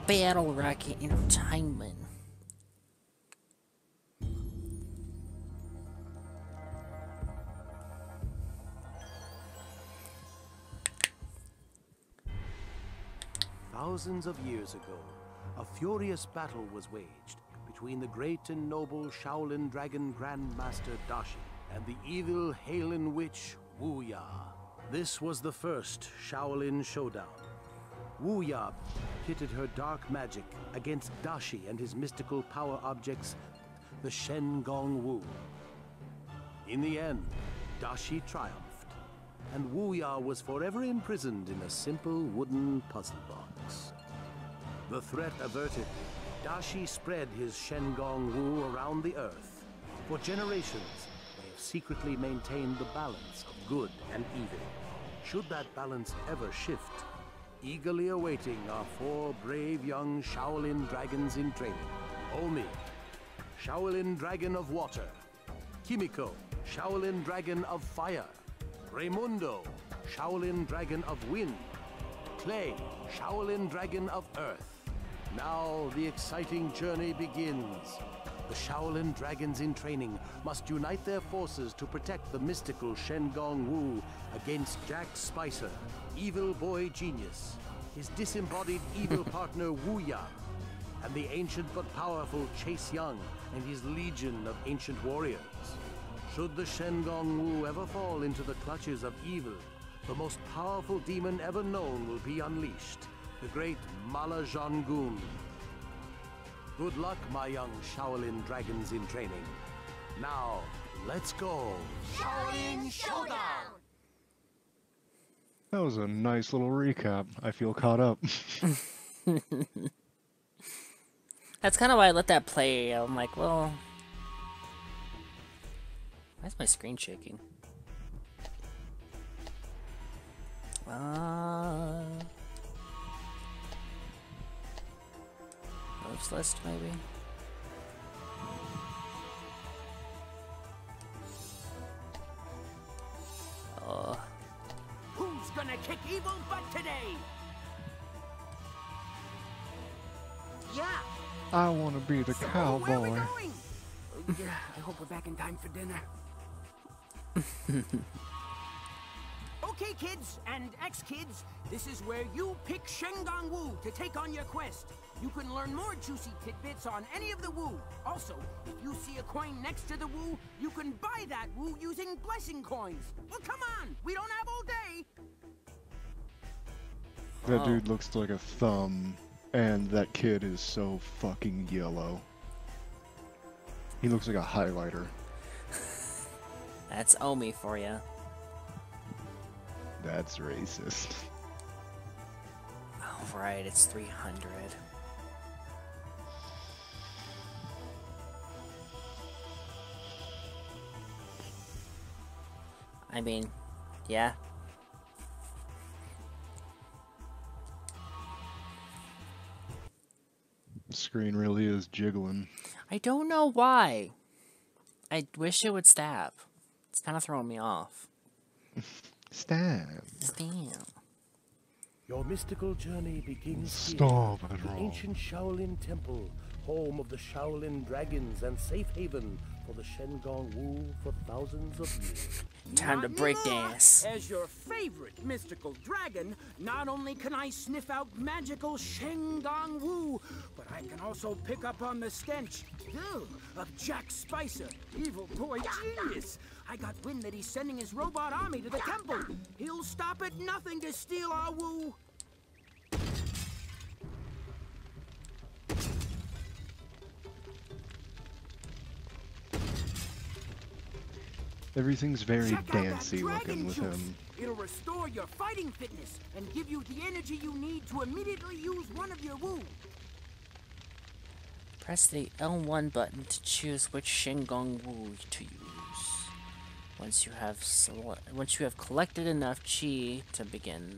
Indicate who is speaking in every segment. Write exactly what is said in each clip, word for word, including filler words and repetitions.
Speaker 1: Battle Rocket Entertainment.
Speaker 2: Thousands of years ago, a furious battle was waged between the great and noble Shaolin Dragon Grandmaster Dashi and the evil Heilun Witch Wu Ya. This was the first Shaolin showdown. Wu Ya pitted her dark magic against Dashi and his mystical power objects, the Shen Gong Wu. In the end, Dashi triumphed, and Wu Ya was forever imprisoned in a simple wooden puzzle box. The threat averted, Dashi spread his Shen Gong Wu around the earth. For generations, they have secretly maintained the balance of good and evil. Should that balance ever shift, eagerly awaiting are four brave young Shaolin dragons in training. Omi, Shaolin Dragon of Water. Kimiko, Shaolin Dragon of Fire. Raimundo, Shaolin Dragon of Wind. Clay, Shaolin Dragon of Earth. Now the exciting journey begins. The Shaolin Dragons in training must unite their forces to protect the mystical Shen Gong Wu against Jack Spicer, Evil Boy Genius, his disembodied evil partner Wu Ya, and the ancient but powerful Chase Young and his legion of ancient warriors. Should the Shen Gong Wu ever fall into the clutches of evil, the most powerful demon ever known will be unleashed, the great Mala Zhongun. Good luck, my young Shaolin dragons in training. Now, let's go.
Speaker 3: Shaolin Showdown!
Speaker 4: That was a nice little recap. I feel caught up.
Speaker 1: That's kind of why I let that play. I'm like, well... Why is my screen shaking? Uh... Moves list, maybe? Oh.
Speaker 3: Who's gonna kick evil butt today? Yeah.
Speaker 4: I want to be the
Speaker 3: So,
Speaker 4: cowboy.
Speaker 3: where are we going? Oh, yeah, I hope we're back in time for dinner. Okay, kids and ex-kids, this is where you pick Shen Gong Wu to take on your quest. You can learn more juicy tidbits on any of the Wu. Also, if you see a coin next to the Wu, you can buy that Wu using blessing coins. Well, come on, we don't have all day.
Speaker 4: That
Speaker 1: Oh.
Speaker 4: dude looks like a thumb, and that kid is so fucking yellow. He looks like a highlighter.
Speaker 1: That's Omi for you.
Speaker 4: That's racist.
Speaker 1: Oh, right, it's three hundred. I mean, yeah.
Speaker 4: Screen really is jiggling.
Speaker 1: I don't know why. I wish it would stop. It's kind of throwing me off.
Speaker 4: Stab.
Speaker 1: Damn.
Speaker 2: Your mystical journey begins
Speaker 4: Stop
Speaker 2: here.
Speaker 4: it,
Speaker 2: The
Speaker 4: Rob.
Speaker 2: ancient Shaolin Temple, home of the Shaolin Dragons and safe haven for the Shen Gong Wu for thousands of years.
Speaker 1: Time to
Speaker 3: Not
Speaker 1: break
Speaker 3: anymore.
Speaker 1: dance.
Speaker 3: As your favorite mystical dragon, not only can I sniff out magical Shen Gong Wu, but I can also pick up on the stench ew, of Jack Spicer, evil boy genius. I got wind that he's sending his robot army to the temple. He'll stop at nothing to steal our Wu.
Speaker 4: Everything's very
Speaker 3: Check out that
Speaker 4: dancy
Speaker 3: dragon
Speaker 4: looking with
Speaker 3: juice.
Speaker 4: him.
Speaker 3: It'll restore your fighting fitness and give you the energy you need to immediately use one of your Wu.
Speaker 1: Press the L one button to choose which Shen Gong Wu to use. Once you have sele once you have collected enough chi to begin.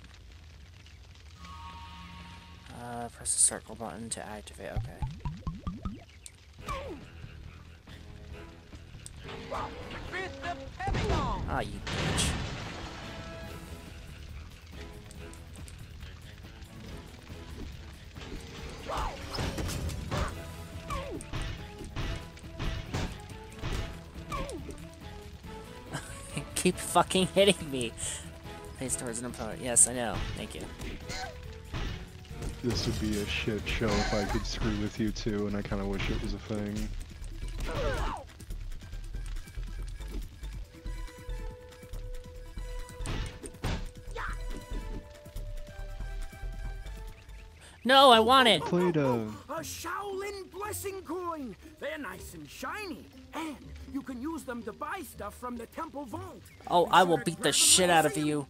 Speaker 1: Uh, press the circle button to activate. Okay. Ah, you bitch. keep fucking hitting me. Face towards an opponent. Yes, I know. Thank you.
Speaker 4: This would be a shit show if I could screw with you too, and I kind of wish it was a thing.
Speaker 1: No, I want it.
Speaker 4: Played a.
Speaker 3: A Shaolin blessing coin. They're nice and shiny, and you can use them to buy stuff from the temple vault.
Speaker 1: Oh,
Speaker 3: Be
Speaker 1: I
Speaker 3: sure
Speaker 1: will
Speaker 3: to
Speaker 1: beat the
Speaker 3: grab 'em
Speaker 1: shit
Speaker 3: when I
Speaker 1: out of
Speaker 3: see 'em.
Speaker 1: you.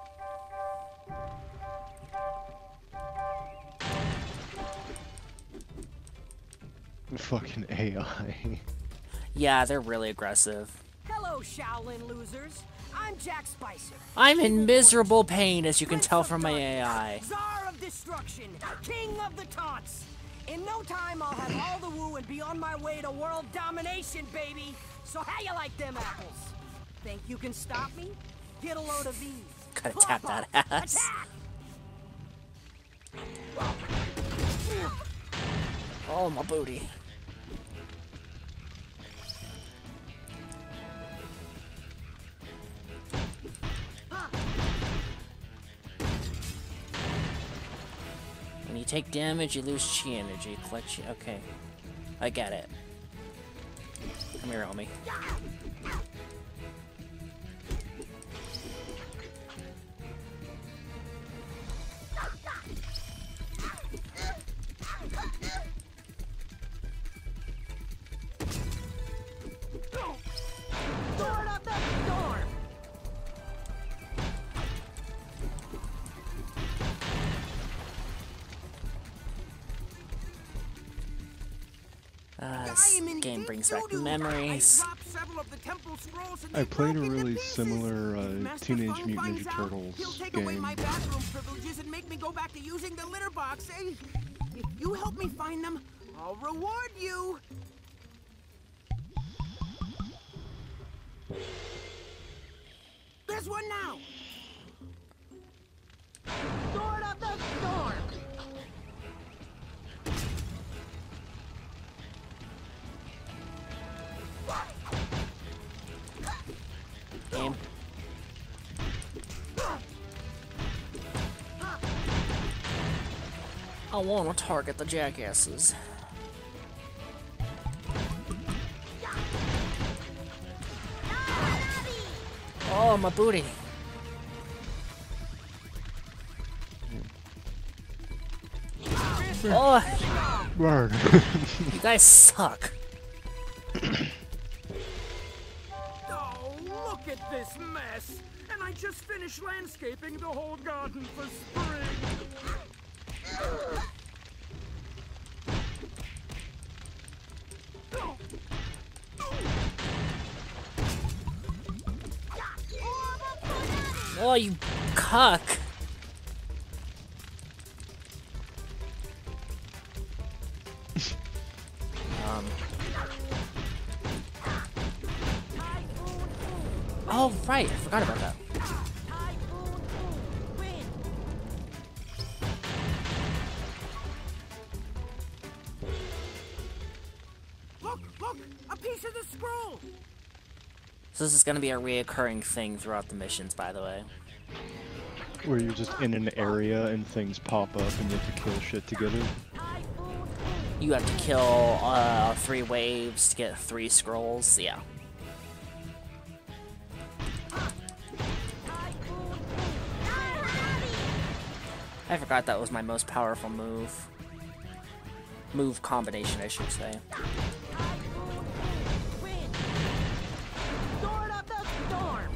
Speaker 4: Fucking A I.
Speaker 1: Yeah, they're really aggressive.
Speaker 5: Hello, Shaolin losers. I'm Jack Spicer.
Speaker 1: I'm in miserable pain, as you can tell from my A I.
Speaker 5: Czar of Destruction, King of the Taunts. In no time, I'll have all the woo and be on my way to world domination, baby. So how you like them apples? Think you can stop me? Get a load of these.
Speaker 1: Gotta tap that ass.
Speaker 5: Attack!
Speaker 1: Oh, my booty. When you take damage, you lose chi energy. Collect chi. Okay. I get it. Come here, homie.
Speaker 5: Sword of the Storm!
Speaker 1: Uh, this game brings back memories.
Speaker 4: I played a really similar uh, Teenage Mutant Ninja Turtles
Speaker 3: He'll take away
Speaker 4: game.
Speaker 3: my bathroom privileges and make me go back to using the litter box, eh? If you help me find them, I'll reward you. There's one now.
Speaker 5: Sword of the Storm!
Speaker 1: Game. I want to target the jackasses. Oh, my booty. Oh,
Speaker 4: Word.
Speaker 1: you guys suck.
Speaker 3: Oh, look at this mess. And I just finished landscaping the whole garden for spring.
Speaker 1: Oh, you cuck. um. Oh, right. I forgot about that.
Speaker 3: Look, look, a piece of the scroll.
Speaker 1: So this is going to be a reoccurring thing throughout the missions, by the way.
Speaker 4: Where you're just in an area and things pop up and you have to kill shit to get it.
Speaker 1: You have to kill uh, three waves to get three scrolls. Yeah. I forgot that was my most powerful move. Move combination, I should say.
Speaker 5: Sword of the Storm!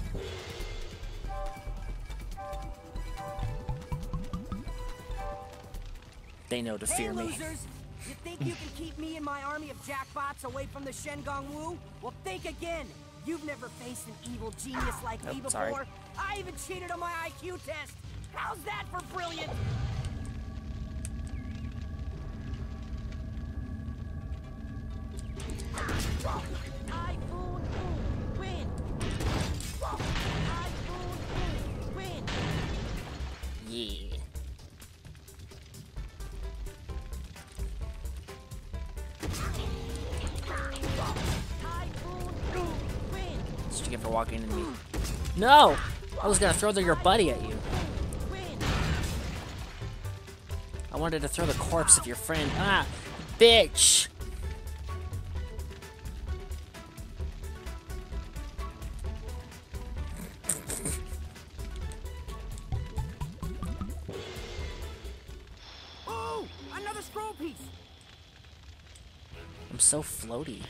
Speaker 1: They know to
Speaker 5: Hey,
Speaker 1: fear me.
Speaker 5: losers! You think you can keep me and my army of jackbots away from the Shengang Wu? Well, think again! You've never faced an evil genius like me
Speaker 1: Oh,
Speaker 5: before.
Speaker 1: sorry.
Speaker 5: I even cheated on my I Q test! How's that for brilliant? Typhoon Wu, win! Typhoon Wu, win!
Speaker 1: Yeah.
Speaker 5: Typhoon Wu, win!
Speaker 1: That's what you get for walking into me. No! I was gonna throw the, your buddy at you. I wanted to throw the corpse of your friend. Ah! Bitch!
Speaker 3: Oh! Another scroll piece!
Speaker 1: I'm so floaty.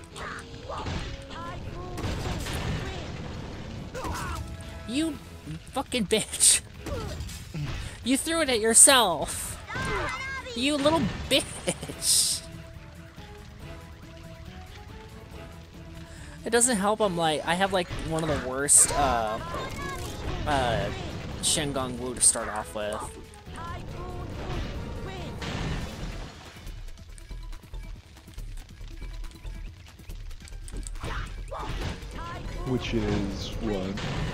Speaker 1: You fucking bitch. You threw it at yourself. You little bitch. It doesn't help I'm like, I have like one of the worst uh, uh, Shengang Wu to start off with.
Speaker 4: Which is what?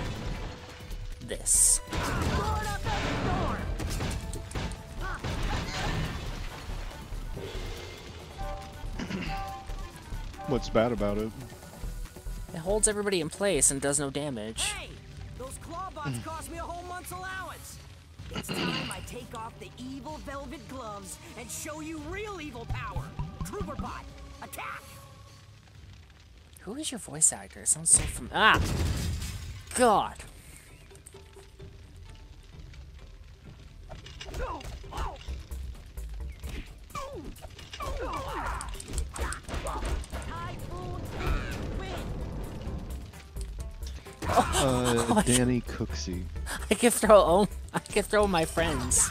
Speaker 1: This.
Speaker 4: What's bad about it?
Speaker 1: It holds everybody in place and does no damage.
Speaker 5: Hey! Those claw bots cost me a whole month's allowance! It's time I take off the evil velvet gloves and show you real evil power! Trooperbot, attack!
Speaker 1: Who is your voice actor? It sounds so fam- Ah! God!
Speaker 4: Uh, Danny Cooksey.
Speaker 1: I can throw oh, I can throw my friends.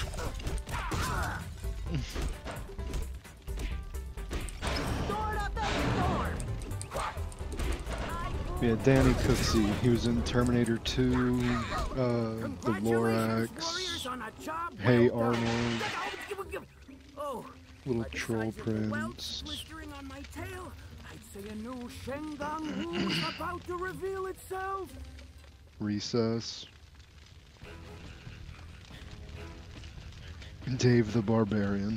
Speaker 4: Yeah, Danny Cooksey. He was in Terminator two, uh, The Lorax, Hey Arnold,
Speaker 3: Oh,
Speaker 4: Little
Speaker 3: by the
Speaker 4: Troll
Speaker 3: size of the welts
Speaker 4: Prince.
Speaker 3: blistering on my tail, I'd say a new Shengang Wu is about to reveal itself.
Speaker 4: Recess, Dave the Barbarian.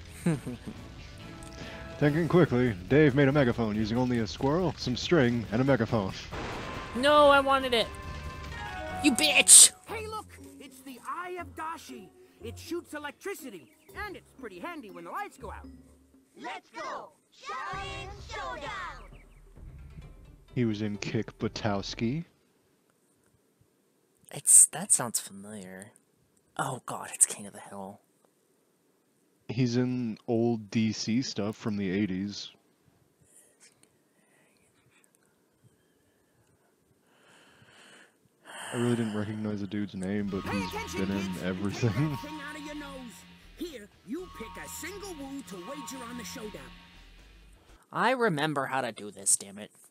Speaker 4: Thinking quickly, Dave made a megaphone using only a squirrel, some string, and a megaphone.
Speaker 1: No, I wanted it. You bitch!
Speaker 3: Hey, look! It's the Eye of Dashi. It shoots electricity, and it's pretty handy when the lights go out.
Speaker 6: Let's go! Shaolin Showdown!
Speaker 4: He was in Kick Butowski.
Speaker 1: It's that sounds familiar. Oh god, it's King of the Hill.
Speaker 4: He's in old D C stuff from the eighties. I really didn't recognize the dude's name, but
Speaker 3: Pay
Speaker 4: he's
Speaker 3: attention,
Speaker 4: been in
Speaker 3: kids.
Speaker 4: everything.
Speaker 3: Get that thing out of your nose. Here, you pick a single Wu to wager on the showdown.
Speaker 1: I remember how to do this, damn it.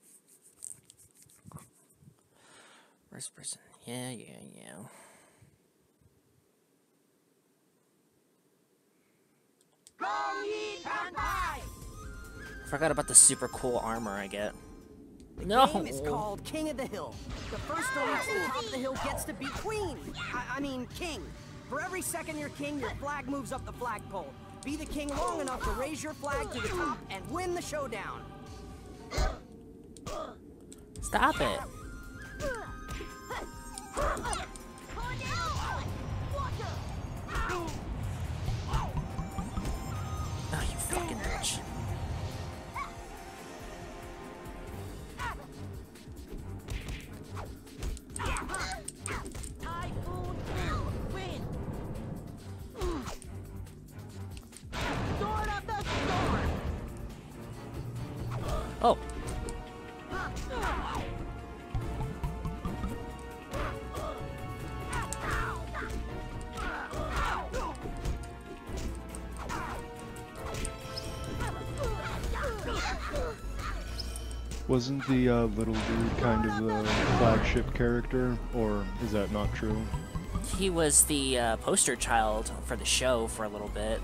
Speaker 1: First person. Yeah, yeah, yeah. I forgot about the super cool armor I get.
Speaker 5: The
Speaker 1: No.
Speaker 5: game is called King of the Hill. The first to reach the top of the hill gets to be queen. I, I mean, king. For every second you're king, your flag moves up the flagpole. Be the king long enough to raise your flag to the top and win the showdown.
Speaker 1: Stop it. Oh, you fucking bitch. Oh.
Speaker 4: Wasn't the uh, little dude kind of the flagship character, or is that not true?
Speaker 1: He was the uh, poster child for the show for a little bit.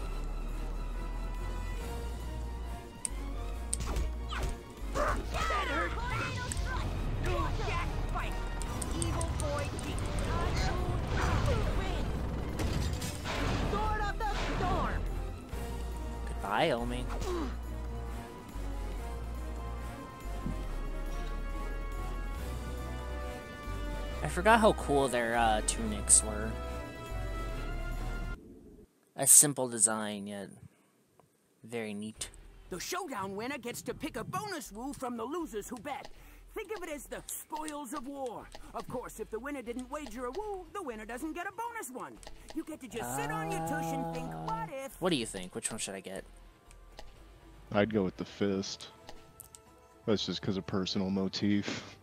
Speaker 1: Goodbye, Omi. I forgot how cool their uh, tunics were. A simple design, yet very neat.
Speaker 3: The showdown winner gets to pick a bonus woo from the losers who bet. Think of it as the spoils of war. Of course, if the winner didn't wager a woo, the winner doesn't get a bonus one. You get to just sit on your tush and think, what if?
Speaker 1: What do you think? Which one should I get?
Speaker 4: I'd go with the fist. That's just because of personal motif.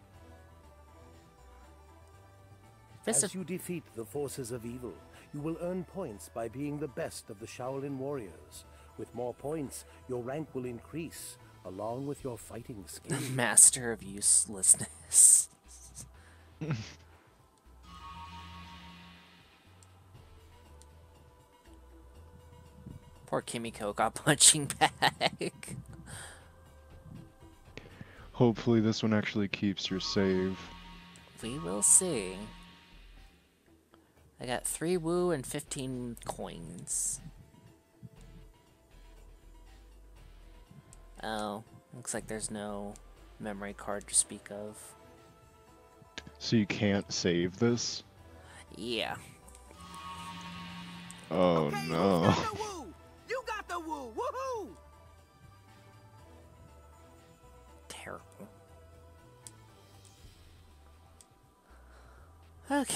Speaker 1: Fist
Speaker 2: As
Speaker 1: of...
Speaker 2: you defeat the forces of evil, you will earn points by being the best of the Shaolin warriors. With more points, your rank will increase, along with your fighting skills.
Speaker 1: Master of uselessness. Poor Kimiko got punching bag.
Speaker 4: Hopefully this one actually keeps your save.
Speaker 1: We will see. I got three woo and fifteen coins. Oh, looks like there's no memory card to speak of.
Speaker 4: So you can't save this?
Speaker 1: Yeah.
Speaker 4: Oh
Speaker 3: Okay,
Speaker 4: no.
Speaker 3: who's got the woo? You got the woo! Woohoo!
Speaker 1: Terrible. Okay.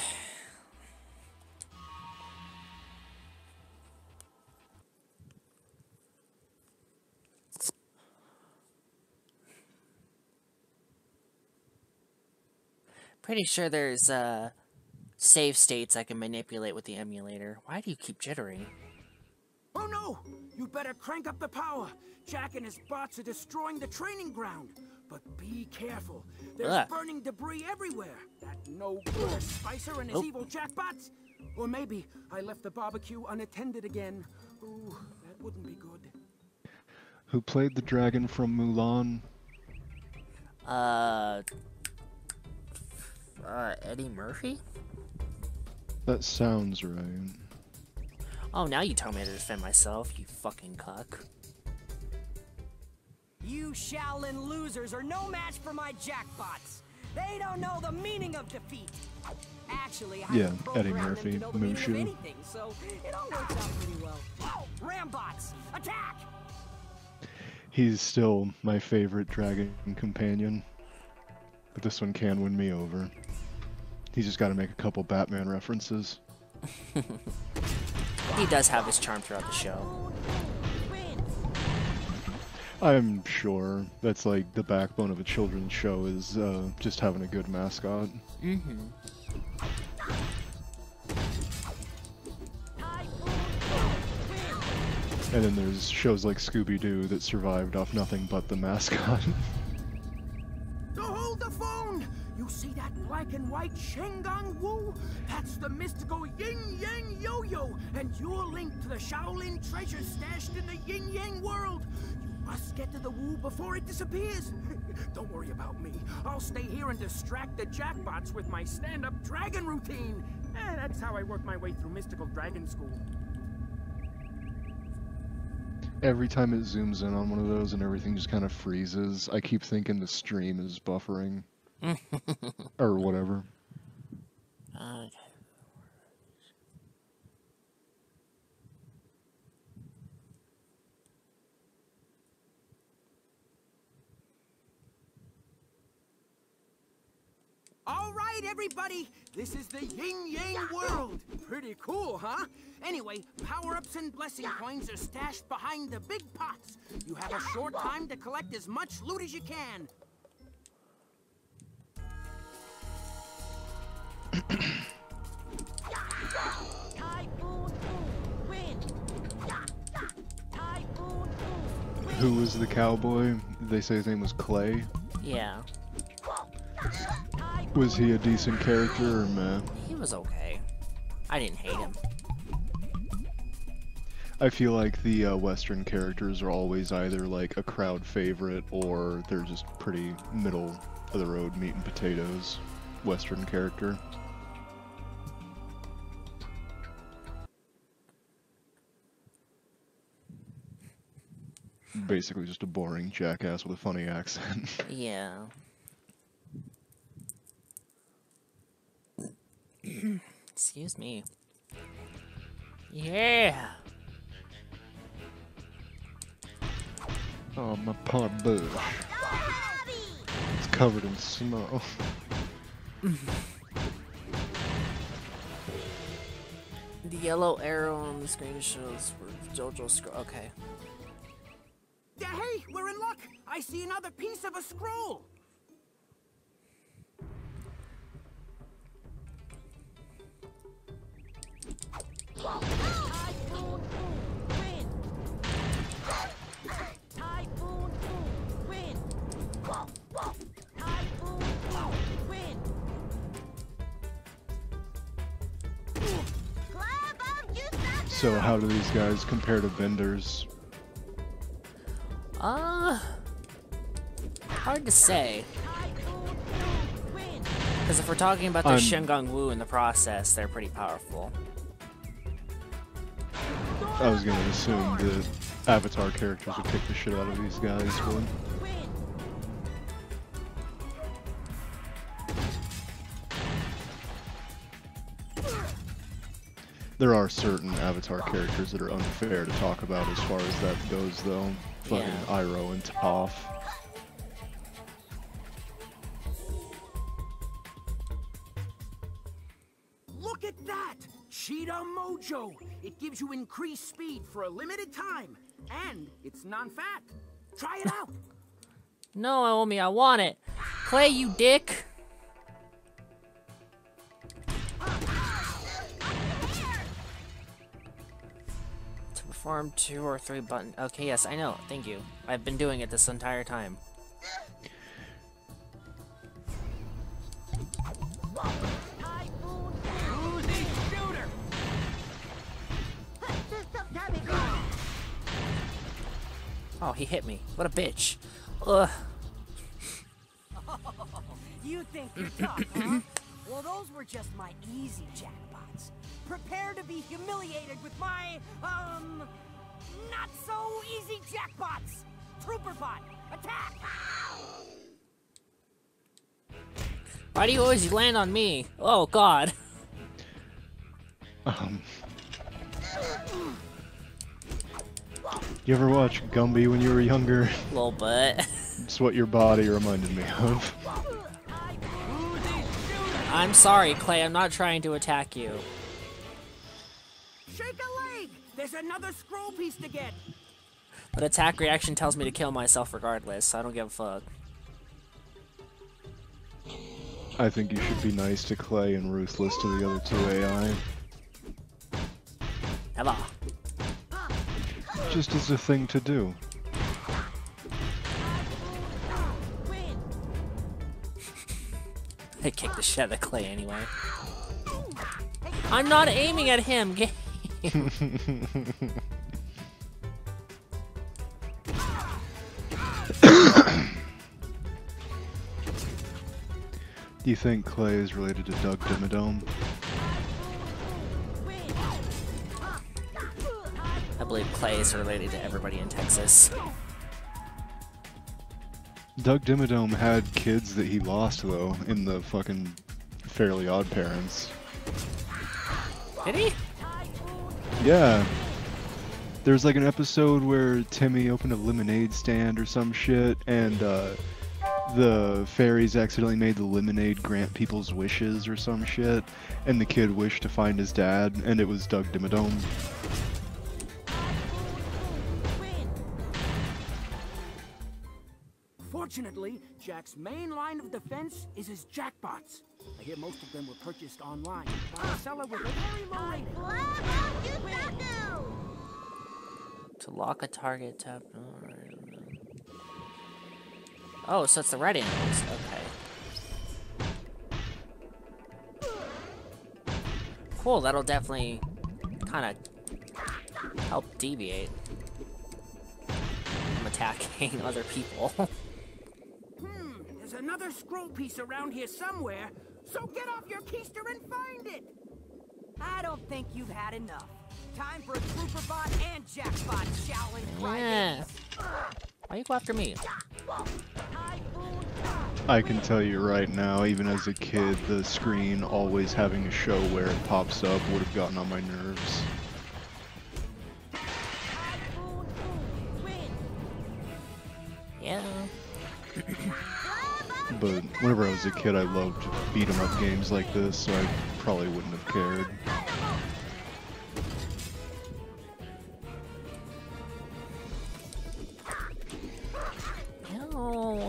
Speaker 1: Pretty sure there's uh save states I can manipulate with the emulator. Why do you keep jittering?
Speaker 3: Oh no! You better crank up the power. Jack and his bots are destroying the training ground. But be careful. There's
Speaker 1: Ugh.
Speaker 3: burning debris everywhere. That no good Spicer and his
Speaker 1: Oh.
Speaker 3: evil Jackbots. Or maybe I left the barbecue unattended again. Ooh, that wouldn't be good.
Speaker 4: Who played the dragon from Mulan?
Speaker 1: Uh, uh Eddie Murphy?
Speaker 4: That sounds right.
Speaker 1: Oh, now you tell me to defend myself, you fucking cuck.
Speaker 5: You Shaolin losers are no match for my jackbots. They don't know the meaning of defeat. Actually, I
Speaker 4: Yeah,
Speaker 5: haven't
Speaker 4: Eddie
Speaker 5: programmed
Speaker 4: Murphy,
Speaker 5: them to know the meaning of
Speaker 4: Mushu.
Speaker 5: anything, so it all works out pretty well. Rambots, attack!
Speaker 4: He's still my favorite dragon companion. But this one can win me over. He's just got to make a couple Batman references.
Speaker 1: He does have his charm throughout the show.
Speaker 4: I'm sure that's like the backbone of a children's show is uh, just having a good mascot.
Speaker 1: Mm-hmm.
Speaker 4: And then there's shows like Scooby-Doo that survived off nothing but the mascot.
Speaker 3: So hold the phone! You see that black and white Shengang Wu? That's the mystical Yin Yang Yo-Yo, and you're linked to the Shaolin treasure stashed in the Yin Yang world. You must get to the Wu before it disappears. Don't worry about me. I'll stay here and distract the Jackbots with my stand-up dragon routine. Eh, that's how I work my way through Mystical Dragon School.
Speaker 4: Every time it zooms in on one of those and everything just kind of freezes, I keep thinking the stream is buffering. Or whatever.
Speaker 1: Okay.
Speaker 3: All right, everybody, this is the Yin Yang world. Pretty cool, huh? Anyway, power-ups and blessing coins are stashed behind the big pots. You have a short time to collect as much loot as you can.
Speaker 5: Typhoon Wu, win! Typhoon Wu, win!
Speaker 4: Who was the cowboy? They say his name was Clay.
Speaker 1: Yeah,
Speaker 4: Was he a decent character or meh?
Speaker 1: he was okay. I didn't hate him.
Speaker 4: I feel like the uh, Western characters are always either like a crowd favorite or they're just pretty middle of the road meat and potatoes Western character. Basically just a boring jackass with a funny accent.
Speaker 1: Yeah. Excuse me. Yeah.
Speaker 4: Oh, my poor bush. It's covered in snow.
Speaker 1: The yellow arrow on the screen shows where JoJo scroll. Okay.
Speaker 3: Yeah, hey, we're in luck. I see another piece of a scroll.
Speaker 5: Typhoon win. Typhoon win. Typhoon win.
Speaker 6: Club of Jusaku.
Speaker 4: So how do these guys compare to vendors?
Speaker 1: Uh, hard to say. Because if we're talking about the
Speaker 4: I'm-
Speaker 1: Shengang Wu in the process, they're pretty powerful.
Speaker 4: I was gonna assume that Avatar characters would kick the shit out of these guys, but there are certain Avatar characters that are unfair to talk about as far as that goes, though. Fucking
Speaker 1: Yeah.
Speaker 4: Iroh and Toph.
Speaker 3: Look at that! Cheetah Mojo! It gives you increased speed for a limited time, and it's non-fat. Try it out!
Speaker 1: No, Naomi, I want it. Clay, you dick. To perform two or three button. Okay, yes, I know. Thank you. I've been doing it this entire time.
Speaker 3: Uzi shooter!
Speaker 6: System Tamiko.
Speaker 1: Oh, he hit me. What a bitch. Ugh.
Speaker 5: You think you're tough, huh? Well, those were just my easy jackpots. Prepare to be humiliated with my, um, not so easy jackpots. Trooper bot, attack!
Speaker 1: Why do you always land on me? Oh, God.
Speaker 4: Um, you ever watch Gumby when you were younger?
Speaker 1: A little bit.
Speaker 4: It's what your body reminded me of.
Speaker 1: I'm sorry, Clay. I'm not trying to attack you.
Speaker 3: Shake a leg! There's another scroll piece to get!
Speaker 1: But attack reaction tells me to kill myself regardless, so I don't give a fuck.
Speaker 4: I think you should be nice to Clay and ruthless to the other two A I.
Speaker 1: Eva.
Speaker 4: Just as a thing to do.
Speaker 5: Win.
Speaker 1: I kicked the shit out of Clay anyway. I'm not aiming at him. Ga-
Speaker 4: Do you think Clay is related to Doug Dimmadome?
Speaker 1: I believe Clay is related to everybody in Texas.
Speaker 4: Doug Dimmadome had kids that he lost, though, in the fucking Fairly Odd Parents.
Speaker 1: Did he?
Speaker 4: Yeah. There's like an episode where Timmy opened a lemonade stand or some shit, and uh, the fairies accidentally made the lemonade grant people's wishes or some shit, and the kid wished to find his dad, and it was Doug Dimmadome.
Speaker 3: Fortunately, Jack's main line of defense is his jackpots. I hear most of them were purchased online by a seller with a very low rating.
Speaker 6: Club of Jusaku.
Speaker 1: To lock a target, tap. Oh, so it's the red animals. Okay. Cool, that'll definitely kind of help deviate from attacking other people.
Speaker 3: Hmm, there's another scroll piece around here somewhere, so get off your keister and find it!
Speaker 5: I don't think you've had enough. Time for a trooper bot and jackpot, Shaolin
Speaker 1: Yeah.
Speaker 5: Crybabies.
Speaker 1: Why you go after me?
Speaker 5: Typhoon
Speaker 4: I can tell you right now, even as a kid, the screen always having a show where it pops up would have gotten on my nerves.
Speaker 6: Typhoon Woo, win.
Speaker 1: Yeah.
Speaker 4: But whenever I was a kid, I loved beat 'em up games like this, so I probably wouldn't have cared.
Speaker 1: No.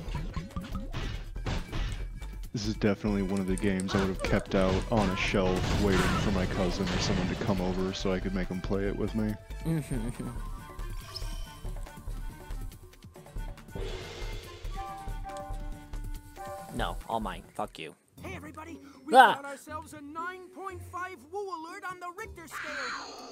Speaker 4: This is definitely one of the games I would have kept out on a shelf waiting for my cousin or someone to come over so I could make them play it with me.
Speaker 1: No, all mine. Fuck you.
Speaker 3: Hey, everybody, we
Speaker 1: Ah.
Speaker 3: got ourselves a nine point five Woo alert on the Richter scale.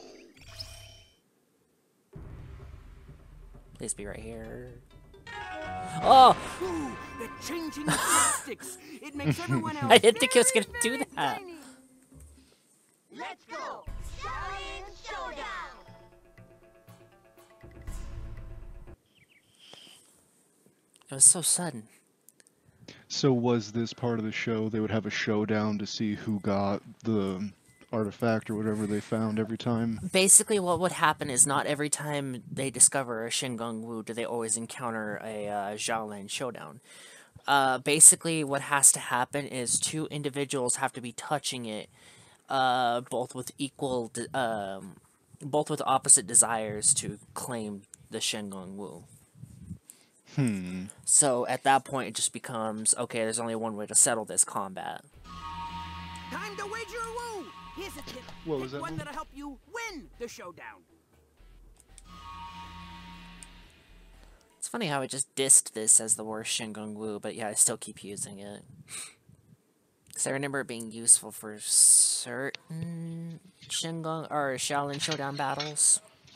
Speaker 1: Please be right here. Oh!
Speaker 3: Ooh, the changing of chopsticks. It makes everyone else
Speaker 1: I didn't think he was
Speaker 3: very,
Speaker 1: gonna do
Speaker 3: very
Speaker 1: that.
Speaker 3: tiny.
Speaker 6: Let's go. Shaolin Showdown.
Speaker 1: It was so sudden.
Speaker 4: So was this part of the show they would have a showdown to see who got the artifact or whatever they found every time?
Speaker 1: Basically, what would happen is not every time they discover a Shingon Wu do they always encounter a uh, Xiaolin showdown. Uh, basically, what has to happen is two individuals have to be touching it, uh, both with equal, de- um, both with opposite desires to claim the Shingon Wu.
Speaker 4: Hmm.
Speaker 1: So at that point, it just becomes okay. There's only one way to settle this combat.
Speaker 3: Time to wager a Woo. Here's a tip.
Speaker 4: What
Speaker 3: Pick
Speaker 4: was that
Speaker 3: one
Speaker 4: one?
Speaker 3: that'll help you win the showdown.
Speaker 1: It's funny how I just dissed this as the worst Shingon Wu, but yeah, I still keep using it. Because I remember it being useful for certain Shingon or Shaolin Showdown battles.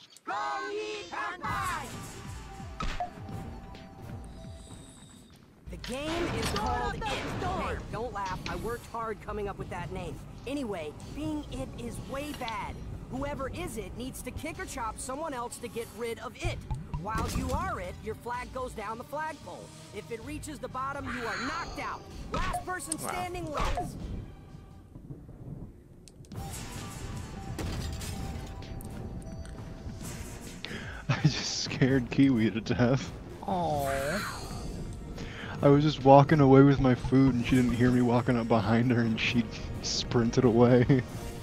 Speaker 5: The game is called It. Hey, don't laugh. I worked hard coming up with that name. Anyway, being It is way bad. Whoever is It needs to kick or chop someone else to get rid of It. While you are It, your flag goes down the flagpole. If it reaches the bottom, you are knocked out. Last person standing wins.
Speaker 4: I just scared Kiwi to death.
Speaker 1: Aww.
Speaker 4: I was just walking away with my food and she didn't hear me walking up behind her and she sprinted away.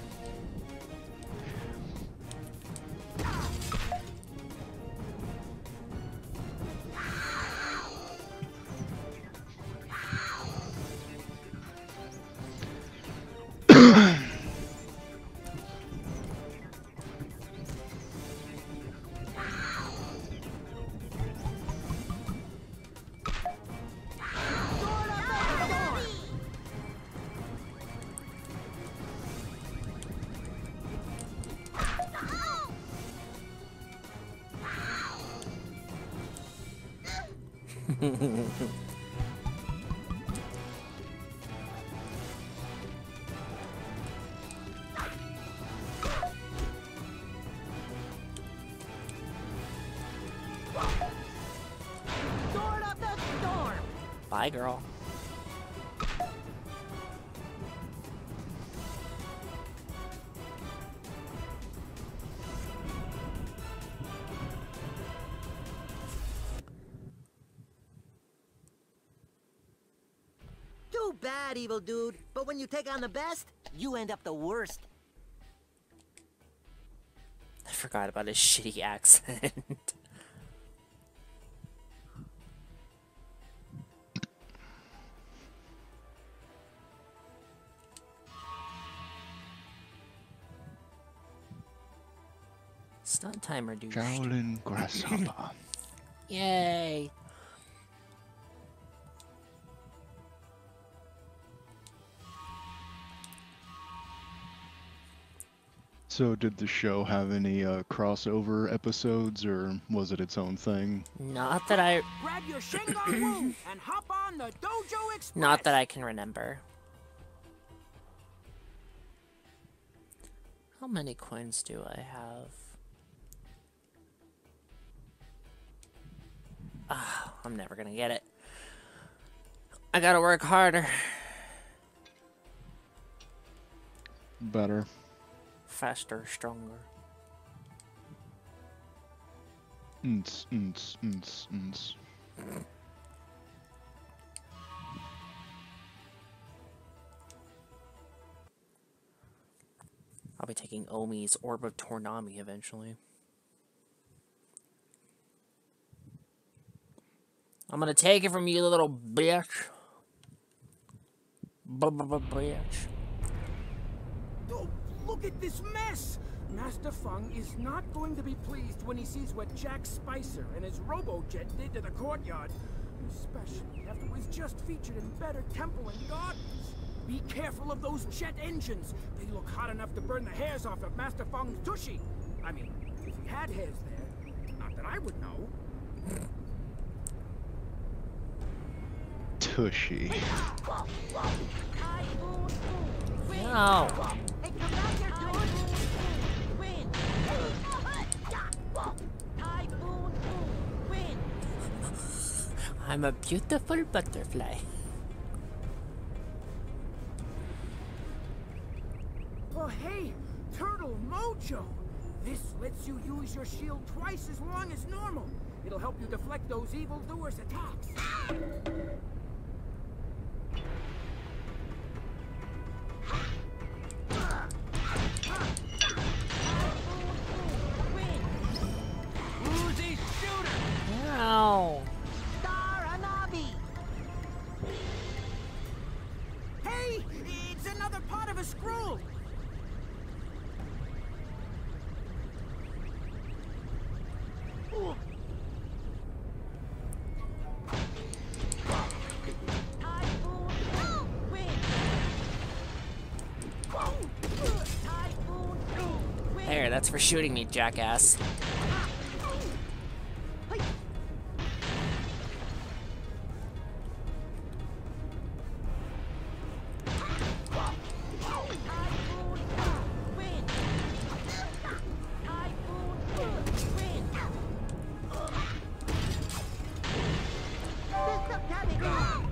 Speaker 5: Sword of the Storm.
Speaker 1: Bye, girl.
Speaker 7: Too bad, evil dude. But when you take on the best, you end up the worst.
Speaker 1: I forgot about his shitty accent. Stunt timer, dude.
Speaker 4: Shaolin Grasshopper.
Speaker 1: Yay!
Speaker 4: So did the show have any uh, crossover episodes or was it its own thing?
Speaker 1: Not that I,
Speaker 3: Grab your Shingon Woo and hop on the Dojo Express.
Speaker 1: not that I can remember. How many coins do I have? Ah, I'm never gonna get it. I gotta work harder.
Speaker 4: Better.
Speaker 1: Faster, stronger.
Speaker 4: Nts, nts, nts, nts.
Speaker 1: I'll be taking Omi's Orb of Tornami eventually. I'm gonna take it from you, little bitch. B-b-b-bitch.
Speaker 3: Oh, look at this mess! Master Fung is not going to be pleased when he sees what Jack Spicer and his Robojet did to the courtyard. Especially after it was just featured in better Temple and Gardens. Be careful of those jet engines. They look hot enough to burn the hairs off of Master Fung's tushy. I mean, if he had hairs there. Not that I would know.
Speaker 4: Tushy.
Speaker 1: No.
Speaker 5: Hey, come back here, dude!
Speaker 6: Win. Typhoon win.
Speaker 1: I'm a beautiful butterfly.
Speaker 3: Oh, hey! Turtle Mojo! This lets you use your shield twice as long as normal. It'll help you deflect those evildoers' attacks.
Speaker 6: Uzi shooter.
Speaker 1: Ow.
Speaker 5: Star Anabi!
Speaker 3: Hey! It's another part of a scroll!
Speaker 6: Typhoon win. Typhoon win.
Speaker 1: There, that's for shooting me, jackass.
Speaker 6: Typhoon win. Typhoon win.
Speaker 5: System Canada!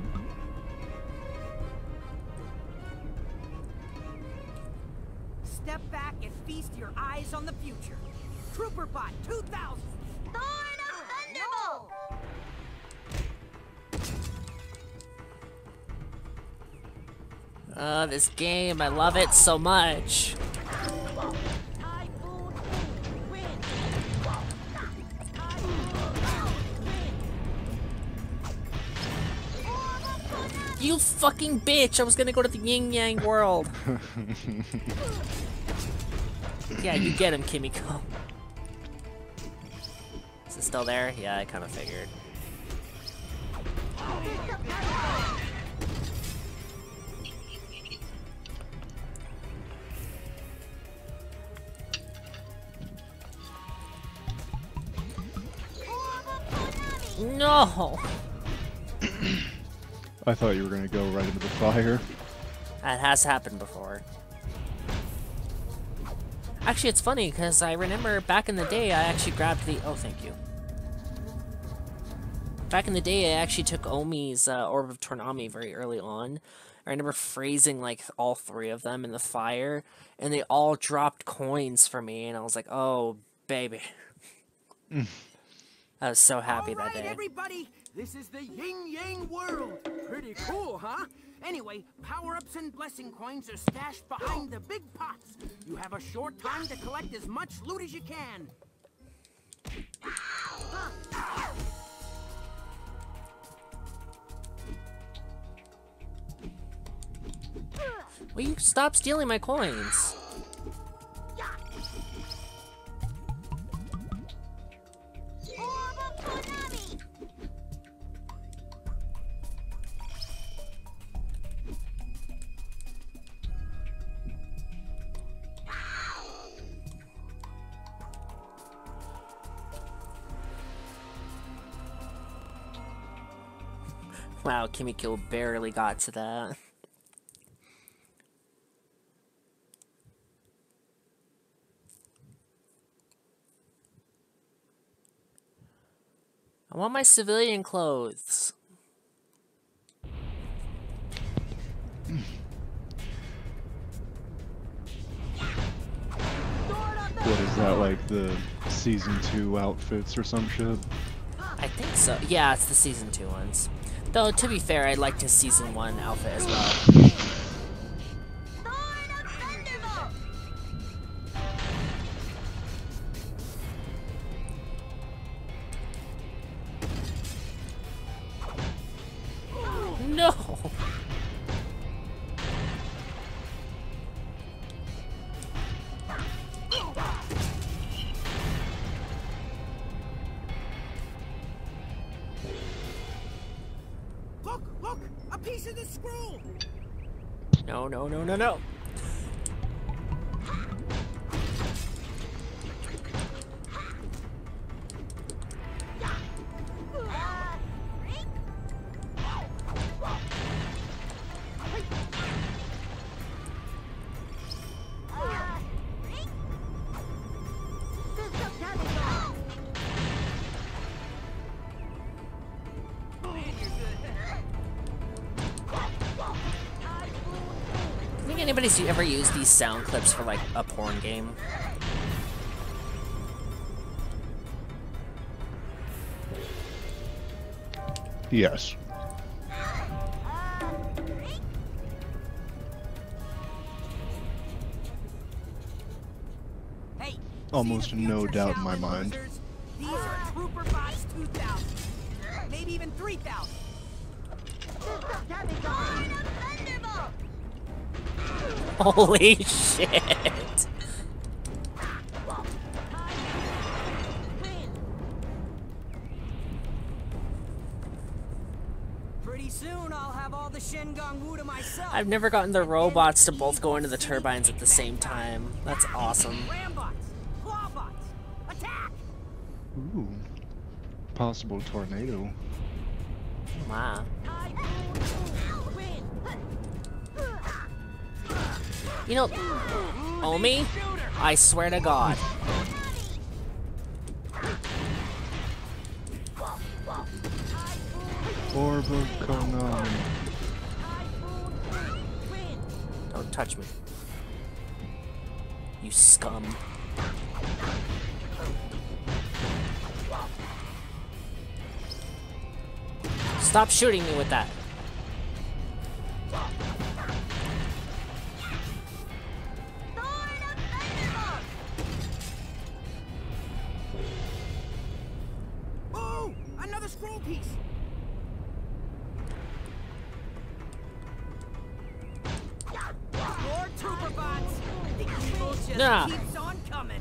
Speaker 5: Step back and feast your eyes on the future. Trooper Bot two thousand!
Speaker 6: Sword of Thunderbolt.
Speaker 1: Uh, this game, I love it so much.
Speaker 6: Typhoon win. Typhoon win.
Speaker 1: You fucking bitch! I was gonna go to the Yin Yang world. Yeah, you get him, Kimiko. Is it still there? Yeah, I kind of figured. No!
Speaker 4: I thought you were gonna go right into the fire.
Speaker 1: That has happened before. Actually, it's funny, because I remember back in the day, I actually grabbed the... Oh, thank you. Back in the day, I actually took Omi's uh, Orb of Tornami very early on. I remember freezing, like, all three of them in the fire, and they all dropped coins for me, and I was like, oh, baby. I was so happy
Speaker 3: All
Speaker 1: that
Speaker 3: right,
Speaker 1: day.
Speaker 3: everybody, this is the Yin Yang world. Pretty cool, huh? Anyway, power-ups and blessing coins are stashed behind the big pots. You have a short time to collect as much loot as you can.
Speaker 1: Will you stop stealing my coins?
Speaker 6: Orb of Konami.
Speaker 1: Wow, Kimiko barely got to that. I want my civilian clothes.
Speaker 4: what is that, like the season two outfits or some shit?
Speaker 1: I think so. Yeah, it's the season two ones. Though, to be fair, I liked his season one outfit as well.
Speaker 6: Sword of Thunderbolt!
Speaker 1: No!
Speaker 3: Look, look! A piece of the scroll!
Speaker 1: No, no, no, no, no! Think anybody's ever used these sound clips for like a porn game?
Speaker 4: Yes.
Speaker 5: Hey,
Speaker 4: Almost
Speaker 5: see the
Speaker 4: no
Speaker 5: future,
Speaker 4: doubt in my
Speaker 5: Shaolin
Speaker 4: mind.
Speaker 5: losers? These are Trooper Bots two thousand. Maybe even three thousand.
Speaker 6: Sword of Thunderbolt!
Speaker 1: Holy shit!
Speaker 5: Pretty soon I'll have all the Shengang Wu to myself.
Speaker 1: I've never gotten the robots to both go into the turbines at the same time. That's awesome.
Speaker 5: Rambots, Clawbots, attack!
Speaker 4: Ooh. Possible tornado.
Speaker 1: Wow. You know, Omi, I swear to God.
Speaker 4: Orb of Konami.
Speaker 1: Don't touch me. You scum. Stop shooting me with that.
Speaker 6: Sword of Thunderbolt!
Speaker 3: Oh! Another scroll piece!
Speaker 5: More Trooper Bots. The evil just
Speaker 1: Nah.
Speaker 5: keeps on coming.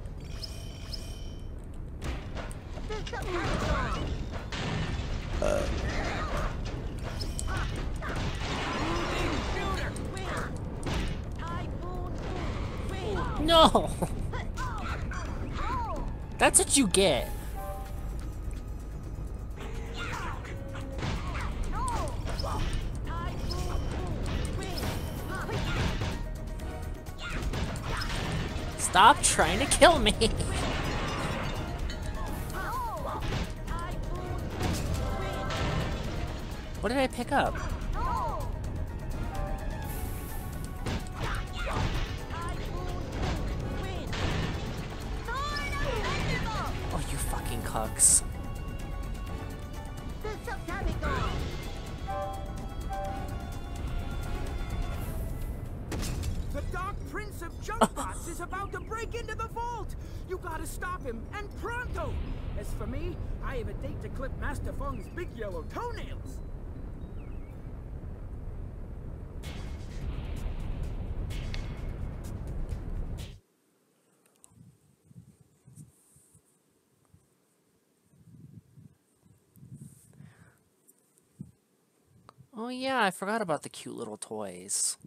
Speaker 1: No! That's what you get. Stop trying to kill me. What did I pick up? Oh, you fucking cucks.
Speaker 3: The Dark Prince of Junkbots is about to break into the vault! You gotta stop him, and pronto! As for me, I have a date to clip Master Feng's big yellow toenails!
Speaker 1: Oh yeah, I forgot about the cute little toys.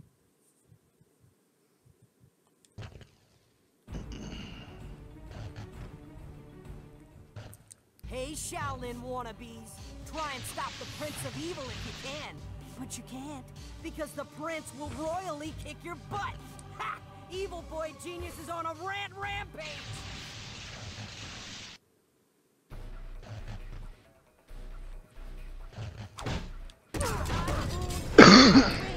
Speaker 5: Hey, Shaolin wannabes. Try and stop the Prince of Evil if you can. But you can't, because the Prince will royally kick your butt. Ha! Evil Boy Genius is on a rant rampage!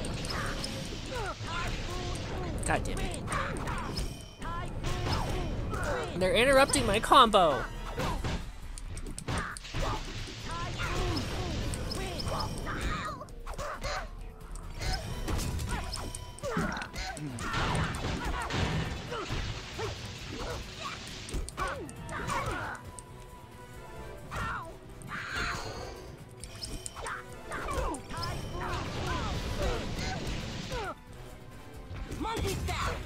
Speaker 1: God damn it. They're interrupting my combo.
Speaker 5: Monkey style.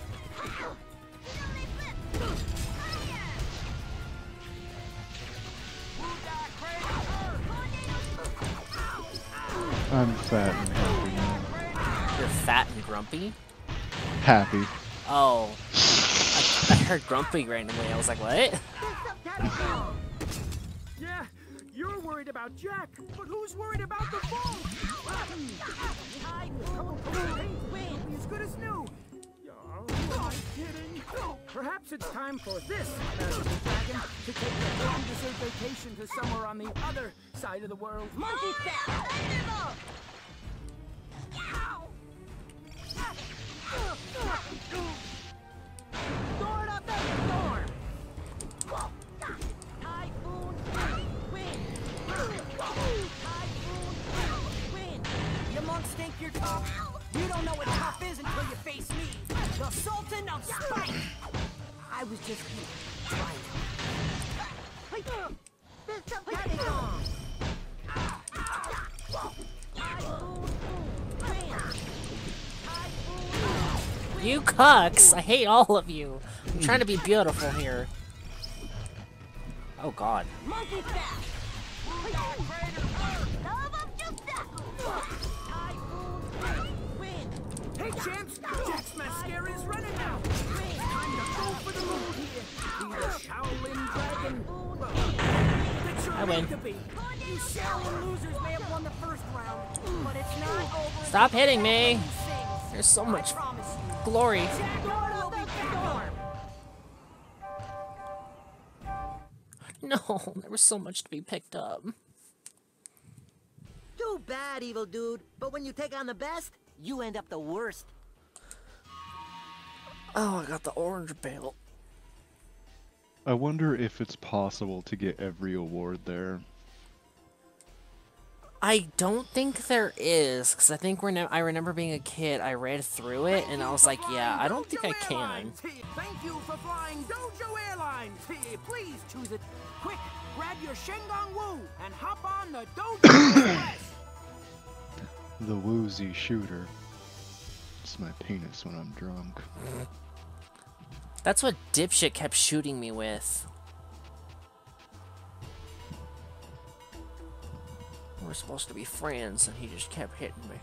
Speaker 4: I'm fat and happy now.
Speaker 1: You're fat and grumpy?
Speaker 4: Happy.
Speaker 1: Oh. I, I heard grumpy randomly. I was like, what?
Speaker 3: Yeah, you're worried about Jack, but who's worried about the ball? Be as good as new. Oh, who am I kidding? Perhaps it's time for this Magical Dragon to take a long-deserved vacation to somewhere on the other side of the world.
Speaker 5: Monkey style.
Speaker 6: Thunderbolt!
Speaker 5: Sword up and storm. Typhoon wind. Typhoon wind. You monks think you're tough? You don't know what tough is until you face me, the Sultan of Spite. I was just trying.
Speaker 6: Fist of Pentagon!
Speaker 1: You cucks! I hate all of you. I'm trying to be beautiful here. Oh god.
Speaker 5: Monkey style.
Speaker 6: Love of Justaku!
Speaker 5: Typhoon wind.
Speaker 3: Hey, champs! Jack's mascara is running now. Time to go for the moon here. Be the Shaolin Dragon. Well, that you're
Speaker 1: I win.
Speaker 3: meant to be.
Speaker 5: You Shaolin losers may have won the first round, but it's not over.
Speaker 1: Stop hitting me!
Speaker 5: Sings.
Speaker 1: There's so much
Speaker 5: I promise you.
Speaker 1: glory.
Speaker 5: Jack will be back.
Speaker 1: No, there was so much to be picked up.
Speaker 7: Too bad, evil dude. But when you take on the best, you end up the worst.
Speaker 1: Oh, I got the orange belt.
Speaker 4: I wonder if it's possible to get every award there.
Speaker 1: I don't think there is, because I think we're I remember being a kid, I read through it, and I was like, yeah, I don't think I can.
Speaker 3: Thank you for flying Dojo Airlines. Please choose it. Quick, grab your Shengon Wu and hop on the Dojo Express.
Speaker 4: The woozy shooter. It's my penis when I'm drunk.
Speaker 1: That's what dipshit kept shooting me with. We're supposed to be friends, and he just kept hitting me.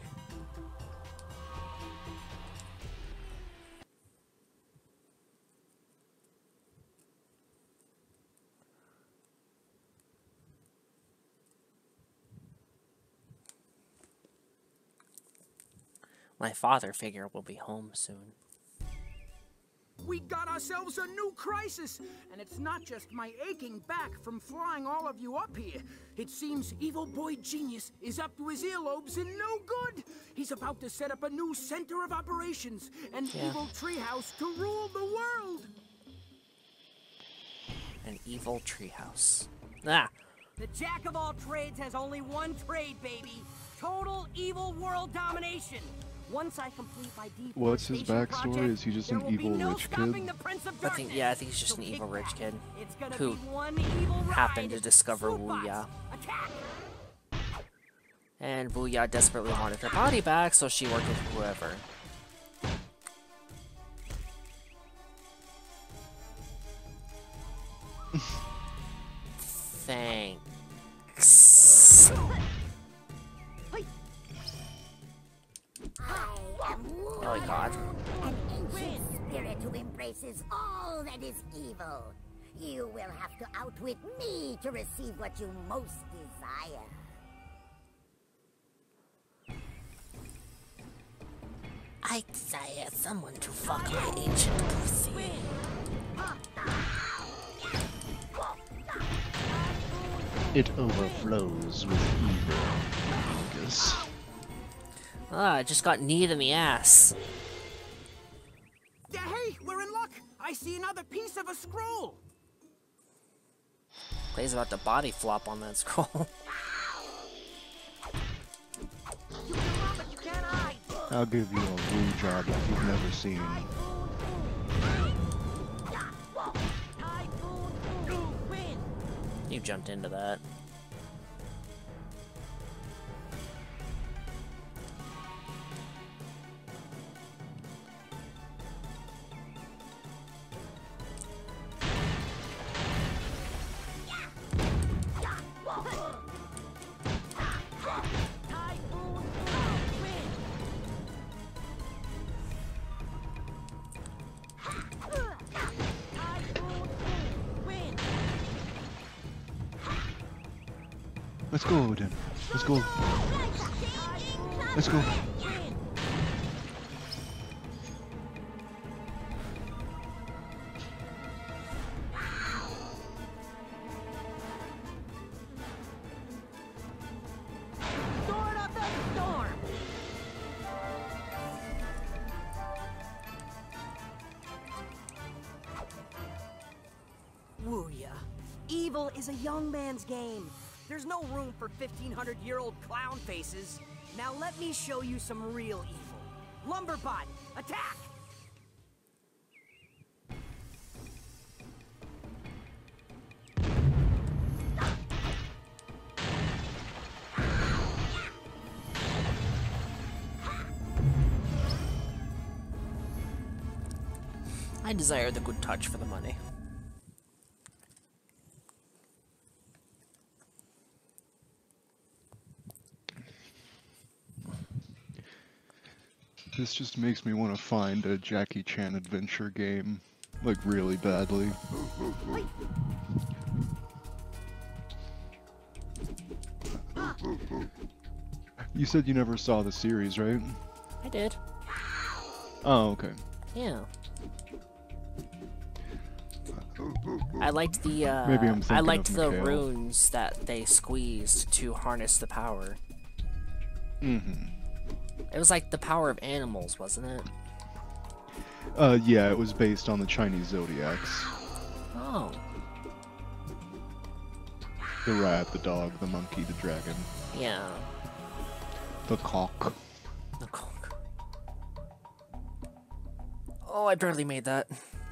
Speaker 1: My father figure will be home soon.
Speaker 3: We got ourselves a new crisis, and it's not just my aching back from flying all of you up here. It seems Evil Boy Genius is up to his earlobes and no good. He's about to set up a new center of operations, an
Speaker 1: Yeah.
Speaker 3: evil treehouse to rule the world.
Speaker 1: An evil treehouse. Ah!
Speaker 5: The jack of all trades has only one trade, baby. Total evil world domination. Once I complete my
Speaker 4: What's his
Speaker 5: deforestation
Speaker 4: backstory?
Speaker 5: project,
Speaker 4: Is he just
Speaker 5: there
Speaker 4: an
Speaker 5: will be
Speaker 4: evil
Speaker 5: no
Speaker 4: rich
Speaker 5: stopping
Speaker 4: kid?
Speaker 5: the Prince of
Speaker 1: I
Speaker 5: Darkness.
Speaker 1: think, yeah, I think he's just
Speaker 5: So
Speaker 1: an evil
Speaker 5: kick
Speaker 1: rich
Speaker 5: back.
Speaker 1: kid
Speaker 5: It's gonna
Speaker 1: who
Speaker 5: be one evil
Speaker 1: happened
Speaker 5: ride.
Speaker 1: to discover
Speaker 5: Swoop
Speaker 1: Wuya.
Speaker 5: bots, attack!
Speaker 1: And Wuya desperately wanted her body back, so she worked with whoever. Thanks.
Speaker 6: I am Wu,
Speaker 1: Oh god.
Speaker 6: an ancient spirit who embraces all that is evil. You will have to outwit me to receive what you most desire.
Speaker 1: I desire someone to fuck my ancient pussy.
Speaker 4: It overflows with evil. Angus.
Speaker 1: Ah, I just got kneed in the ass.
Speaker 3: Yeah, hey, we're in luck. I see another piece of a scroll.
Speaker 1: Clay's about to body flop on that scroll.
Speaker 5: You can run, but you can't hide.
Speaker 4: I'll give you a woo job like you've never seen.
Speaker 5: Typhoon win.
Speaker 1: You jumped into that.
Speaker 4: Let's go, Odin. Let's go. Let's go.
Speaker 5: Sword of the storm. Wooya. Evil is a young man's game. There's no room for fifteen hundred year old clown faces. Now let me show you some real evil. Lumberbot, attack!
Speaker 1: I desire the good touch for the money.
Speaker 4: This just makes me want to find a Jackie Chan adventure game, like, really badly. You said you never saw the series, right?
Speaker 1: I did.
Speaker 4: Oh, okay.
Speaker 1: Yeah. I liked the uh,
Speaker 4: Maybe I'm
Speaker 1: I
Speaker 4: thinking
Speaker 1: liked
Speaker 4: of
Speaker 1: the
Speaker 4: Mikhail.
Speaker 1: runes that they squeezed to harness the power.
Speaker 4: Mm-hmm.
Speaker 1: It was like the power of animals, wasn't it?
Speaker 4: Uh, yeah, it was based on the Chinese zodiacs.
Speaker 1: Oh.
Speaker 4: The rat, the dog, the monkey, the dragon,
Speaker 1: Yeah.
Speaker 4: the cock.
Speaker 1: The cock. Oh, I barely made that.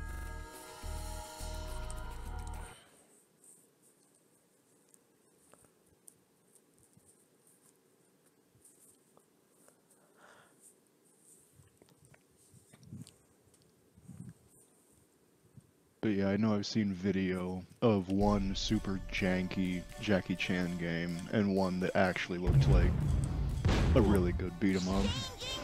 Speaker 4: But yeah, I know I've seen video of one super janky Jackie Chan game and one that actually looked like a really good beat 'em up.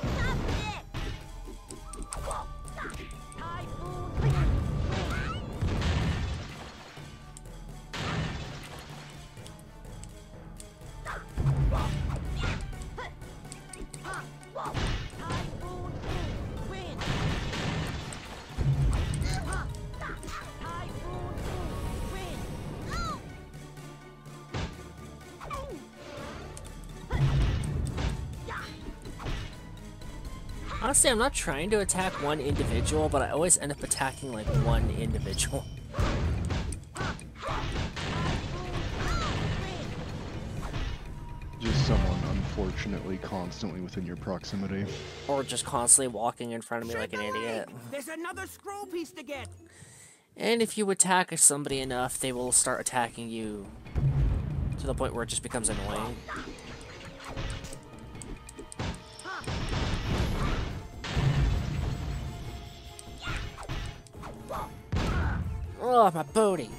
Speaker 1: Honestly, I'm not trying to attack one individual, but I always end up attacking like one individual.
Speaker 4: Just someone unfortunately constantly within your proximity.
Speaker 1: Or just constantly walking in front of me like an idiot.
Speaker 3: There's another scroll piece to get.
Speaker 1: And if you attack somebody enough, they will start attacking you to the point where it just becomes annoying. Oh, my booty.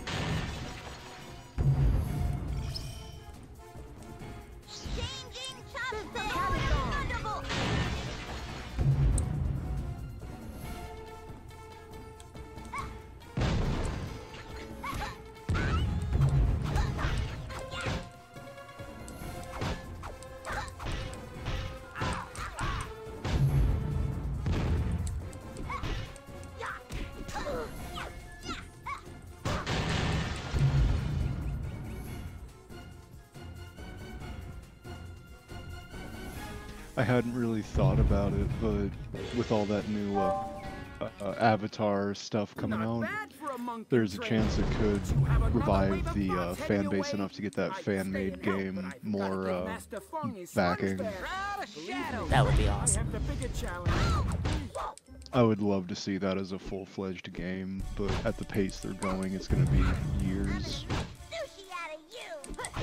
Speaker 4: I hadn't really thought about it, but with all that new uh, uh, Avatar stuff coming
Speaker 3: Not
Speaker 4: out,
Speaker 3: bad for a monkey
Speaker 4: there's a
Speaker 3: train.
Speaker 4: chance it could
Speaker 3: You have another wave
Speaker 4: revive
Speaker 3: of
Speaker 4: the uh,
Speaker 3: thoughts
Speaker 4: fan
Speaker 3: heading
Speaker 4: base
Speaker 3: your
Speaker 4: enough to get that
Speaker 3: way. I'd
Speaker 4: fan-made
Speaker 3: stay and help, but
Speaker 4: game
Speaker 3: I've
Speaker 4: more
Speaker 3: gotta give
Speaker 4: uh,
Speaker 3: Master Fung his
Speaker 4: backing.
Speaker 3: funds back.
Speaker 1: That would be
Speaker 3: I
Speaker 1: awesome.
Speaker 3: have the bigger challenge.
Speaker 4: I would love to see that as a full-fledged game, but at the pace they're going, it's going to be years.
Speaker 6: Sushi out of you!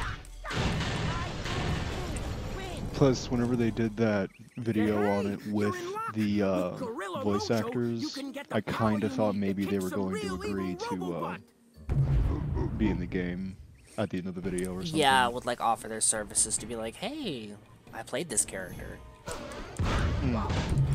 Speaker 4: Plus, whenever they did that video
Speaker 3: Hey,
Speaker 4: on it
Speaker 3: you're
Speaker 4: with
Speaker 3: in luck.
Speaker 4: the uh,
Speaker 3: With Gorilla
Speaker 4: voice
Speaker 3: Mojo, you
Speaker 4: actors,
Speaker 3: can get the
Speaker 4: I
Speaker 3: power
Speaker 4: kind of
Speaker 3: you
Speaker 4: thought
Speaker 3: need to
Speaker 4: maybe they
Speaker 3: kick
Speaker 4: were
Speaker 3: some
Speaker 4: going to
Speaker 3: real
Speaker 4: agree
Speaker 3: evil
Speaker 4: to uh,
Speaker 3: Robobutt.
Speaker 4: be in the game at the end of the video or something.
Speaker 1: Yeah, would like offer their services to be like, hey, I played this character.
Speaker 4: Mm.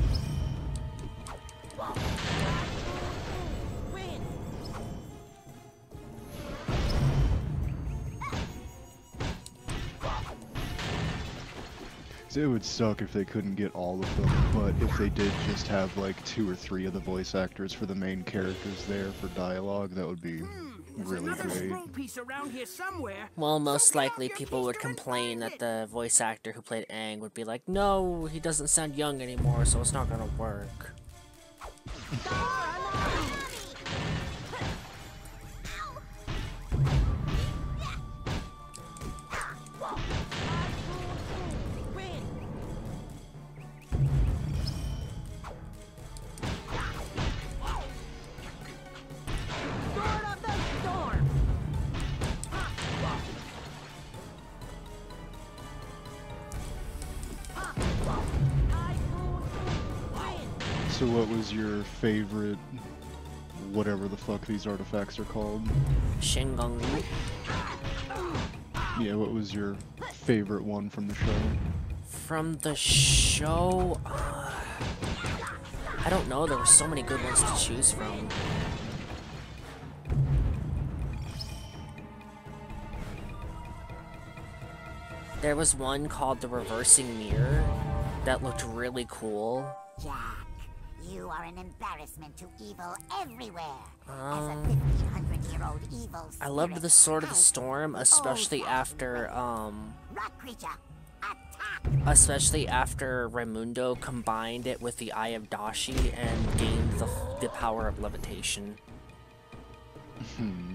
Speaker 4: So it would suck if they couldn't get all of them, but if they did just have like two or three of the voice actors for the main characters there for dialogue, that would be
Speaker 3: There's
Speaker 4: really
Speaker 3: another
Speaker 4: great.
Speaker 3: scroll piece around here somewhere.
Speaker 1: Well, most
Speaker 3: So get
Speaker 1: likely
Speaker 3: off your
Speaker 1: people would
Speaker 3: keister and
Speaker 1: complain
Speaker 3: find
Speaker 1: that
Speaker 3: it.
Speaker 1: the voice actor who played Aang would be like, no, he doesn't sound young anymore, so it's not gonna work.
Speaker 5: Sword of the storm!
Speaker 4: So what was your favorite, whatever the fuck these artifacts are called?
Speaker 1: Shingon Wu.
Speaker 4: Yeah, what was your favorite one from the show?
Speaker 1: From the show, uh, I don't know, there were so many good ones to choose from. There was one called the Reversing Mirror that looked really cool.
Speaker 6: Jack, you are an embarrassment to evil everywhere. As a
Speaker 1: Um,
Speaker 6: fifteen hundred year old evil
Speaker 1: I loved
Speaker 6: spirit,
Speaker 1: the Sword of the
Speaker 6: I
Speaker 1: Storm, especially after, um,
Speaker 6: rock creature, attack!
Speaker 1: especially after Raimundo combined it with the Eye of Dashi and gained the, the power of levitation.
Speaker 4: Hmm.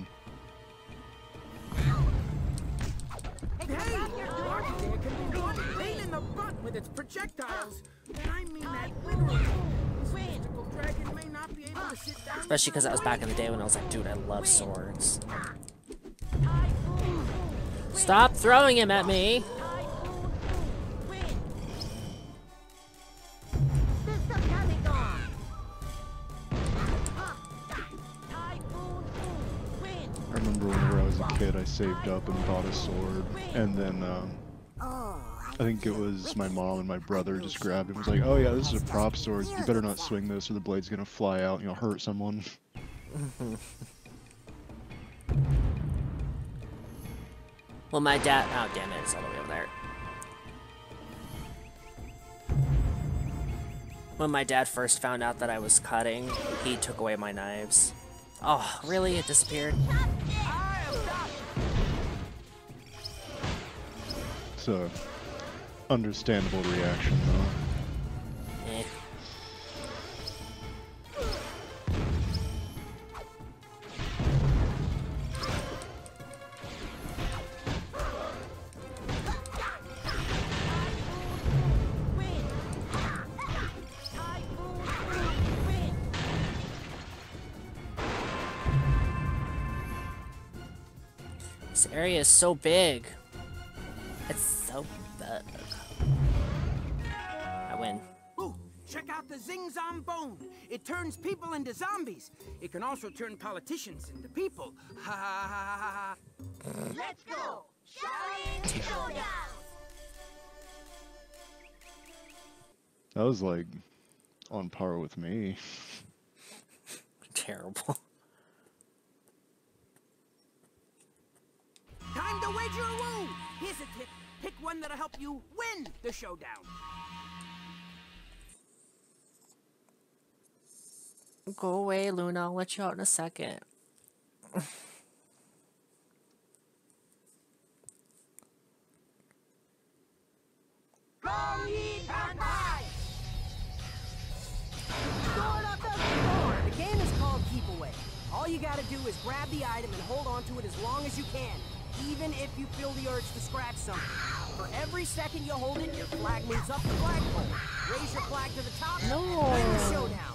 Speaker 3: Hey, Rock there can be one pain in the butt with its projectiles. And I mean that literally. This mystical dragon may not be able to sit down.
Speaker 1: Especially because that was back in the day when I was like, dude, I love swords. Stop throwing him at me!
Speaker 5: System coming on!
Speaker 4: I remember whenever I was a kid, I saved up and bought a sword, and then um,
Speaker 6: Oh,
Speaker 4: I think it was my mom and my brother just grabbed it and was like, oh yeah, this is a prop sword, you better not swing this or the blade's gonna fly out and you'll hurt someone.
Speaker 1: Well, my dad. Oh, damn it, it's all the way over there. When my dad first found out that I was cutting, he took away my knives. Oh, really? It disappeared?
Speaker 4: It's a understandable reaction though.
Speaker 1: Eh. This area is so big. It's so big. I win.
Speaker 3: Ooh, check out the Zing Zombone. It turns people into zombies. It can also turn politicians into people. Ha ha ha ha ha.
Speaker 6: let's go! Shaolin Showdown!
Speaker 4: That was like on par with me.
Speaker 1: Terrible.
Speaker 3: Time to wager a woo! Here's a tip. Pick one that'll help you win the showdown.
Speaker 1: Go away, Luna. I'll let you out in a second.
Speaker 5: Gong Yi Kanpai! Sword of the storm! The game is called Keep Away. All you gotta do is grab the item and hold on to it as long as you can, even if you feel the urge to scratch something. For every second you hold it, your flag moves up the flagpole. Raise your flag to the top.
Speaker 1: No.
Speaker 5: Win the showdown.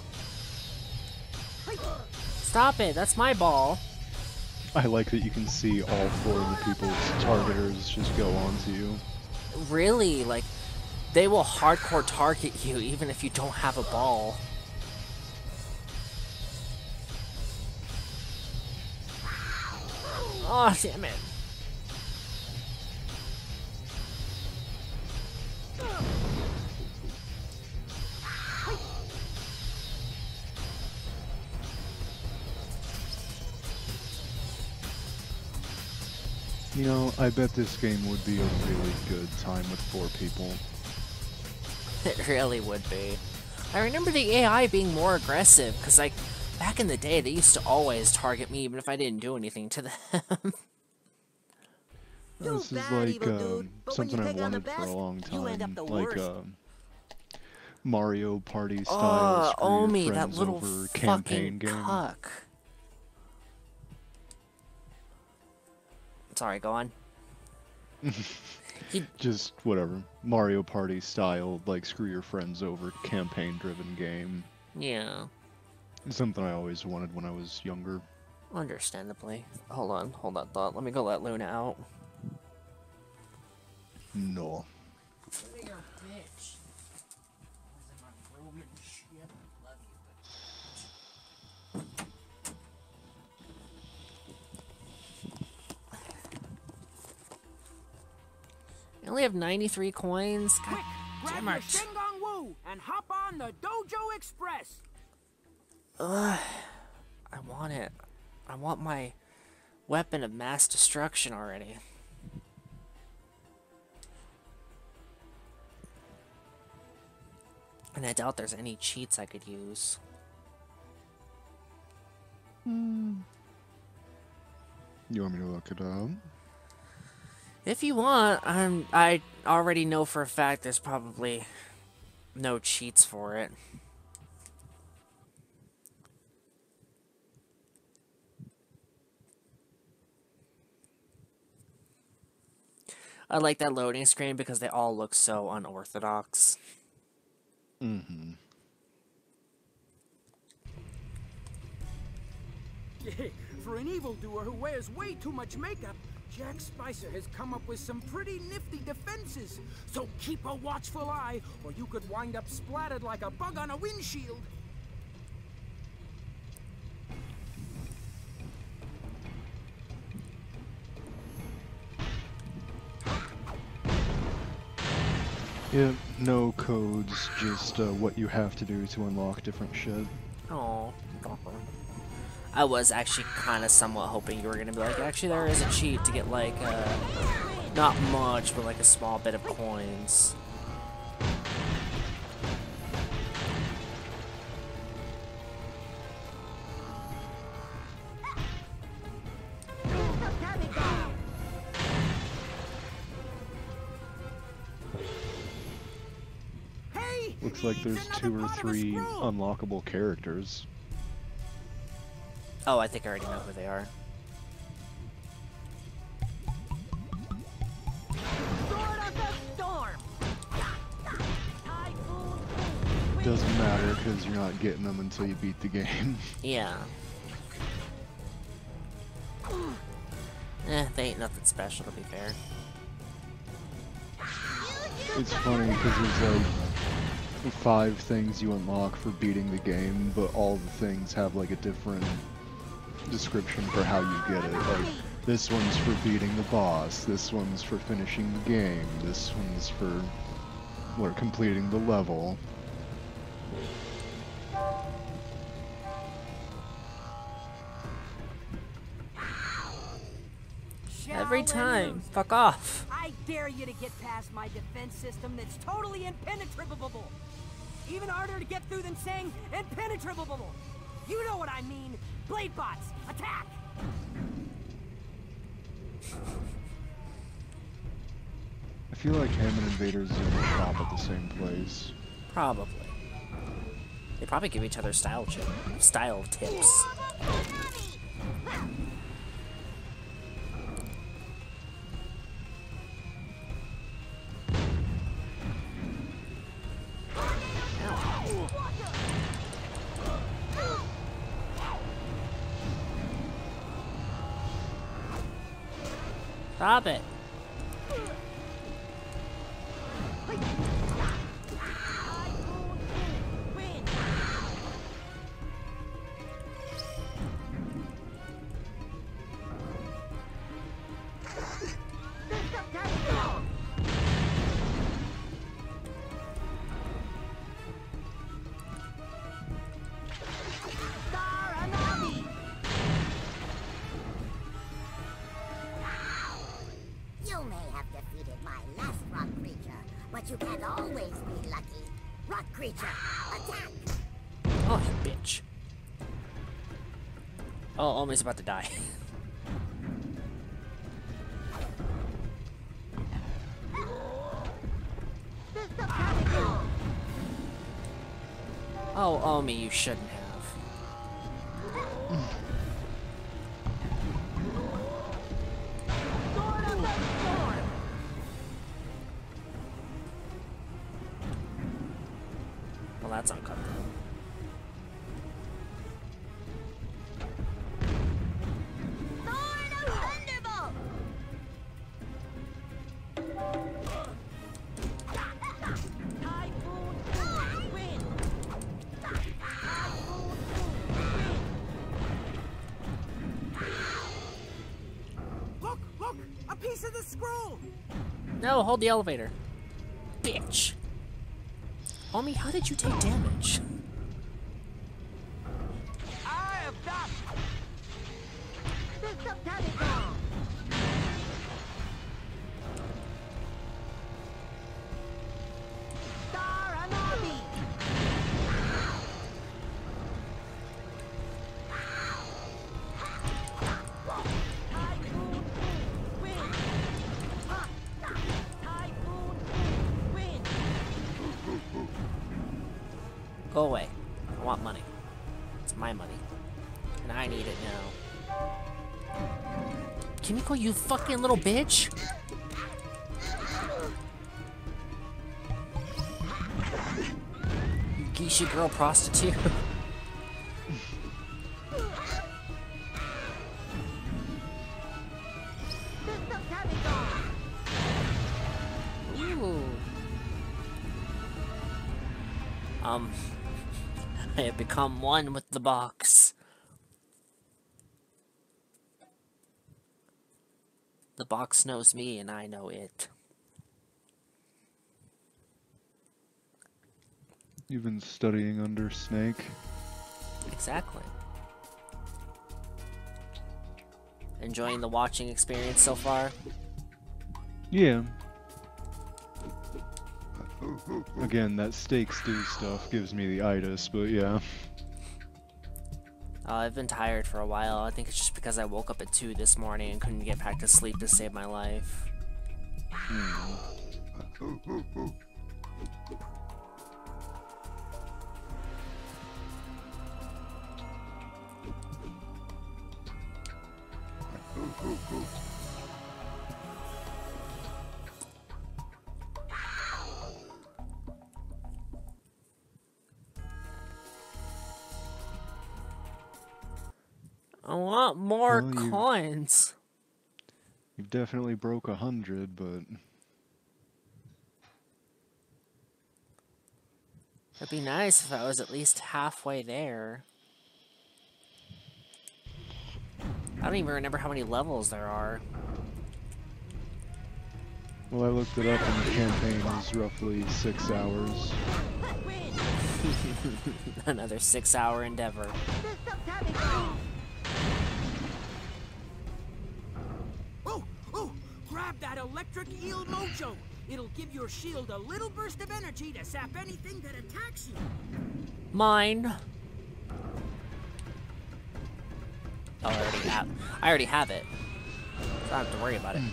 Speaker 1: Stop it, that's my ball.
Speaker 4: I like that you can see all four of the people's targeters just go onto you.
Speaker 1: Really, like, they will hardcore target you even if you don't have a ball. Oh, damn it.
Speaker 4: You know, I bet this game would be a really good time with four people.
Speaker 1: It really would be. I remember the A I being more aggressive, because, like, back in the day, they used to always target me even if I didn't do anything to them.
Speaker 4: This is
Speaker 7: bad,
Speaker 4: like
Speaker 7: evil
Speaker 4: um,
Speaker 7: dude, but when you
Speaker 4: something I've
Speaker 7: take on the
Speaker 4: wanted for a
Speaker 7: best,
Speaker 4: long
Speaker 7: you end up
Speaker 4: time,
Speaker 7: the
Speaker 4: like
Speaker 7: worst.
Speaker 4: um, Mario Party style
Speaker 1: Oh,
Speaker 4: screw your
Speaker 1: Omi, that
Speaker 4: friends
Speaker 1: little
Speaker 4: over
Speaker 1: fucking
Speaker 4: campaign game.
Speaker 1: cuck. Sorry, go on. He...
Speaker 4: Just whatever. Mario Party style, like screw your friends over campaign driven game.
Speaker 1: Yeah.
Speaker 4: Something I always wanted when I was younger.
Speaker 1: Understandably. Hold on, hold that thought. Let me go let Luna out.
Speaker 4: No.
Speaker 1: I only have ninety-three coins. God
Speaker 3: Quick, grab
Speaker 1: damn
Speaker 3: your
Speaker 1: it.
Speaker 3: Shengang Wu and hop on the Dojo Express.
Speaker 1: Ugh. I want it. I want my weapon of mass destruction already. And I doubt there's any cheats I could use.
Speaker 4: You want me to look it up?
Speaker 1: If you want, I'm, I already know for a fact there's probably no cheats for it. I like that loading screen because they all look so unorthodox.
Speaker 4: Mm-hmm.
Speaker 3: For an evildoer who wears way too much makeup, Jack Spicer has come up with some pretty nifty defenses. So keep a watchful eye, or you could wind up splattered like a bug on a windshield.
Speaker 4: Yep, no codes, just uh, what you have to do to unlock different shit.
Speaker 1: Oh, I was actually kind of somewhat hoping you were gonna be like, actually there is a cheat to get like, uh, not much, but like a small bit of coins.
Speaker 3: Hey!
Speaker 4: Looks like there's
Speaker 3: Another
Speaker 4: two or
Speaker 3: part of a
Speaker 4: three
Speaker 3: scroll.
Speaker 4: unlockable characters.
Speaker 1: Oh, I think I already know who they are.
Speaker 5: Sword of the Storm! Typhoon!
Speaker 4: Doesn't matter because you're not getting them until you beat the game.
Speaker 1: Yeah. Eh, they ain't nothing special to be fair.
Speaker 4: It's funny because there's like five things you unlock for beating the game, but all the things have like a different description for how you get it. Like, this one's for beating the boss, this one's for finishing the game, this one's for what, completing the level.
Speaker 1: Every
Speaker 5: Shaolin
Speaker 1: time.
Speaker 5: moves.
Speaker 1: Fuck off.
Speaker 5: I dare you to get past my defense system that's totally impenetrable. Even harder to get through than saying impenetrable. You know what I mean. Blade bots, attack!
Speaker 4: I feel like him and Invader Zim shop at the same place.
Speaker 1: Probably. They probably give each other style chip, style tips. Stop it.
Speaker 6: You may have defeated my last rock creature, but you can't always be lucky. Rock creature, attack!
Speaker 1: Oh, you bitch. Oh, Omi's about to die. Oh, Omi, you shouldn't have. Well, that's uncomfortable.
Speaker 3: Look, look! A piece of the scroll!
Speaker 1: No, hold the elevator. Bitch. Omi, how did you take damage?
Speaker 3: I have got
Speaker 1: Go away. I want money. It's my money. And I need it now. Kimiko, you fucking little bitch! You geisha girl prostitute. Ooh. Um... I have become one with the box. The box knows me and I know it.
Speaker 4: You've been studying under Snake.
Speaker 1: Exactly. Enjoying the watching experience so far?
Speaker 4: Yeah. Again, that steak stew stuff gives me the itis, but yeah.
Speaker 1: Uh, I've been tired for a while. I think it's just because I woke up at two this morning and couldn't get back to sleep to save my life.
Speaker 4: Hmm.
Speaker 1: I want more
Speaker 4: Well, you-
Speaker 1: coins.
Speaker 4: You've definitely broke a hundred, but
Speaker 1: It'd be nice if I was at least halfway there. I don't even remember how many levels there are.
Speaker 4: well, I looked it up and the campaign is roughly six hours.
Speaker 1: Another six-hour endeavor.
Speaker 3: Oh, oh! Grab that electric eel mojo! It'll give your shield a little burst of energy to sap anything that attacks you.
Speaker 1: Mine. Oh, I already have. I already have it. So I don't have to worry about it.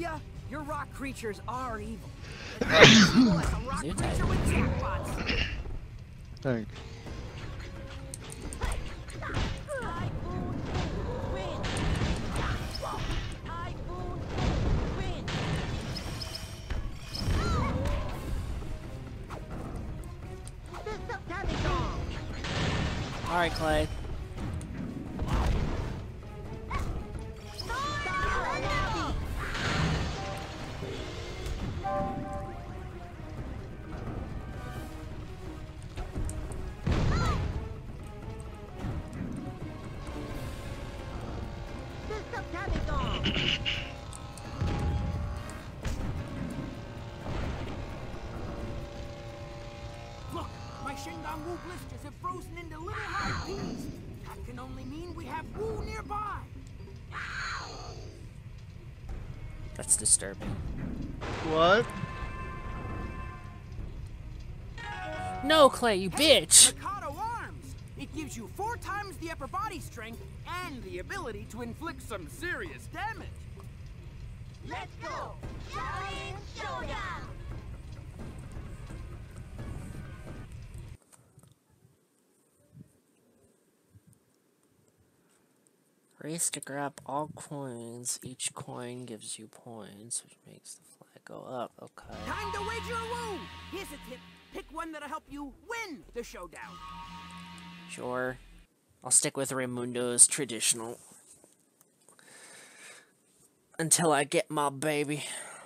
Speaker 5: Wuya, your rock creatures are evil. It's evil as a rock
Speaker 1: Zoo
Speaker 5: creature
Speaker 1: type.
Speaker 5: with jackpots.
Speaker 4: Thank.
Speaker 5: Typhoon win. Typhoon win.
Speaker 1: All right, Clay.
Speaker 3: Look, my Shengang Wu blisters have frozen into little hard peas. That can only mean we have Wu nearby.
Speaker 1: That's disturbing.
Speaker 4: What?
Speaker 1: No, Clay, you bitch!
Speaker 3: Mikado Arms! It gives you four times the upper body strength and the ability to inflict some serious damage.
Speaker 6: Let's go! Shaolin Showdown!
Speaker 1: Race to grab all coins. Each coin gives you points, which makes the flag go up. Okay.
Speaker 3: Time to wager a Wu! Here's a tip. Pick one that'll help you win the showdown.
Speaker 1: Sure. I'll stick with Raimundo's traditional. Until I get my baby.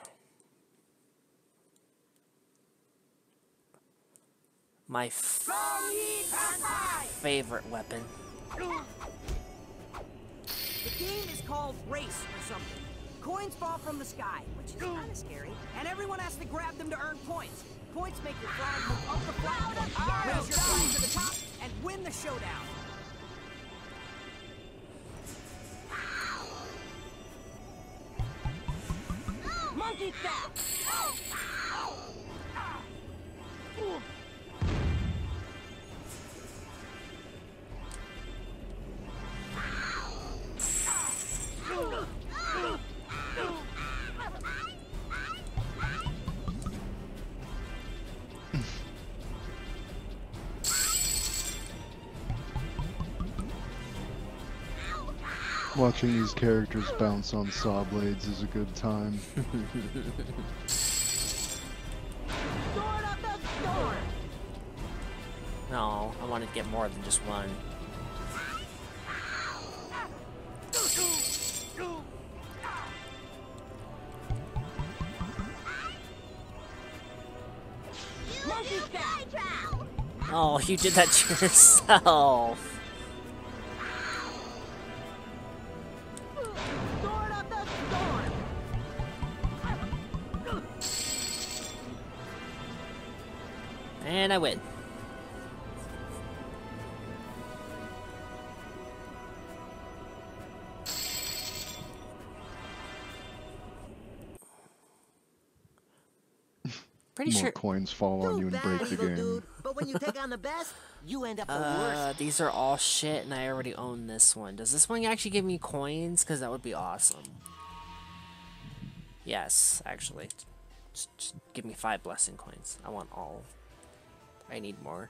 Speaker 1: My f favorite weapon.
Speaker 5: The game is called Race or something. Coins fall from the sky, which is kind of scary, and everyone has to grab them to earn points. Points make your flag move up the flag, raise your flag to the top, and win the showdown. Monkey Fat!
Speaker 4: Watching these characters bounce on saw blades is a good time.
Speaker 5: Sword of the Storm!
Speaker 1: No, I wanted to get more than just one.
Speaker 5: Monkey Fat!
Speaker 1: Oh, you did that to yourself.
Speaker 5: Sword of the Storm!
Speaker 1: And I win. Pretty
Speaker 4: More
Speaker 1: sure.
Speaker 4: coins fall on
Speaker 7: Too
Speaker 4: you and
Speaker 7: bad,
Speaker 4: break the
Speaker 7: evil
Speaker 4: game.
Speaker 7: dude. But when you take on the best, you end up the
Speaker 1: Uh,
Speaker 7: worst.
Speaker 1: these are all shit, and I already own this one. Does this one actually give me coins? Because that would be awesome. Yes, actually. Just, just give me five blessing coins. I want all. I need more.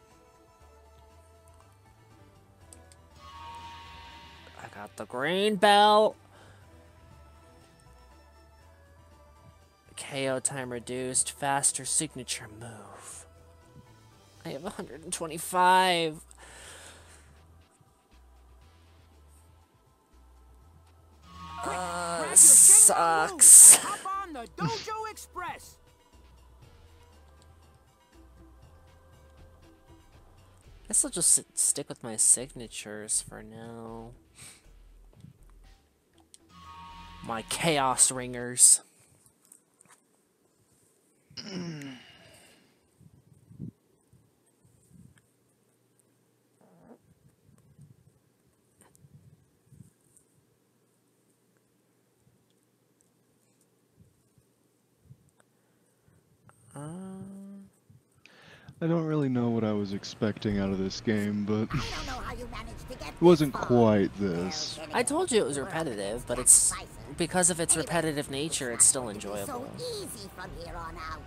Speaker 1: I got the green belt. K O time reduced. Faster signature move. I have one hundred twenty-five.
Speaker 3: Quick,
Speaker 1: Uh,
Speaker 3: grab your
Speaker 1: this
Speaker 3: Shengang Wu
Speaker 1: sucks.
Speaker 3: and hop on the Dojo Express.
Speaker 1: Guess I'll just sit, stick with my signatures for now. My Chaos Ringers.
Speaker 4: I don't really know what I was expecting out of this game, but
Speaker 6: I don't know how you managed to get
Speaker 4: it wasn't
Speaker 6: this far.
Speaker 4: quite this.
Speaker 1: I told you it was repetitive, but it's because of its repetitive nature, it's still enjoyable.
Speaker 6: So easy from here on out.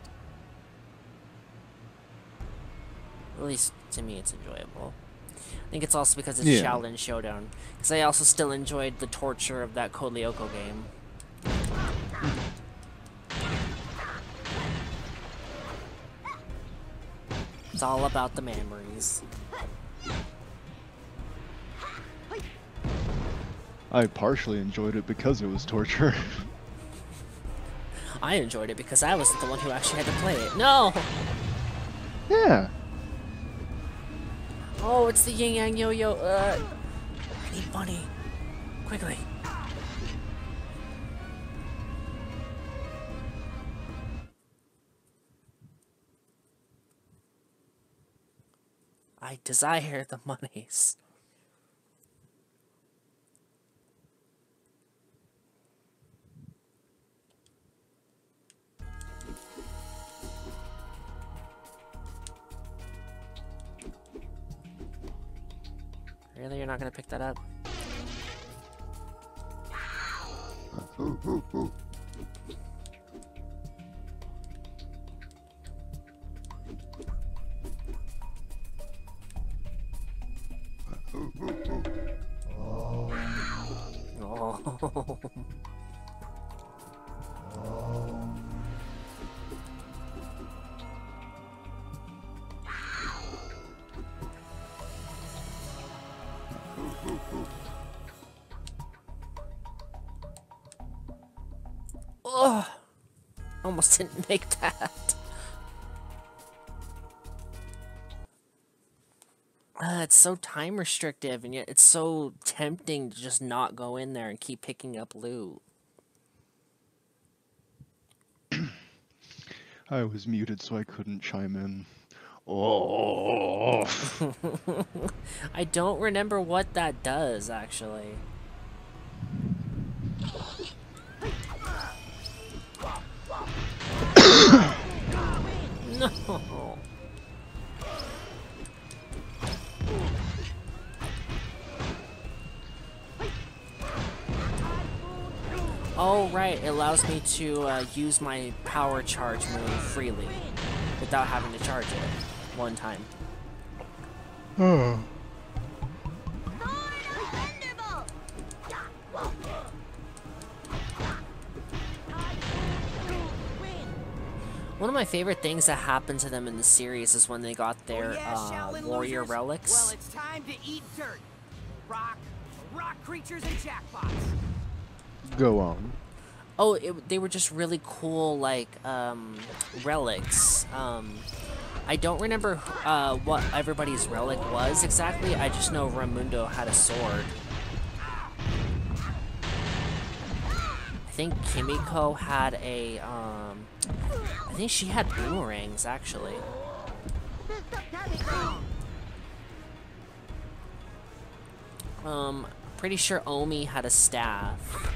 Speaker 1: At least to me, it's enjoyable. I think it's also because it's
Speaker 4: Yeah.
Speaker 1: Shaolin Showdown. Because I also still enjoyed the torture of that Code Lyoko game. It's all about the memories.
Speaker 4: I partially enjoyed it because it was torture.
Speaker 1: I enjoyed it because I wasn't the one who actually had to play it. No!
Speaker 4: Yeah.
Speaker 1: Oh, it's the yin yang yo yo. Uh, I need money. Quickly. I desire the monies. Really? You're not gonna pick that up? Oh. Oh, almost didn't make that. Uh, it's so time restrictive, and yet it's so tempting to just not go in there and keep picking up loot.
Speaker 4: I was muted so I couldn't chime in. Oh.
Speaker 1: I don't remember what that does, actually. No. Oh, right. It allows me to uh, use my power charge move freely without having to charge it one time.
Speaker 4: Oh.
Speaker 1: One of my favorite things that happened to them in the series is when they got their
Speaker 5: Oh, yeah,
Speaker 1: uh,
Speaker 5: Shaolin
Speaker 1: warrior
Speaker 5: losers?
Speaker 1: relics.
Speaker 5: Well, it's time to eat dirt. Rock, rock creatures and jackpots.
Speaker 4: Go on.
Speaker 1: Oh, it, they were just really cool, like, um, relics. Um, I don't remember uh, what everybody's relic was exactly. I just know Raimundo had a sword. I think Kimiko had a, um, I think she had boomerangs, actually. Um, pretty sure Omi had a staff.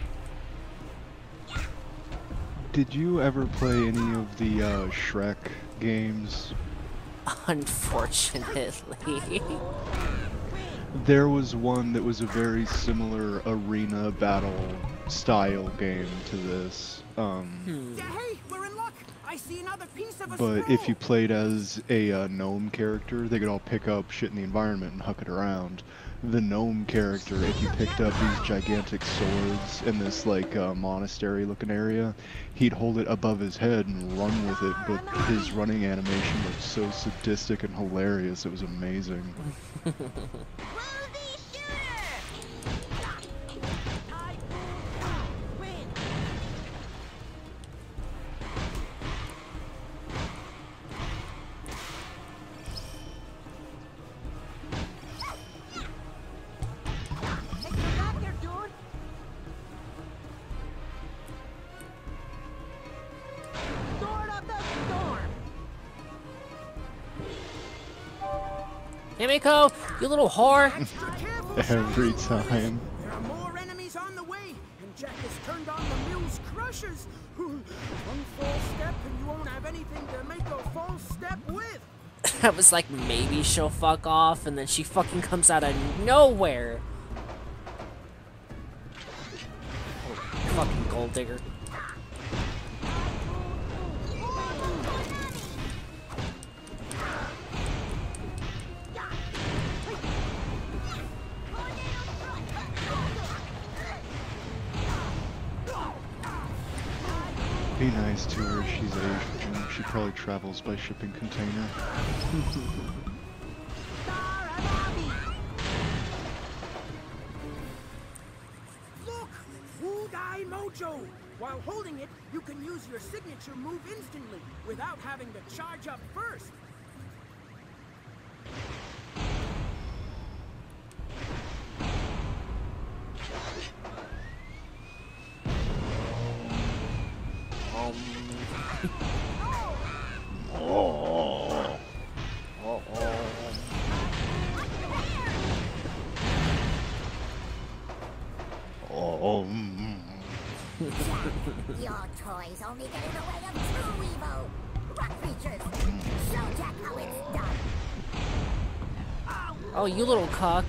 Speaker 4: Did you ever play any of the uh, Shrek games?
Speaker 1: Unfortunately.
Speaker 4: There was one that was a very similar arena battle style game to this. Um,
Speaker 1: Hmm.
Speaker 5: Yeah, hey, we're in luck. I see another piece of a
Speaker 4: but
Speaker 5: scroll.
Speaker 4: if you played as a uh, gnome character, they could all pick up shit in the environment and huck it around. The gnome character, if you picked up these gigantic swords in this like uh, monastery looking area, he'd hold it above his head and run with it, but his running animation was so sadistic and hilarious, it was amazing.
Speaker 1: Himiko, you little whore!
Speaker 5: Extra careful,
Speaker 4: Every
Speaker 5: Shaolin
Speaker 4: time.
Speaker 5: There are more enemies on the way, and Jack has turned on the Mill's crushers. One false step and you won't have anything to make a false step with.
Speaker 1: I was like, maybe she'll fuck off, and then she fucking comes out of nowhere. Oh, fucking gold digger.
Speaker 4: Be nice to her. She's Asian. She probably travels by shipping container.
Speaker 3: Look! Wudai Mojo! While holding it, you can use your signature move instantly, without having to charge up first.
Speaker 1: Um. oh. Oh, oh.
Speaker 4: Oh. Mm.
Speaker 6: Your toys only get in the way of true evil. Rock creatures, show Jack how it's done.
Speaker 1: Oh, you little cock.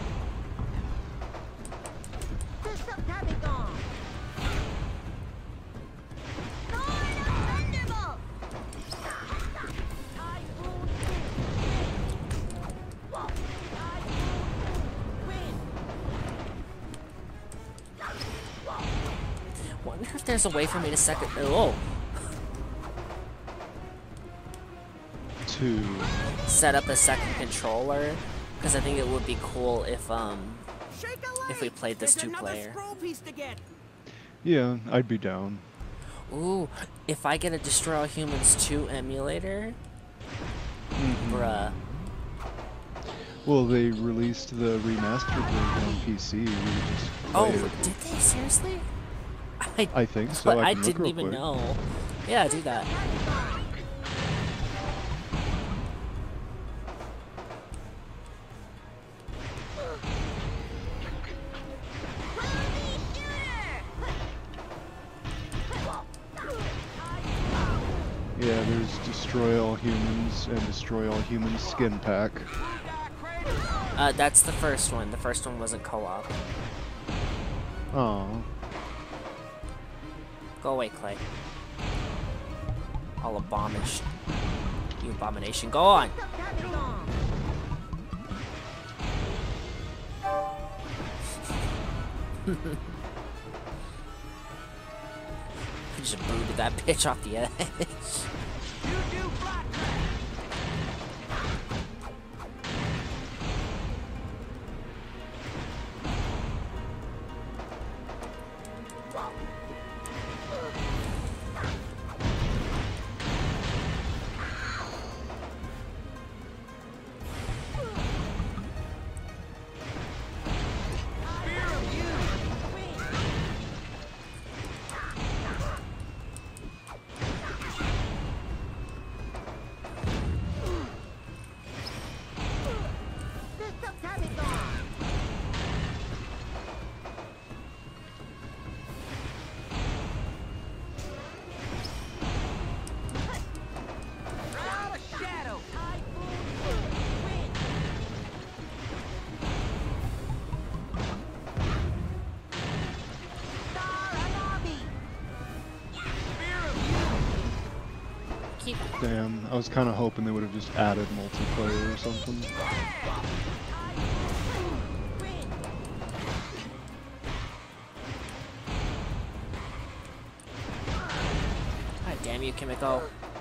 Speaker 1: Wonder if there's a way for me to second. Oh.
Speaker 4: To
Speaker 1: Set up a second controller, because I think it would be cool if um
Speaker 3: Shake a
Speaker 1: if we
Speaker 3: leg.
Speaker 1: played this
Speaker 3: There's
Speaker 1: two
Speaker 3: another
Speaker 1: player.
Speaker 3: scroll piece to get.
Speaker 4: yeah, I'd be down.
Speaker 1: Ooh, if I get a Destroy All Humans two emulator,
Speaker 4: Mm-hmm.
Speaker 1: bruh.
Speaker 4: Well, they released the remastered version on P C. We could just
Speaker 1: Oh,
Speaker 4: play it.
Speaker 1: did they seriously? I,
Speaker 4: I think so.
Speaker 1: but
Speaker 4: I,
Speaker 1: I
Speaker 4: can look
Speaker 1: didn't
Speaker 4: real
Speaker 1: even
Speaker 4: quick.
Speaker 1: know. Yeah, do that.
Speaker 4: Yeah, there's Destroy All Humans and Destroy All Humans skin pack.
Speaker 1: Uh, that's the first one. The first one wasn't co-op.
Speaker 4: Oh,
Speaker 1: Go away, Clay. I'll abominish. You abomination. Go on! Just booted that bitch off the edge. Keep
Speaker 4: damn. I was kind of hoping they would have just added multiplayer or something.
Speaker 1: God damn you, Kimiko.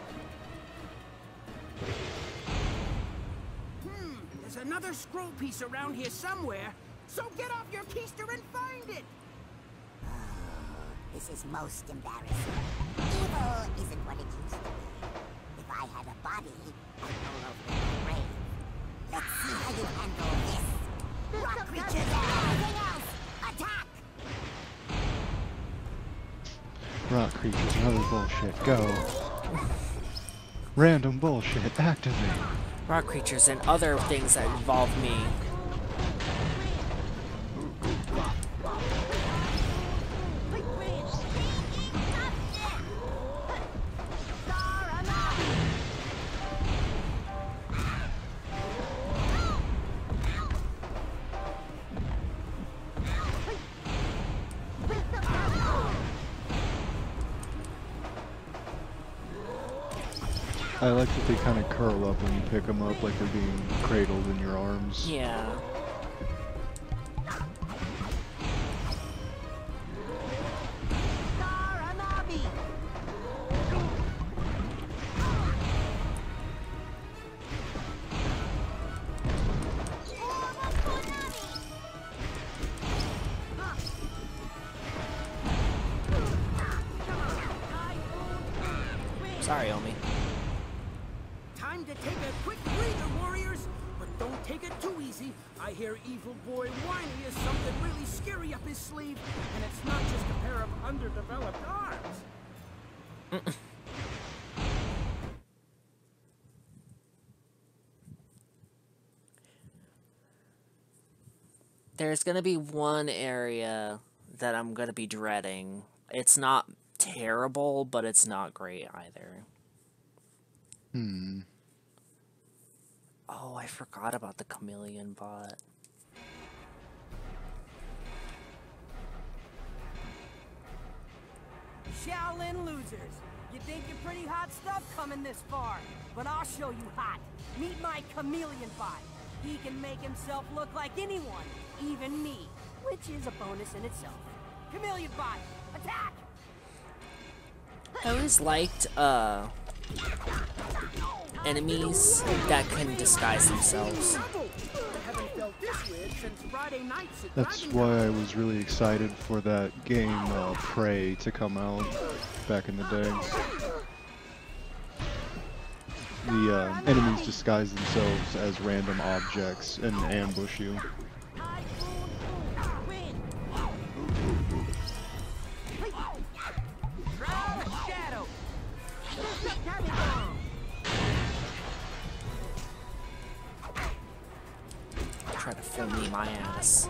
Speaker 3: Hmm, there's another scroll piece around here somewhere. So get off your keister and find it.
Speaker 6: This is most embarrassing. Evil isn't what it used to be. If I had a body, I'd roll over in my grave. Let's see how you handle this. Rock creatures and everything else, attack!
Speaker 4: Rock creatures and other bullshit. Go. Random bullshit. Activate.
Speaker 1: Rock creatures and other things that involve me.
Speaker 4: I like that they kind of curl up when you pick them up, like they're being cradled in your arms.
Speaker 1: Yeah. Sorry, Omi.
Speaker 3: Time to take a quick breather, warriors! But don't take it too easy. I hear Evil Boy Whiny has something really scary up his sleeve, and it's not just a pair of underdeveloped arms.
Speaker 1: There's gonna be one area that I'm gonna be dreading. It's not terrible, but it's not great either.
Speaker 4: Hmm.
Speaker 1: Oh, I forgot about the chameleon bot.
Speaker 5: Shaolin losers. You think you're pretty hot stuff coming this far, but I'll show you hot. Meet my chameleon bot. He can make himself look like anyone, even me, which is a bonus in itself. Chameleon bot, attack!
Speaker 1: I always liked, uh, enemies that can disguise themselves.
Speaker 3: Haven't felt this weird since Friday nights at
Speaker 4: That's
Speaker 3: Dragon
Speaker 4: why I was really excited for that game, uh, Prey, to come out back in the day. The uh, enemies disguise themselves as random objects and ambush you.
Speaker 1: Try to fool me my ass.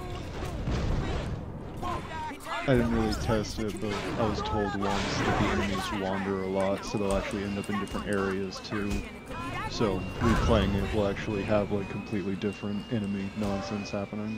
Speaker 4: I didn't really test it, but I was told once that the enemies wander a lot, so they'll actually end up in different areas too. So, replaying it will actually have like completely different enemy nonsense happening.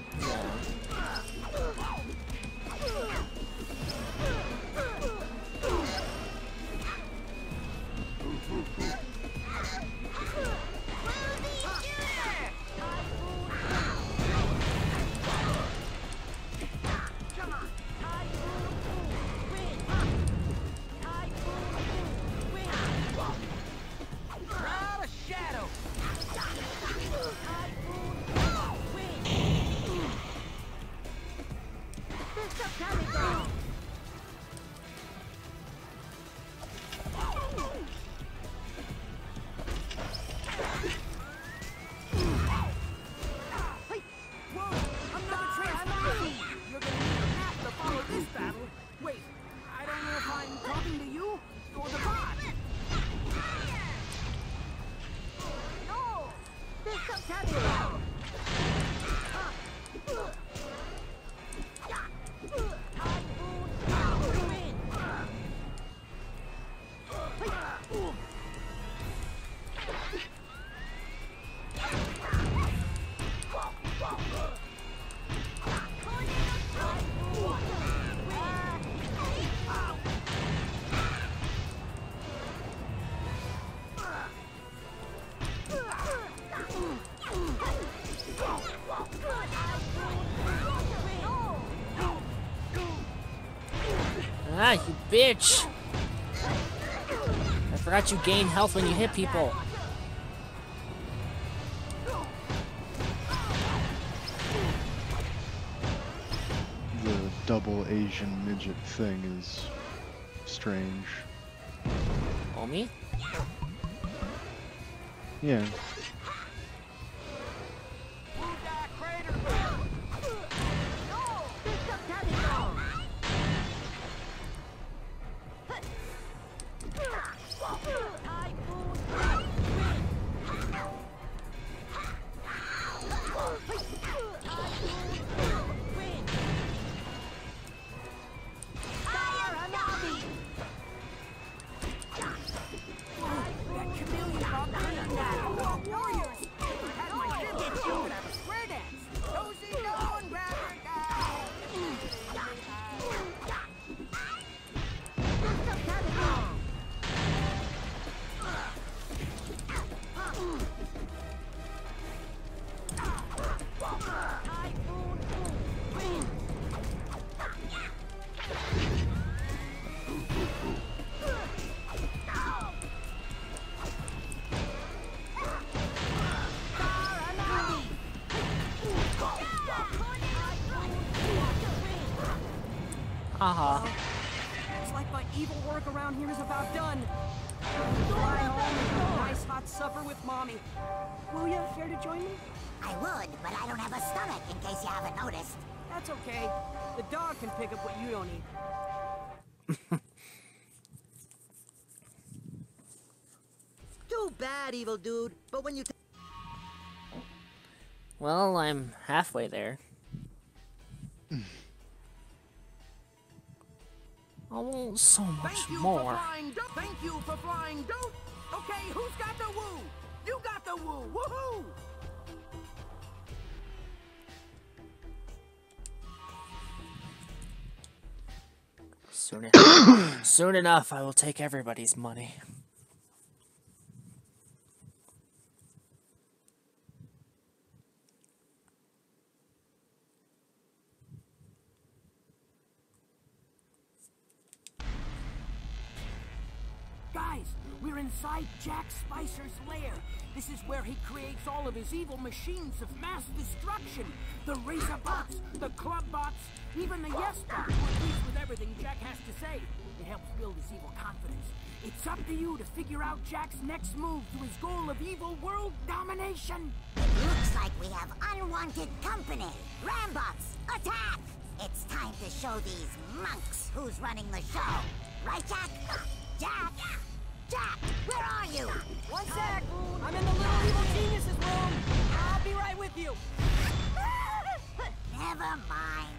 Speaker 1: Ah, you bitch! I forgot you gain health when you hit people.
Speaker 4: The double Asian midget thing is strange.
Speaker 1: Omi?
Speaker 4: Yeah.
Speaker 1: Haha.
Speaker 5: Looks like my evil work around here is about done. Fly home and have a nice hot supper with Mommy. Will you care to join me?
Speaker 6: I would, but I don't have a stomach, in case you haven't noticed.
Speaker 5: That's okay. The dog can pick up what you don't eat.
Speaker 7: Too bad, evil dude. But when you t
Speaker 1: Well, I'm halfway there. I want so much
Speaker 3: Thank you
Speaker 1: more.
Speaker 3: for flying dope. Thank you for flying dope. Okay, who's got the woo? You got the woo. Woohoo!
Speaker 1: Soon, en- soon enough, I will take everybody's money.
Speaker 3: Guys, we're inside Jack Spicer's lair. This is where he creates all of his evil machines of mass destruction. The Razor Bots, the Club Bots, even the Yes Bot, who agrees with everything Jack has to say. It helps build his evil confidence. It's up to you to figure out Jack's next move to his goal of evil world domination.
Speaker 6: It looks like we have unwanted company. Rambots, attack! It's time to show these monks who's running the show. Right, Jack? Jack! Jack, where are you?
Speaker 5: One sec. I'm in the little evil genius's room. I'll be right with you.
Speaker 6: Never mind.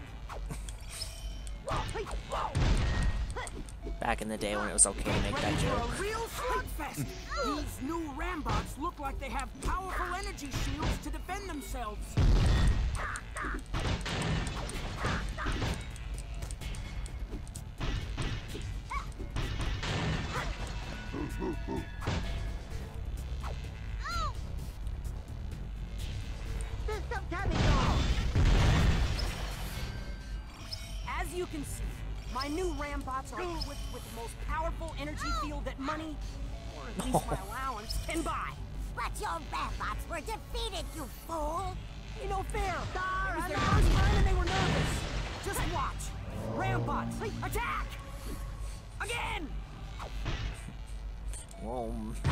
Speaker 1: Back in the day when it was okay to make that
Speaker 3: Ready for
Speaker 1: joke.
Speaker 3: a real slugfest. These new Rambots look like they have powerful energy shields to defend themselves.
Speaker 5: As you can see, my new Rambots are equipped with the most powerful energy field that money, or at least my allowance, can buy.
Speaker 6: But your Rambots were defeated, you fool!
Speaker 5: Ain't no fair. It was their first time and they were nervous. Just watch. Rambots, attack! Again!
Speaker 1: Whoa.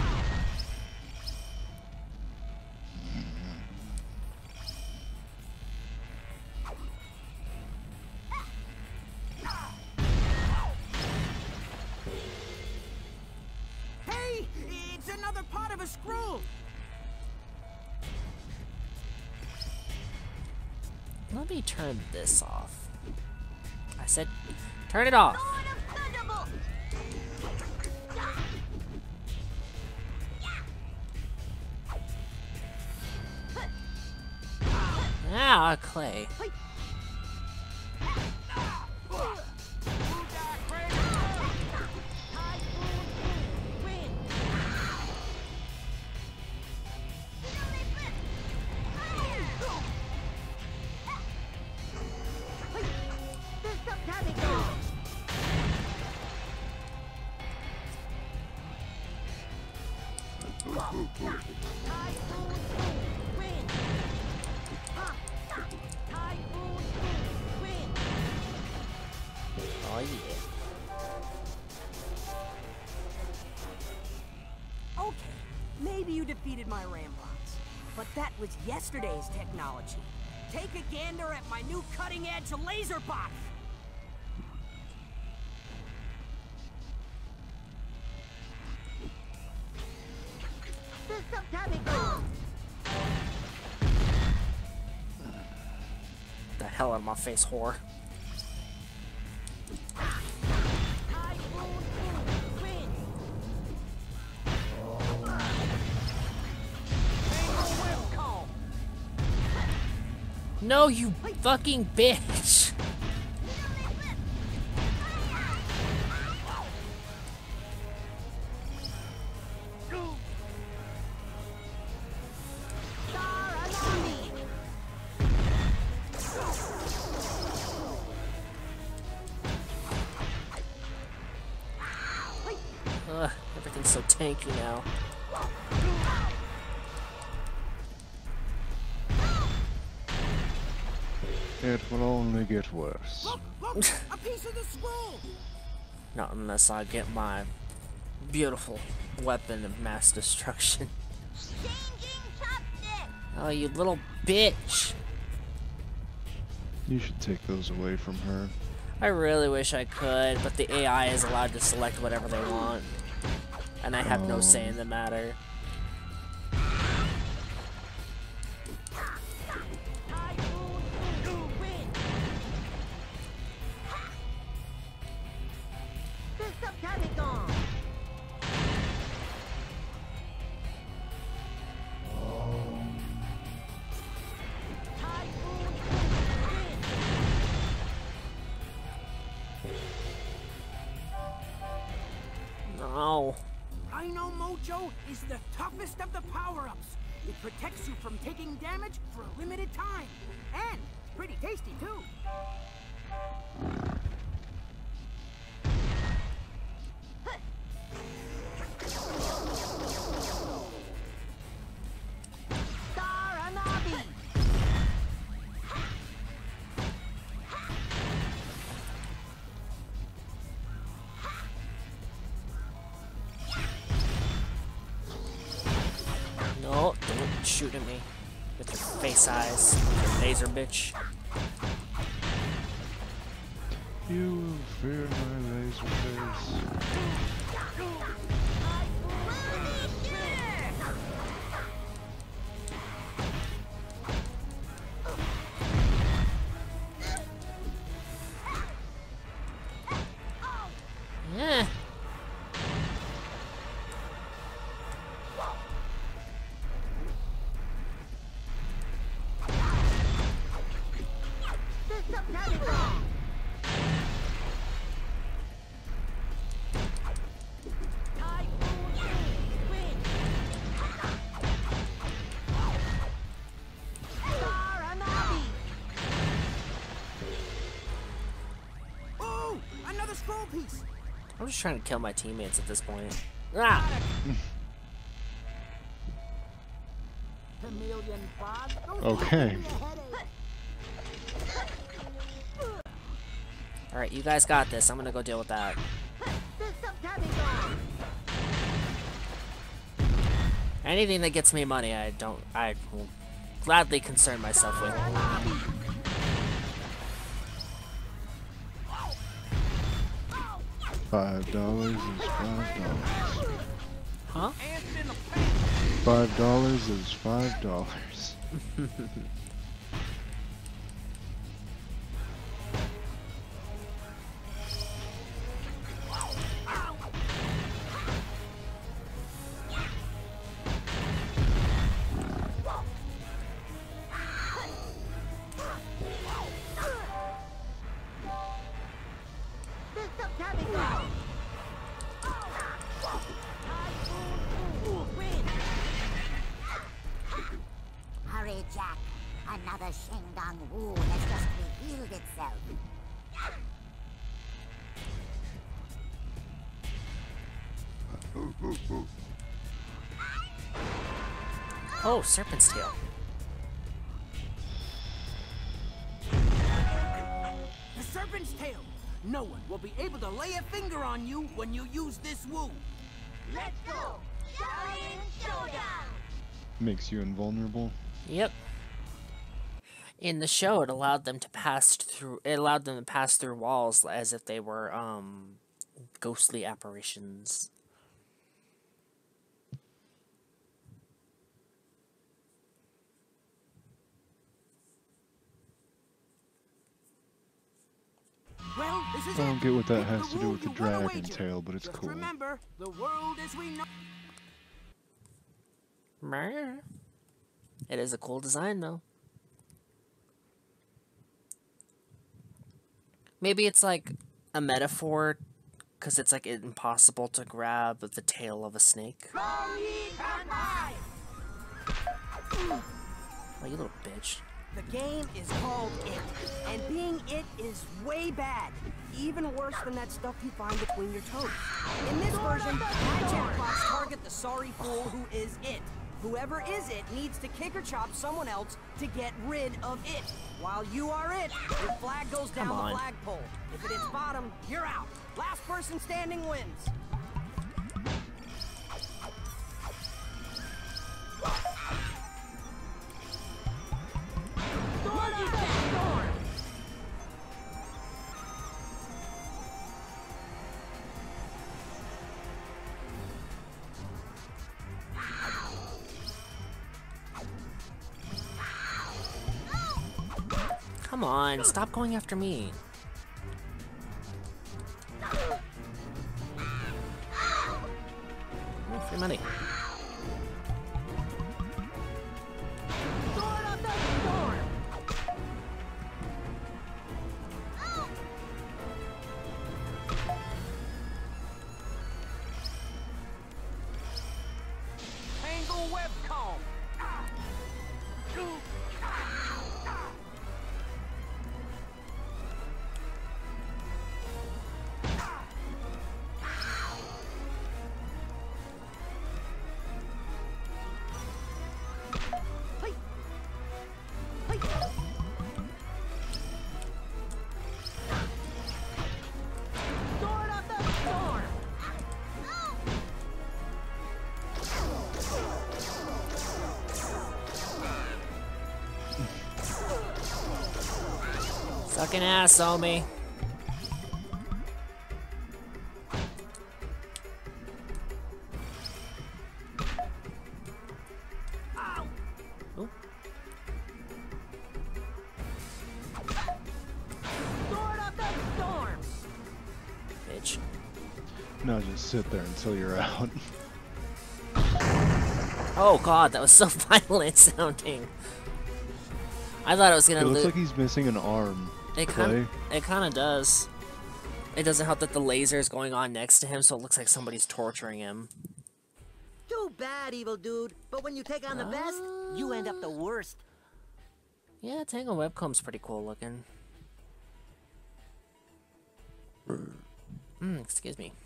Speaker 3: Hey, it's another part of a scroll.
Speaker 1: Let me turn this off. I said, turn it off. Ah, clay. Oh yeah.
Speaker 5: Okay, maybe you defeated my Rambots, but that was yesterday's technology. Take a gander at my new cutting-edge laser bot.
Speaker 1: The hell out of my face, whore. No, you fucking bitch! Ugh, everything's so tanky now.
Speaker 4: It will only get worse.
Speaker 3: Look, look! A piece of the scroll!
Speaker 1: Not unless I get my beautiful weapon of mass destruction.
Speaker 6: Changing chopstick!
Speaker 1: Oh, you little bitch!
Speaker 4: You should take those away from her.
Speaker 1: I really wish I could, but the A I is allowed to select whatever they want. And I have no say in the matter. No.
Speaker 3: Rhino Mojo is the toughest of the power-ups. It protects you from taking damage for a limited time. And pretty tasty, too.
Speaker 1: No, don't shoot at me with your face eyes, you laser bitch.
Speaker 4: You will fear my laser face.
Speaker 1: Yeah.
Speaker 3: Oh, another scroll piece.
Speaker 1: I'm just trying to kill my teammates at this point. Ah!
Speaker 3: Chameleon Bob.
Speaker 4: Okay.
Speaker 1: Alright, you guys got this. I'm gonna go deal with that. Anything that gets me money, I don't. I will gladly concern myself with.
Speaker 4: Five dollars is five dollars.
Speaker 1: Huh?
Speaker 4: Five dollars is five dollars.
Speaker 6: Hurry, Jack. Another Shengdong Wu has just revealed itself.
Speaker 1: Oh, Serpent's Tail.
Speaker 3: The Serpent's Tail. No one will be able to lay a finger on you when you use this Wu.
Speaker 6: Let's go! Shaolin Showdown!
Speaker 4: Makes you invulnerable.
Speaker 1: Yep. In the show, it allowed them to pass through. It allowed them to pass through walls as if they were um, ghostly apparitions.
Speaker 3: Well, this is
Speaker 4: I don't
Speaker 3: it.
Speaker 4: get what that
Speaker 3: Pick
Speaker 4: has to do
Speaker 3: Wu
Speaker 4: with the
Speaker 3: you wanna
Speaker 4: dragon
Speaker 3: wager.
Speaker 4: tail, but it's
Speaker 3: Just
Speaker 4: cool.
Speaker 3: remember, the world as we know.
Speaker 1: Meh. It is a cool design, though. Maybe it's like a metaphor, because it's like impossible to grab the tail of a snake. Oh, you little bitch.
Speaker 5: The game is called It, and being It is way bad. Even worse than that stuff you find between your toes. In this version, my jackpots target the sorry fool who is It. Whoever is it needs to kick or chop someone else to get rid of it. While you are it, your flag goes down
Speaker 1: Come on.
Speaker 5: the flagpole. If it hits bottom, you're out. Last person standing wins. Storm defense, storm!
Speaker 1: Come on, stop going after me. Oh, free money.
Speaker 5: Sword of the storm! Tangle web comb! Sword of the storm!
Speaker 1: Sucking ass, Omi. Ooh.
Speaker 5: Sword of the storm!
Speaker 1: Bitch.
Speaker 4: No, just sit there until you're out.
Speaker 1: Oh god, that was so violent sounding. I thought I was
Speaker 4: It
Speaker 1: gonna
Speaker 4: looks
Speaker 1: lose.
Speaker 4: like he's missing an arm.
Speaker 1: It
Speaker 4: Clay.
Speaker 1: kind it kind of does. It doesn't help that the laser is going on next to him, so it looks like somebody's torturing him.
Speaker 7: Too bad, evil dude. But when you take on the best, you end up the worst.
Speaker 1: Yeah, Tangle Webcomb's pretty cool looking. Hmm, excuse me.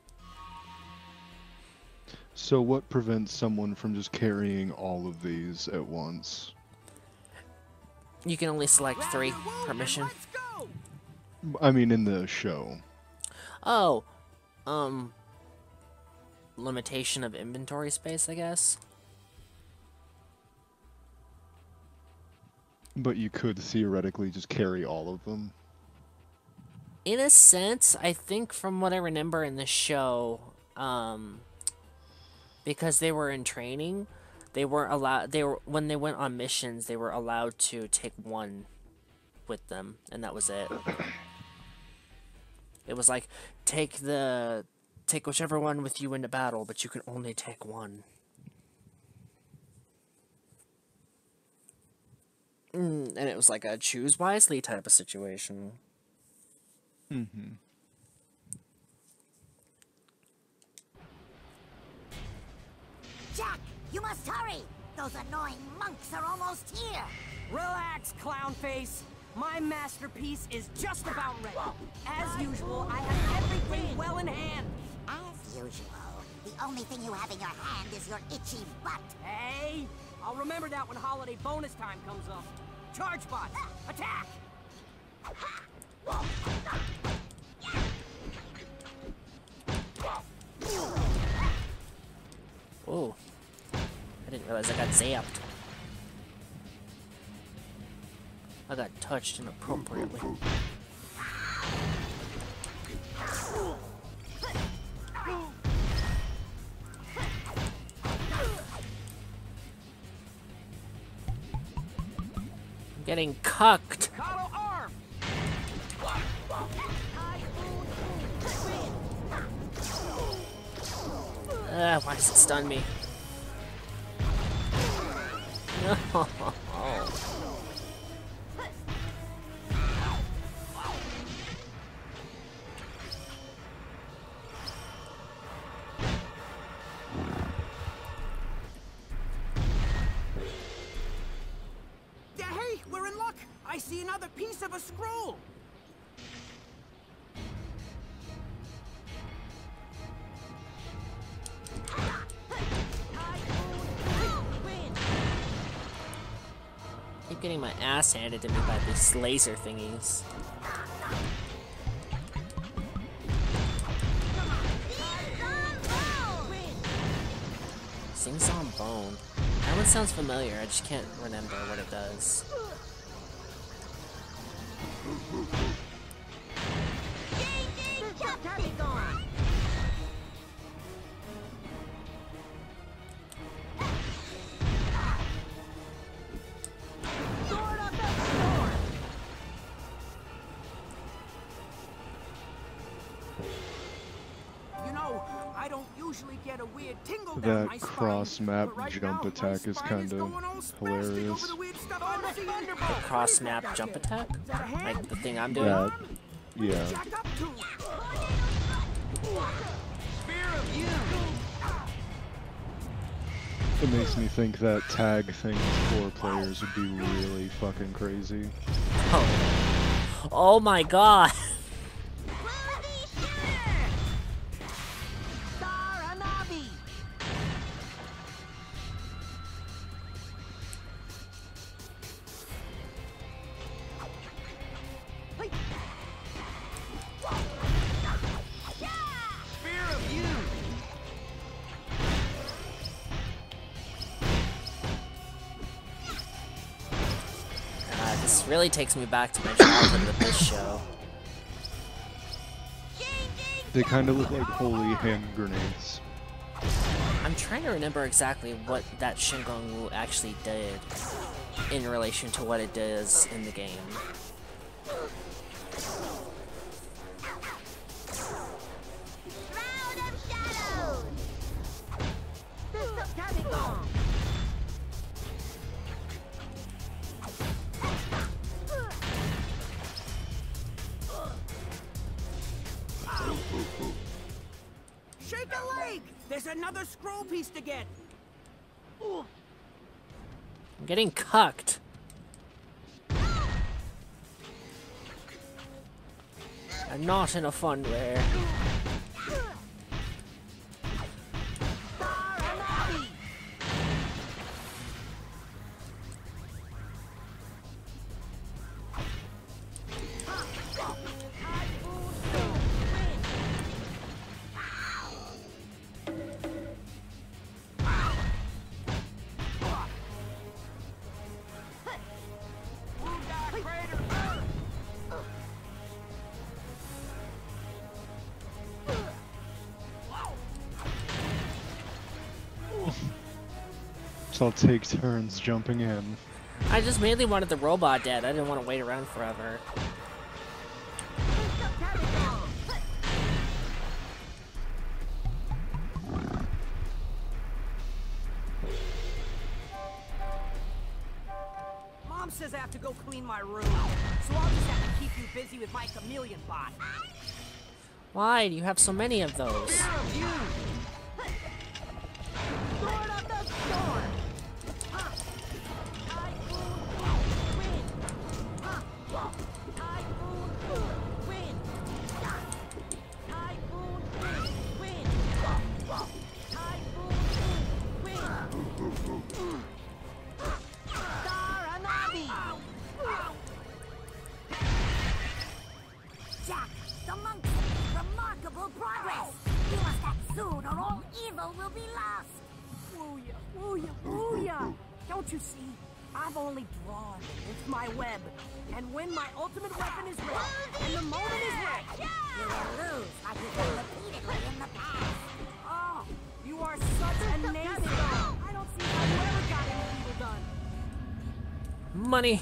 Speaker 4: So what prevents someone from just carrying all of these at once?
Speaker 1: You can only select three per mission.
Speaker 3: Let's go!
Speaker 4: I mean, in the show.
Speaker 1: Oh, um, limitation of inventory space, I guess.
Speaker 4: But you could theoretically just carry all of them.
Speaker 1: In a sense, I think from what I remember in the show, um, because they were in training, they weren't allowed. They were when they went on missions, they were allowed to take one with them, and that was it. It was like take the take whichever one with you into battle, but you can only take one. Mm, and it was like a choose wisely type of situation.
Speaker 4: Mm-hmm.
Speaker 6: Jack, you must hurry! Those annoying monks are almost here!
Speaker 5: Relax, clown face. My masterpiece is just about ready. As usual, I have everything well in hand.
Speaker 6: As usual, the only thing you have in your hand is your itchy butt.
Speaker 5: Hey, I'll remember that when holiday bonus time comes up. Charge bot, attack!
Speaker 1: Whoa. I didn't realize I got zapped. I got touched inappropriately. I'm getting cucked.
Speaker 5: Hollow arm!
Speaker 1: Ah, why does it stun me? No.
Speaker 3: Hey, we're in luck! I see another piece of a scroll!
Speaker 1: keep getting my ass handed to me by these laser thingies. Sing Song Bone. That one sounds familiar, I just can't remember what it does.
Speaker 4: That cross-map jump attack is kind of hilarious.
Speaker 1: The cross-map jump attack? Like the thing I'm doing?
Speaker 4: Yeah. Yeah. It makes me think that tag thing with four players would be really fucking crazy.
Speaker 1: Oh, oh my god! Really takes me back to my childhood with this show.
Speaker 4: They kind of look like holy hand grenades.
Speaker 1: I'm trying to remember exactly what that Shingon Wu actually did in relation to what it does in the game.
Speaker 3: Shake a leg! There's another scroll piece to get!
Speaker 1: I'm getting cucked. I'm not in a fun way.
Speaker 4: So I'll take turns jumping in.
Speaker 1: I just mainly wanted the robot dead. I didn't want to wait around forever.
Speaker 5: Mom says I have to go clean my room, so I'll just have to keep you busy with my chameleon bot.
Speaker 1: Why do you have so many of those?
Speaker 6: Jack, the monks have made remarkable progress. You must act soon or all evil will be lost.
Speaker 5: Wooya, wooya, wooya! Don't you see? I've only drawn with my web. And when my ultimate weapon is ready, and the moment is right,
Speaker 6: You will lose like you've done repeatedly in the past.
Speaker 5: oh, you are such a naysay. I don't see how you ever got any evil done.
Speaker 1: Money.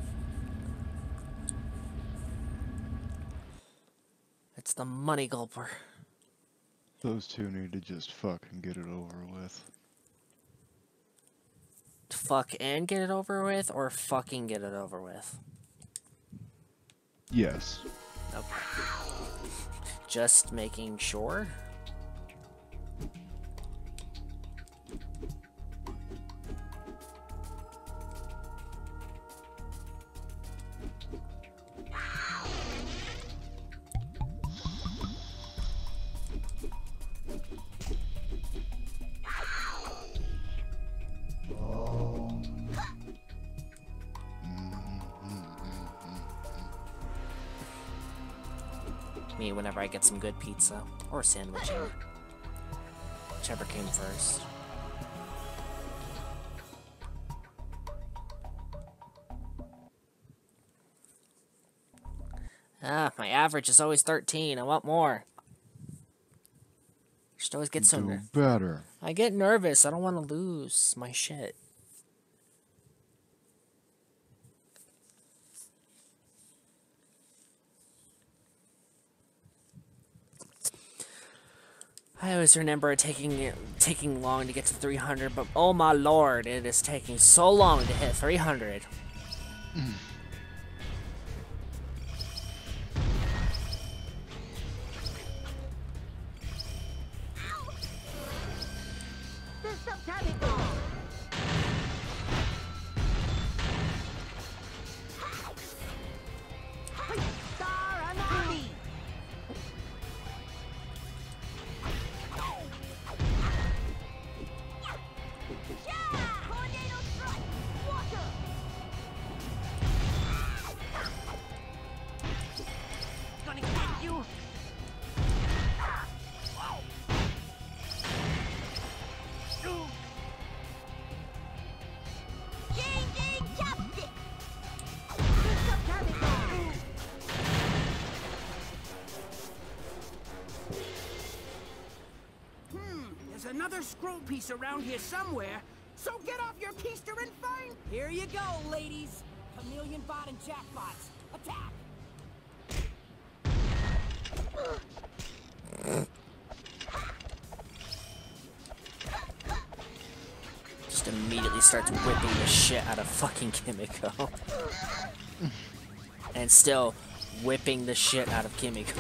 Speaker 1: It's the money gulper.
Speaker 4: Those two need to just fucking get it over with.
Speaker 1: Fuck and get it over with, or fucking get it over with?
Speaker 4: Yes.
Speaker 1: Okay. Just making sure. me whenever I get some good pizza. Or sandwiching. Whichever came first. Ah, my average is always thirteen. I want more. Should always get so
Speaker 4: Do
Speaker 1: ner-
Speaker 4: better.
Speaker 1: I get nervous. I don't want to lose my shit. I always remember it taking taking long to get to three hundred, but oh my lord, it is taking so long to hit three hundred.
Speaker 4: Mm.
Speaker 3: Another scroll piece around here somewhere, so get off your keister and find...
Speaker 5: Here you go, ladies. Chameleon bot and jackpots. Attack!
Speaker 1: Just immediately starts whipping the shit out of fucking Kimiko. And still whipping the shit out of Kimiko.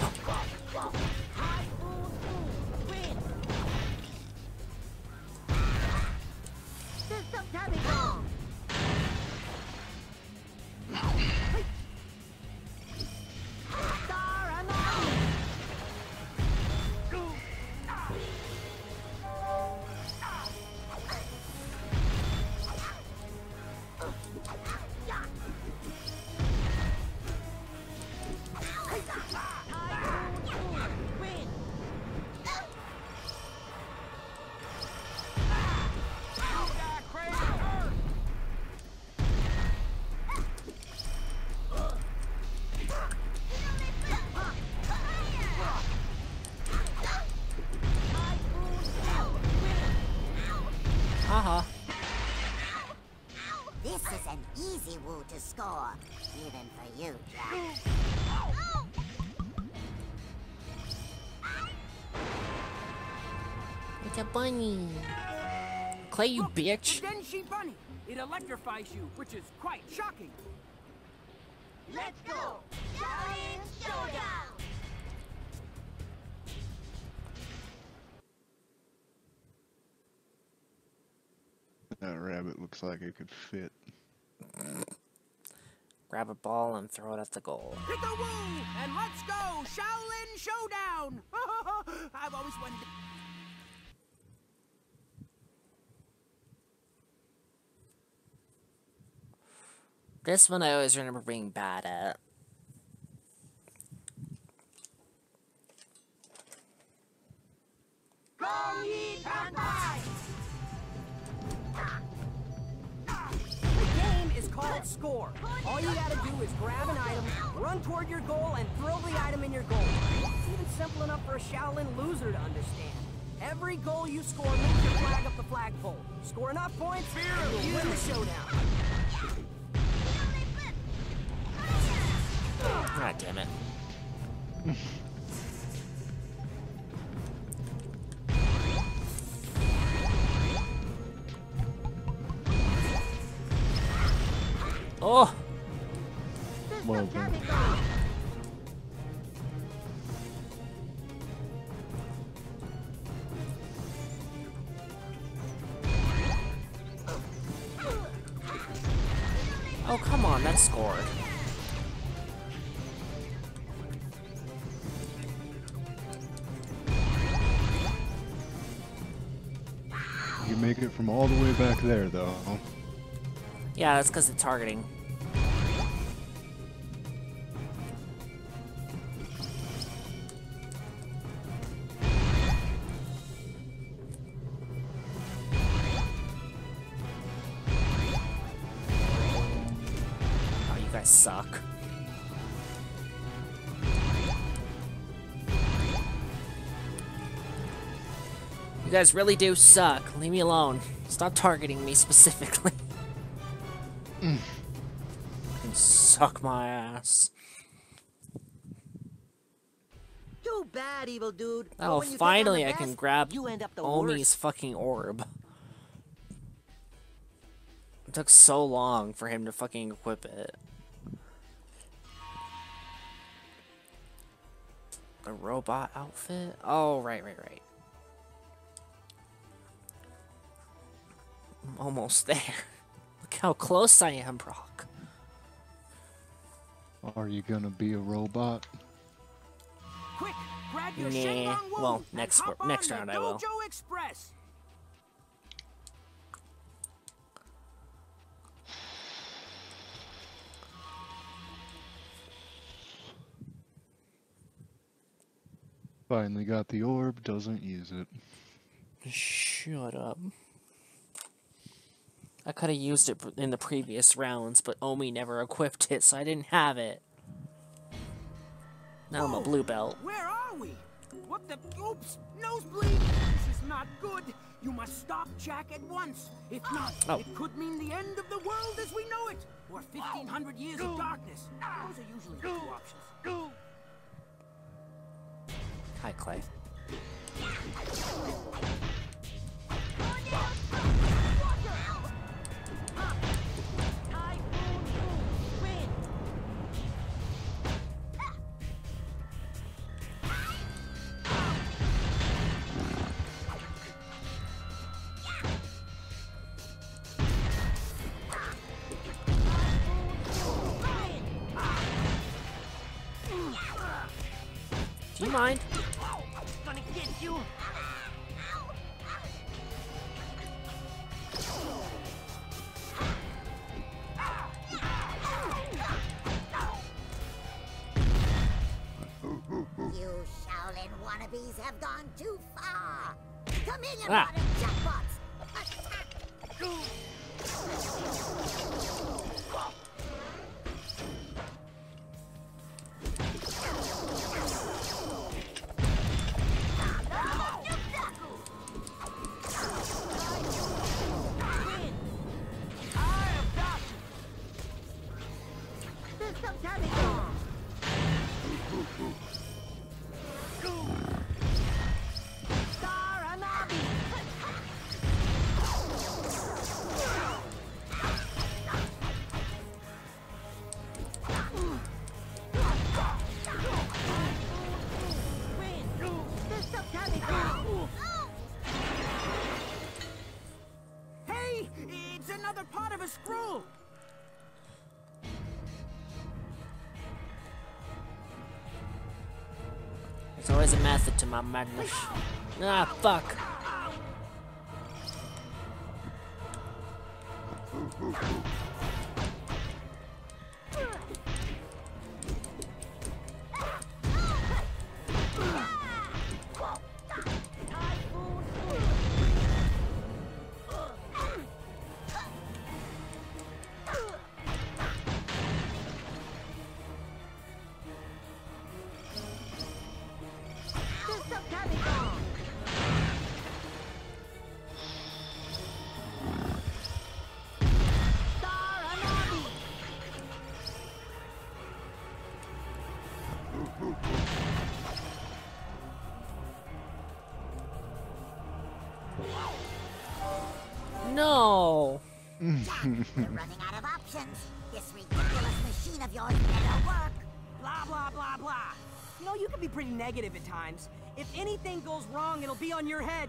Speaker 1: Haha.
Speaker 6: This is an easy woo to score, even for you, Jack.
Speaker 1: It's a bunny. Clay, you
Speaker 3: Look,
Speaker 1: bitch.
Speaker 3: The Denshi bunny. It electrifies you, which is quite shocking.
Speaker 6: Let's go! Shaolin Showdown!
Speaker 4: That rabbit looks like it could fit.
Speaker 1: Grab a ball and throw it at the goal.
Speaker 3: Pick a woo, and let's go! Shaolin Showdown! I've always wanted to...
Speaker 1: This one I always remember being bad at.
Speaker 5: Gong Yi Kanpai! The game is called Score. All you gotta do is grab an item, run toward your goal, and throw the item in your goal. It's even simple enough for a Shaolin loser to understand. Every goal you score moves your flag up the flagpole. Score enough points, and you'll win the showdown.
Speaker 1: God damn it. Oh!
Speaker 4: Well done.
Speaker 1: Oh, come on, that scored.
Speaker 4: You make it from all the way back there, though.
Speaker 1: Yeah, that's because of targeting. guys suck. You guys really do suck. Leave me alone. Stop targeting me specifically. Mm. You can suck my ass.
Speaker 7: Too bad, evil dude. But
Speaker 1: Oh,
Speaker 7: when you take on
Speaker 1: finally
Speaker 7: the
Speaker 1: I can
Speaker 7: best,
Speaker 1: grab
Speaker 7: you end up the
Speaker 1: Omi's
Speaker 7: worst.
Speaker 1: fucking orb. It took so long for him to fucking equip it. The robot outfit? Oh, right, right, right. I'm almost there. Look how close I am, Brock.
Speaker 4: Are you gonna be a robot?
Speaker 3: Quick, grab your
Speaker 1: Nah,
Speaker 3: Shenlong Wu
Speaker 1: well,
Speaker 3: and
Speaker 1: next
Speaker 3: hop
Speaker 1: wor- next
Speaker 3: on
Speaker 1: round
Speaker 3: the
Speaker 1: I will.
Speaker 3: Dojo Express.
Speaker 4: Finally got the orb, doesn't use it.
Speaker 1: Shut up. I could have used it in the previous rounds, but Omi never equipped it, so I didn't have it. Now I'm a
Speaker 3: Whoa,
Speaker 1: blue belt.
Speaker 3: Where are we? What the? Oops! Nosebleed! This is not good. You must stop Jack at once. If not,
Speaker 1: Oh.
Speaker 3: it could mean the end of the world as we know it, or fifteen hundred years of darkness. Those are usually the two options.
Speaker 1: Hi, Clay. Do you mind?
Speaker 7: Gonna get you.
Speaker 6: You Shaolin wannabes have gone too far. Come in, you
Speaker 1: Ah.
Speaker 6: modern jackpots. Attack.
Speaker 3: Hey, it's another part of a scroll.
Speaker 1: There's always a method to my madness. Ah, fuck. No.
Speaker 6: Jack, we're running out of options. This ridiculous machine of yours better work.
Speaker 5: Blah, blah, blah, blah. You know, you can be pretty negative at times. If anything goes wrong, it'll be on your head.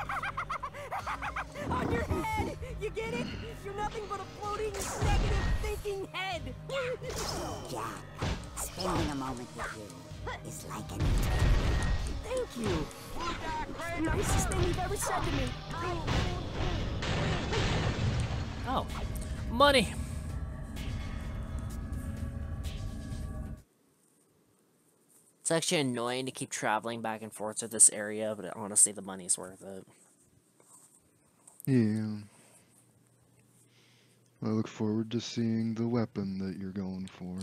Speaker 5: On your head! You get it? You're nothing but a floating, negative thinking head.
Speaker 6: Jack, spending a moment with you is like an
Speaker 5: Thank you. Nicest thing you've ever said to me.
Speaker 1: Oh. Money. It's actually annoying to keep traveling back and forth to this area, but honestly, the money's worth it.
Speaker 4: Yeah. I look forward to seeing the weapon that you're going for.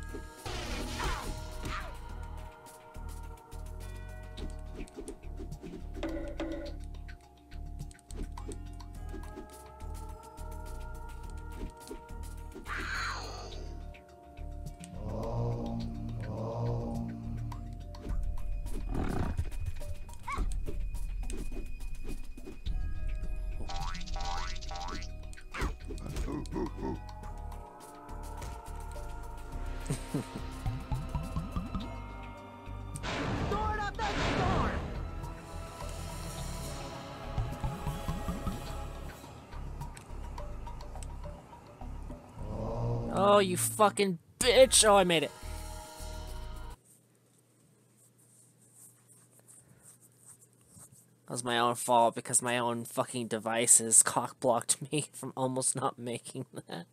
Speaker 5: Sword of the storm!
Speaker 1: Oh, you fucking bitch! Oh, I made it. That was my own fault because my own fucking devices cock-blocked me from almost not making that.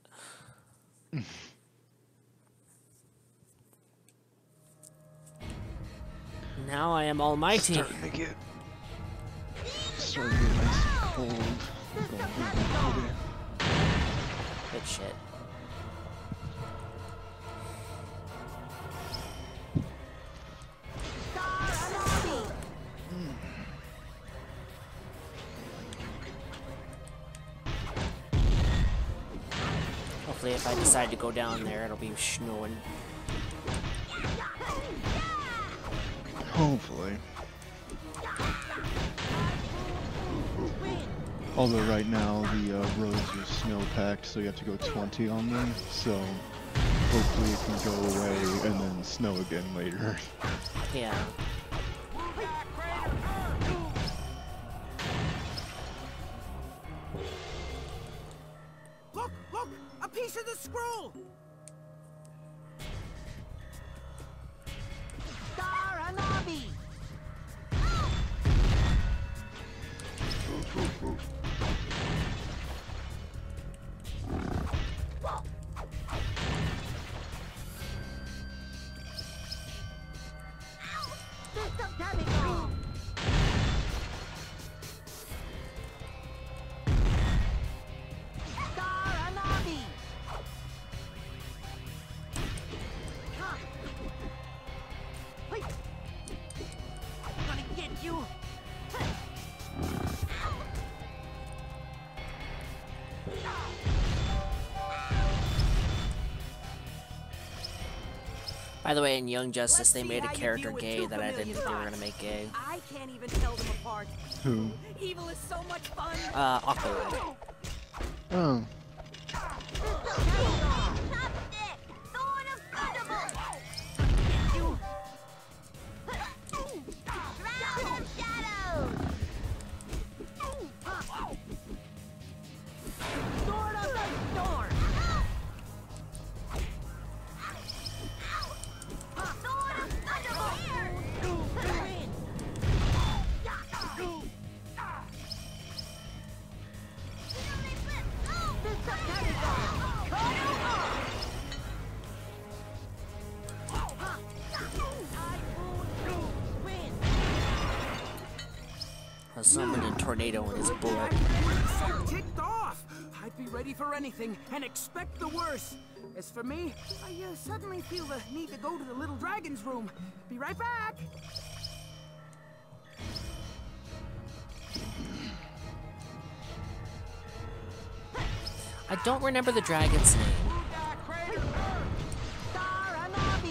Speaker 1: Now I am almighty.
Speaker 4: Starting to get, starting to get nice and cold.
Speaker 1: Good shit. Hopefully if I decide to go down there, it'll be snowing.
Speaker 4: Hopefully. Although right now the uh, roads are snow-packed, so you have to go twenty on them, so hopefully it can go away and then snow again later.
Speaker 1: Yeah.
Speaker 3: Look, look! A piece of the scroll!
Speaker 5: Daranabi! Daranabi! Wait! I'm gonna get you!
Speaker 1: By the way, in Young Justice,
Speaker 5: Let's
Speaker 1: they
Speaker 5: see
Speaker 1: made a
Speaker 5: how you
Speaker 1: character
Speaker 5: do with
Speaker 1: gay
Speaker 5: two
Speaker 1: that I didn't think they were
Speaker 5: familiar
Speaker 1: gonna make gay.
Speaker 5: I can't even tell them apart.
Speaker 4: Who?
Speaker 5: Evil is so much fun.
Speaker 1: Uh, Aqualad.
Speaker 4: Oh.
Speaker 5: You. Sword of the storm.
Speaker 1: A summoning tornado in his bullet.
Speaker 3: So ticked off! I'd be ready for anything and expect the worst. As for me, I uh, suddenly feel the need to go to the little dragon's room. Be right back!
Speaker 1: I don't remember the dragon's name.
Speaker 5: Daranabi.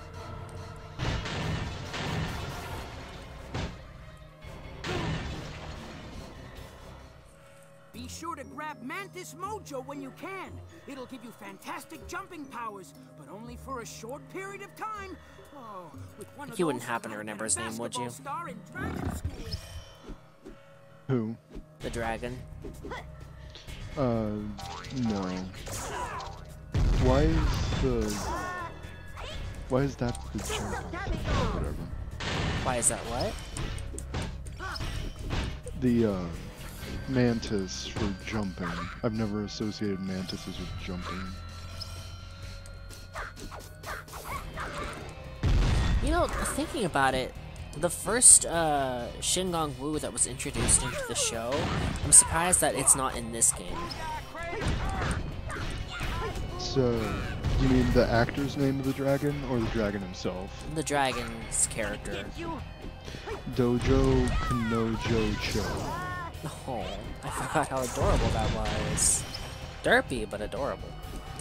Speaker 3: Be sure to grab Mantis Mojo when you can. It'll give you fantastic jumping powers, but only for a short period of time. Oh, with one of
Speaker 1: You wouldn't
Speaker 3: those,
Speaker 1: happen to
Speaker 3: I'd
Speaker 1: remember
Speaker 3: get a
Speaker 1: his name, would you?
Speaker 3: basketball Star in Dragon School.
Speaker 4: Who?
Speaker 1: The dragon.
Speaker 4: Uh, no. Why is the... Why is that the jump? Whatever.
Speaker 1: Why is that what?
Speaker 4: The, uh, mantis for jumping. I've never associated mantises with jumping.
Speaker 1: You know, thinking about it, the first uh, Shingon Wu that was introduced into the show, I'm surprised that it's not in this game.
Speaker 4: What's, uh, you mean the actor's name of the dragon, or the dragon himself?
Speaker 1: The dragon's character.
Speaker 4: Dojo Kanojo Cho.
Speaker 1: Oh, I forgot how adorable that was. Derpy, but adorable.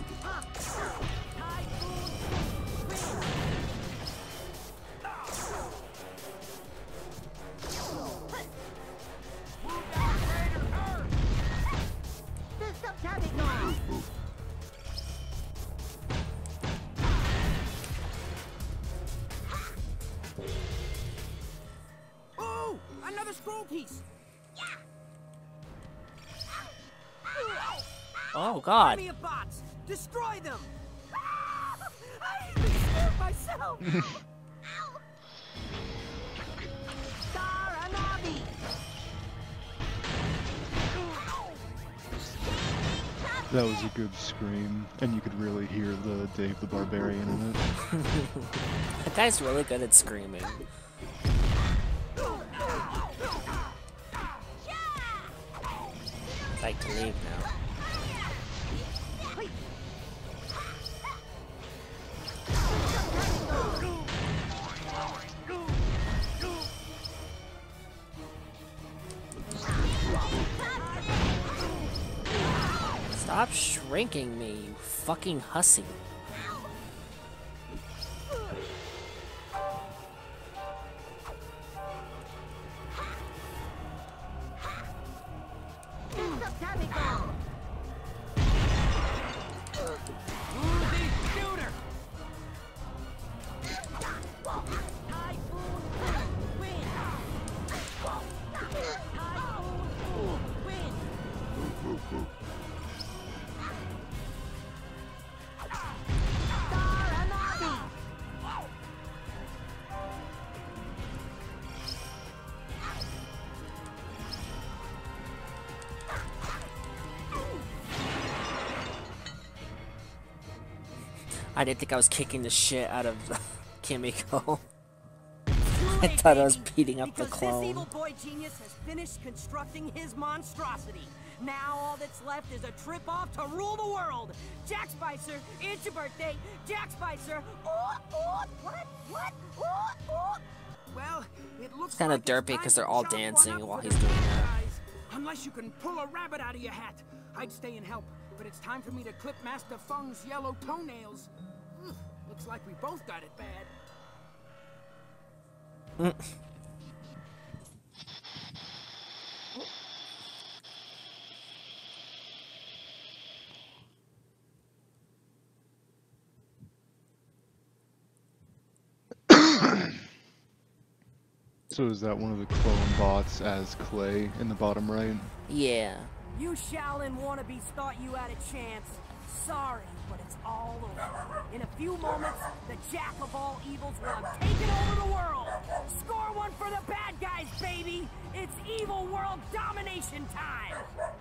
Speaker 3: Oh, another scroll piece.
Speaker 1: Oh god.
Speaker 5: Army of bots, destroy them! I even scared myself! Saranabi!
Speaker 4: That was a good scream, and you could really hear the Dave the Barbarian in it.
Speaker 1: That guy's really good at screaming. I'd like to leave now. Stop shrinking me, you fucking hussy. I didn't think I was kicking the shit out of Kimiko. I thought I was beating up the
Speaker 5: Because this
Speaker 1: clone.
Speaker 5: evil boy genius has finished constructing his monstrosity. Now all that's left is a trip off to rule the world. Jack Spicer, it's your birthday. Jack Spicer. Oh, oh, what? What? Oh, oh.
Speaker 3: Well, it looks
Speaker 1: It's kinda
Speaker 3: like
Speaker 1: derpy
Speaker 3: time
Speaker 1: 'cause
Speaker 3: to
Speaker 1: they're all
Speaker 3: chop one
Speaker 1: dancing
Speaker 3: up
Speaker 1: while
Speaker 3: for
Speaker 1: he's
Speaker 3: the
Speaker 1: doing
Speaker 3: bad
Speaker 1: that.
Speaker 3: guys. Unless you can pull a rabbit out of your hat. I'd stay and help, but it's time for me to clip Master Feng's yellow toenails. Ugh, looks like we both got it bad.
Speaker 4: So is that one of the clone bots as Clay in the bottom right?
Speaker 1: Yeah.
Speaker 5: You Shaolin wannabes thought you had a chance. Sorry, but it's all over. In a few moments, the Jack of all evils will have taken over the world. Score one for the bad guys, baby! It's evil world domination time!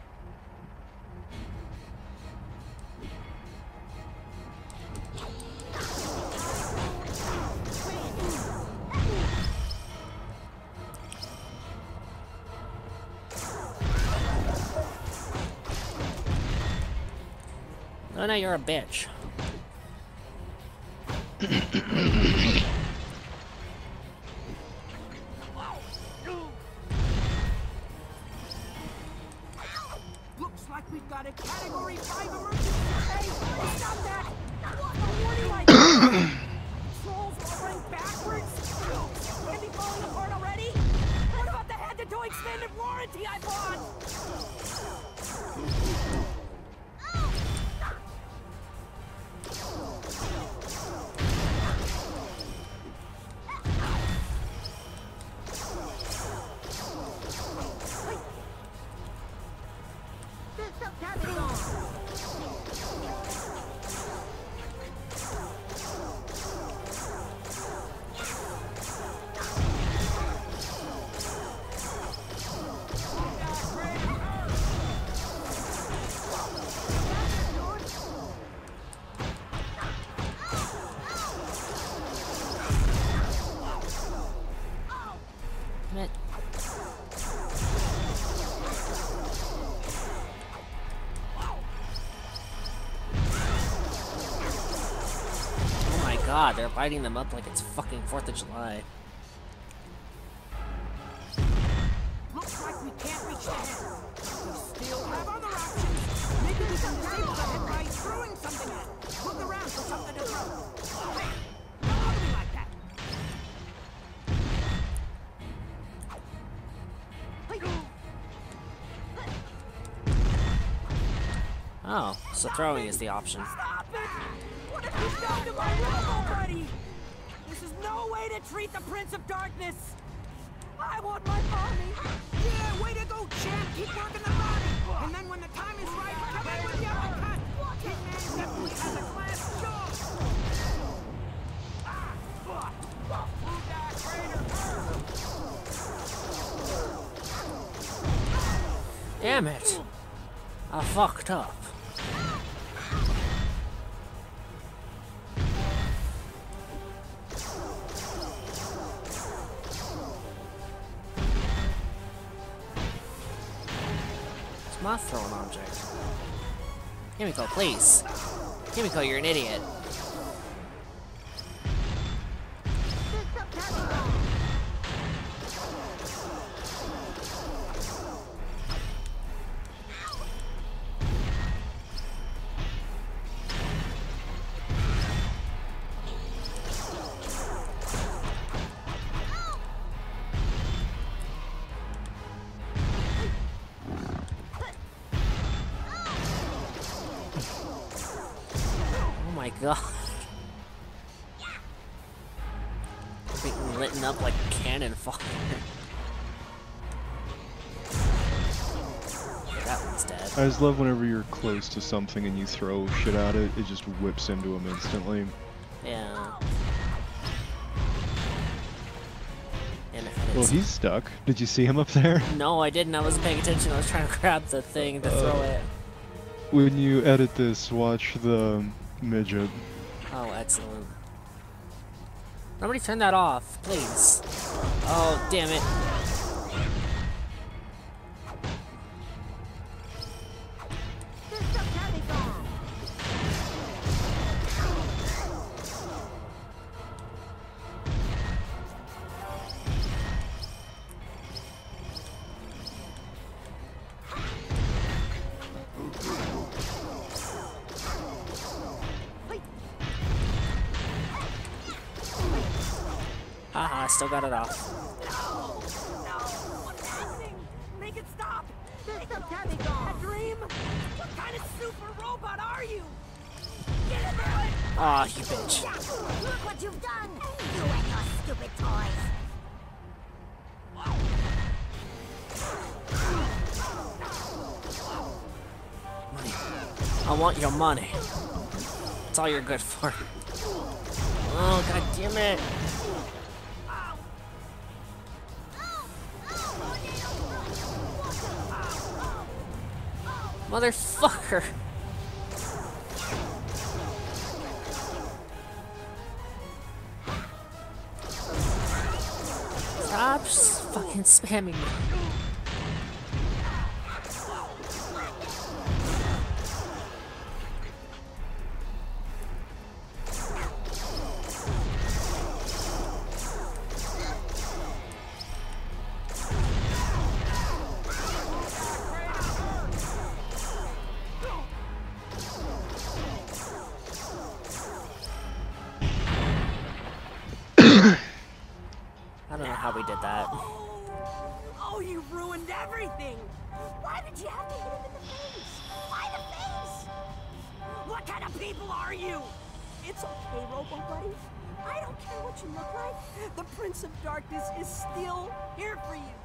Speaker 1: Oh no, you're a bitch.
Speaker 3: Looks like we've got a Category five emergency.
Speaker 5: Hey, stop that! What a warning like that! Trolls rolling backwards? Can't be falling apart already? What about the head-to-toe extended warranty I bought?
Speaker 1: It. god, they're lighting them up like it's fucking fourth of July.
Speaker 3: Looks like we can't reach the head. We still have other options. Maybe we can disable the head by throwing something at it. Look around for something to throw. Hey, don't be like that.
Speaker 1: Oh, so throwing is the option.
Speaker 3: Stop it! What have you done to my robo buddy? This is no way to treat the Prince of Darkness. I want my mommy. Yeah, way to go, champ. Keep working the body. And then when the time is right, come in with the uppercut. Tin Man definitely has a class jaw. Ah, fuck. Who died, Raider?
Speaker 1: Damn it. I fucked up. It's my throwing object. Himiko, please. Himiko, you're an idiot. God. Being lit up like cannon fire. That one's dead.
Speaker 4: I just love whenever you're close to something and you throw shit at it, it just whips into them instantly.
Speaker 1: Yeah. And
Speaker 4: Well, he's stuck. Did you see him up there?
Speaker 1: No, I didn't. I wasn't paying attention. I was trying to grab the thing to uh, throw it.
Speaker 4: When you edit this, watch the midget.
Speaker 1: Oh, excellent. Nobody turn that off, please. Oh, damn it. Haha, still got it off.
Speaker 5: No! No! What's happening? Make it stop! System Tabigol! A dream? What kind of super robot are you? Get in there!
Speaker 1: Aw, you bitch.
Speaker 6: Look what you've done! You and your stupid toys!
Speaker 1: Money. I want your money. That's all you're good for. Oh, god damn it. Motherfucker! Stop just fucking spamming me. I don't know how we did that.
Speaker 5: Oh, you ruined everything! Why did you have to hit him in the face? Why the face? What kind of people are you? It's okay, Robo Buddy. I don't care what you look like. The Prince of Darkness is still here for you.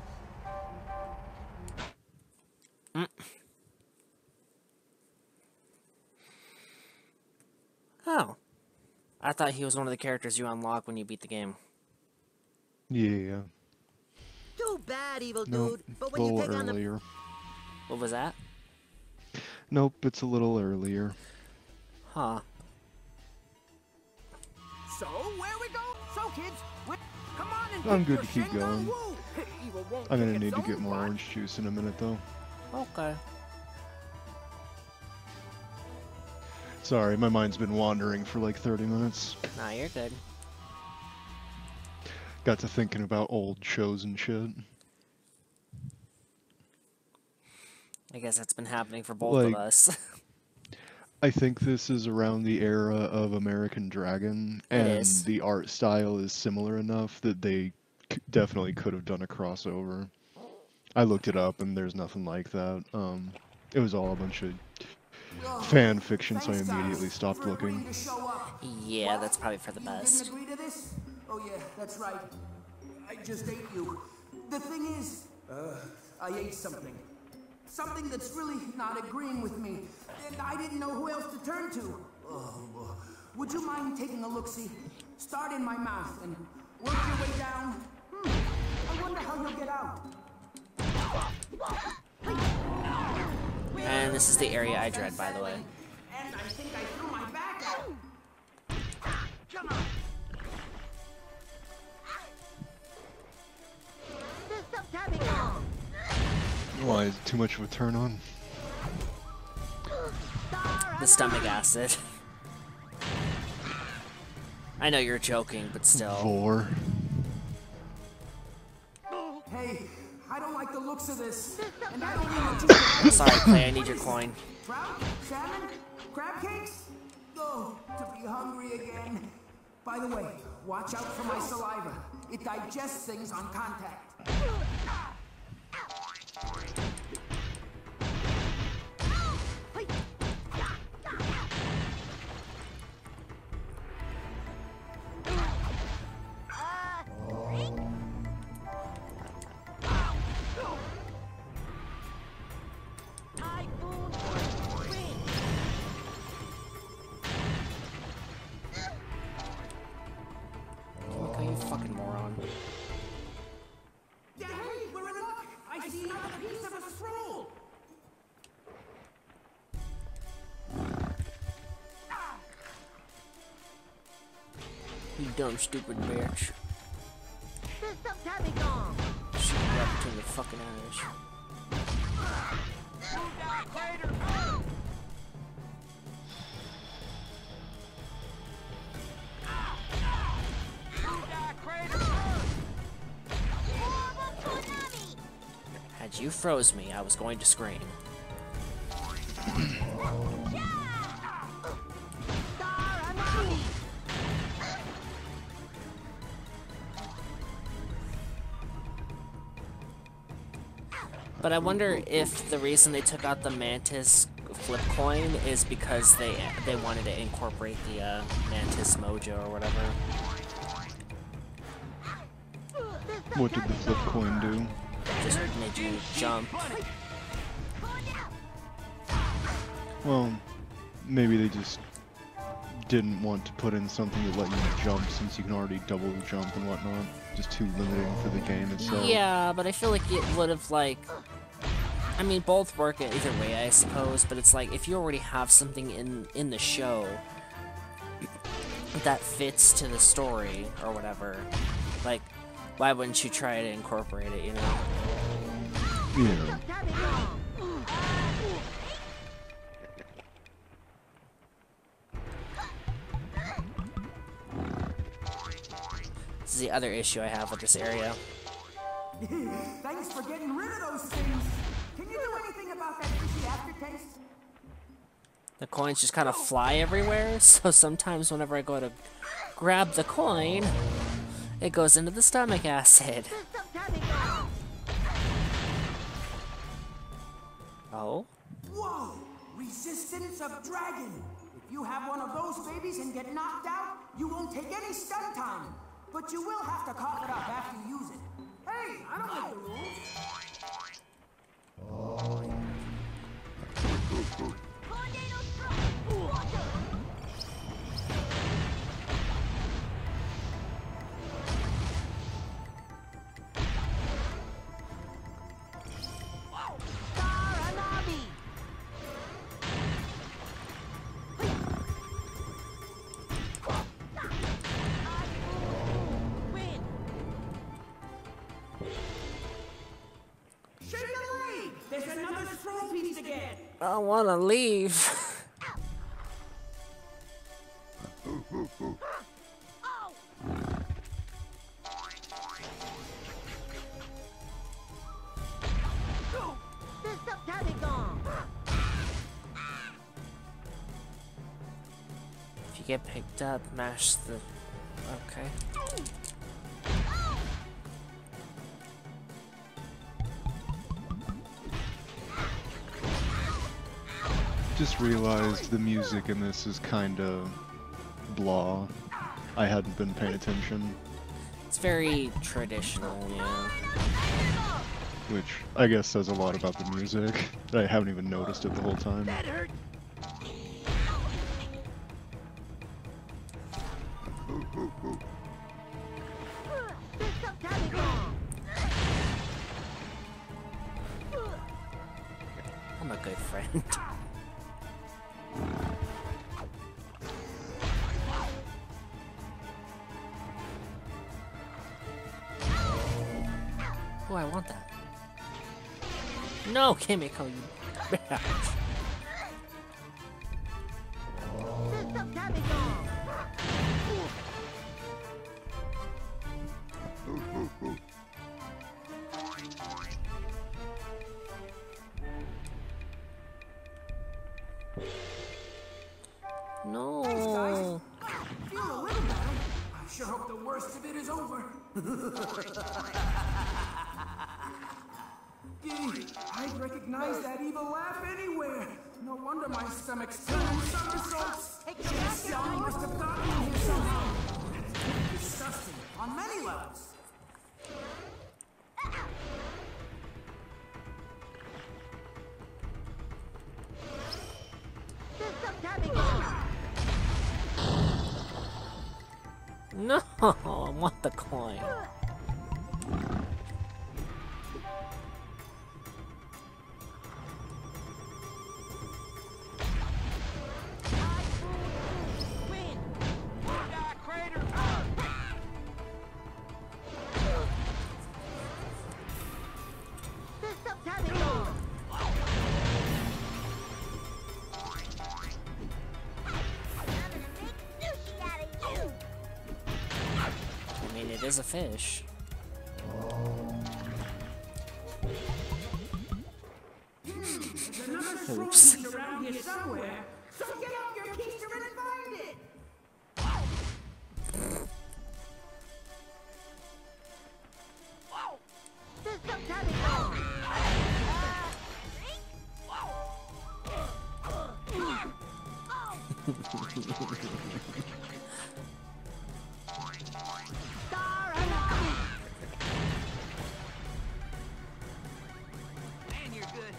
Speaker 1: Mm. Oh. I thought he was one of the characters you unlock when you beat the game.
Speaker 4: Yeah.
Speaker 7: Too bad, evil
Speaker 4: Nope,
Speaker 7: dude. But
Speaker 4: a
Speaker 7: when you
Speaker 4: little
Speaker 7: take on the
Speaker 4: earlier.
Speaker 1: What was that?
Speaker 4: Nope, it's a little earlier.
Speaker 1: Huh.
Speaker 3: So, where we go? So, kids, we come on and
Speaker 4: I'm
Speaker 3: pick
Speaker 4: good
Speaker 3: your
Speaker 4: to keep
Speaker 3: Shingon
Speaker 4: going.
Speaker 3: Wu. Evil won't
Speaker 4: I'm gonna
Speaker 3: take
Speaker 4: need
Speaker 3: its
Speaker 4: to get
Speaker 3: own
Speaker 4: more
Speaker 3: part.
Speaker 4: orange juice in a minute, though.
Speaker 1: Okay.
Speaker 4: Sorry, my mind's been wandering for like thirty minutes.
Speaker 1: Nah, you're good.
Speaker 4: Got to thinking about old shows and shit.
Speaker 1: I guess that's been happening for both
Speaker 4: Like,
Speaker 1: of us.
Speaker 4: I think this is around the era of American Dragon, and
Speaker 1: is.
Speaker 4: the art style is similar enough that they c definitely could have done a crossover. I looked it up, and there's nothing like that. Um, it was all a bunch of fan fiction, so I immediately stopped looking.
Speaker 1: Yeah, that's probably for the best.
Speaker 3: You didn't agree to this? Oh yeah, that's right. I just ate you. The thing is, uh, I ate something. Something that's really not agreeing with me. And I didn't know who else to turn to. Oh, would you mind taking a look-see? Start in my mouth and work your way down. Hmm, I wonder how you'll get out.
Speaker 1: And this is the area I dread, by the way.
Speaker 3: And I think I threw my back out. Come on.
Speaker 4: Why, is it too much of a turn on?
Speaker 1: The stomach acid. I know you're joking, but still.
Speaker 4: Vor.
Speaker 3: Hey, I don't like the looks of this. And I don't mean to
Speaker 1: Sorry, Clay, I need your coin.
Speaker 3: Trout? Salmon? Crab cakes? Oh, to be hungry again. By the way, watch out for my saliva. It digests things on contact.
Speaker 1: Okay, you fucking moron.
Speaker 3: Hey, we're in luck! I see another piece of a scroll!
Speaker 1: You dumb, stupid bitch.
Speaker 6: System tapping on.
Speaker 1: Shoot you right between the fucking eyes. Had you froze me, I was going to scream. But I wonder if the reason they took out the Mantis flip coin is because they they wanted to incorporate the uh, Mantis mojo or whatever.
Speaker 4: What did the flip coin do?
Speaker 1: Just made you jump.
Speaker 4: Well, maybe they just didn't want to put in something to let you jump since you can already double jump and whatnot. Just too limiting for the game itself.
Speaker 1: Yeah, but I feel like it would have like... I mean, both work either way, I suppose, but it's like, if you already have something in, in the show that fits to the story or whatever, like, why wouldn't you try to incorporate it, you know?
Speaker 4: Yeah.
Speaker 1: This is the other issue I have with this area.
Speaker 3: Thanks for getting rid of those things. Can you do anything about that fishy aftertaste?
Speaker 1: The coins just kind of fly everywhere, so sometimes whenever I go to grab the coin, it goes into the stomach acid. Oh?
Speaker 3: Whoa! Resistance of Dragon! If you have one of those babies and get knocked out, you won't take any stun time. But you will have to cough it up after you use it. Hey, I don't make the rules. Shake a leg! There's another scroll piece again!
Speaker 1: I wanna leave. If you get picked up, mash the... Okay.
Speaker 4: Just realized the music in this is kinda blah. I hadn't been paying attention.
Speaker 1: It's very traditional, yeah.
Speaker 4: Which I guess says a lot about the music. I haven't even noticed it the whole time.
Speaker 3: That hurt.
Speaker 1: I'm a good friend. Oh, I want that. No, Kimiko, you bitch. No.
Speaker 3: Feel a little better. I sure hope the worst of it is over. Gee, I'd recognize that evil laugh anywhere. No wonder my stomach's turning somersaults. This cell must have gotten me here somehow. That's disgusting on many levels.
Speaker 1: No, I want the coin. I mean, it is a fish.
Speaker 3: There's another
Speaker 1: Oops.
Speaker 3: trophy around here somewhere. So get out your keister and find it. Man, you're good.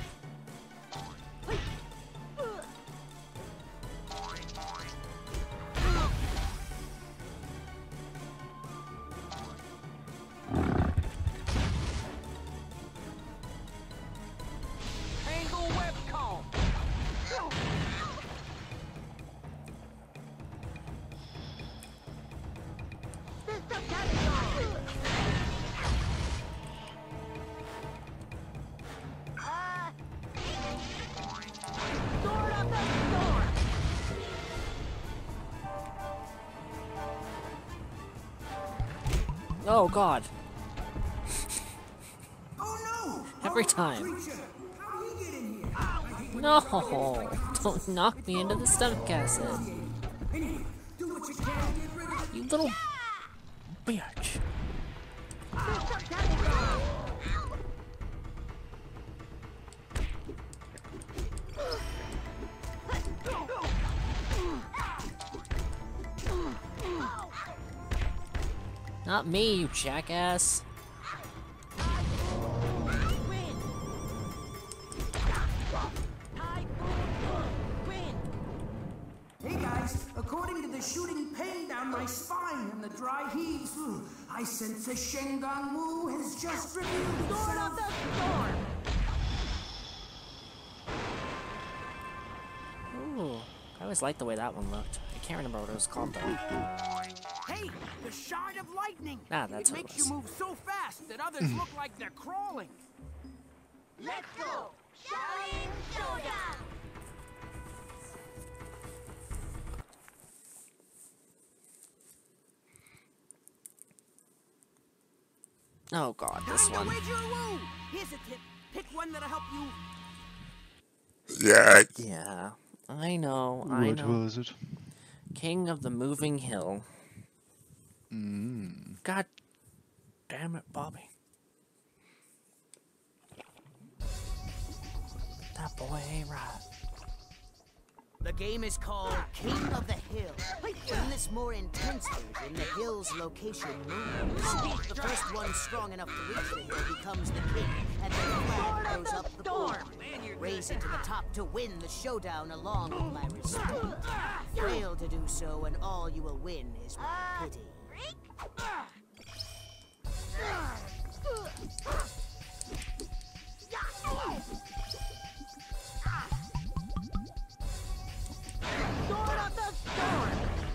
Speaker 3: Angle web comb.
Speaker 1: Oh god.
Speaker 3: Oh no!
Speaker 1: Every time.
Speaker 3: Creature, how did he get in here? I hate when
Speaker 1: No! Don't knock me into the stomach acid.
Speaker 3: Anyway, do what you can to get rid of it.
Speaker 1: You little bitch. Not me, you jackass.
Speaker 3: Hey guys, according to the shooting pain down my spine and the dry heaves, ooh, I sense a Shengang Wu has just revealed itself.
Speaker 1: Ooh, I always liked the way that one looked. I can't remember what it was called though.
Speaker 3: Hey, the shard of lightning.
Speaker 1: Ah, that's
Speaker 3: it
Speaker 1: what it
Speaker 3: makes
Speaker 1: was.
Speaker 3: you move so fast that others look like they're crawling.
Speaker 6: Let's go! Shaolin Showdown!
Speaker 1: Oh god, this
Speaker 3: Time to
Speaker 1: one.
Speaker 3: wager a woo! Here's a tip. Pick one that'll help you.
Speaker 8: Yeah.
Speaker 1: Yeah, I know, I
Speaker 4: What
Speaker 1: know.
Speaker 4: was it?
Speaker 1: King of the Moving Hill.
Speaker 4: Mm.
Speaker 1: God damn it, Bobby. That boy ain't right.
Speaker 5: The game is called King of the Hill. In this more intensely when the hill's location moves. The first one strong enough to reach the hill becomes the king, and the flag goes up the board. Raise it to the top to win the showdown along with my respect. Fail to do so, and all you will win is my pity. Sword of the Storm!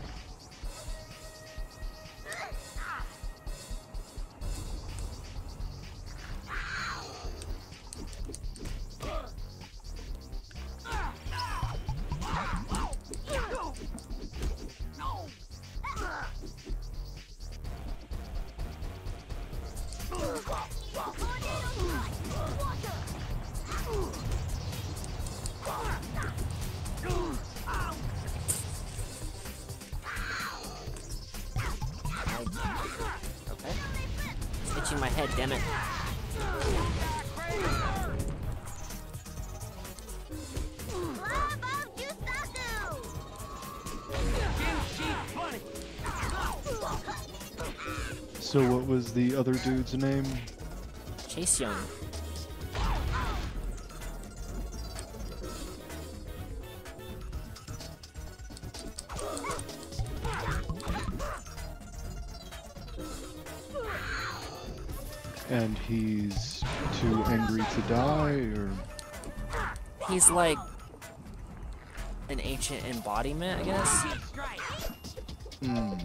Speaker 1: Okay. It's itching my head, damn it.
Speaker 4: So what was the other dude's name?
Speaker 1: Chase Young.
Speaker 4: And he's too angry to die, or
Speaker 1: He's like an ancient embodiment, I guess.
Speaker 4: hmm.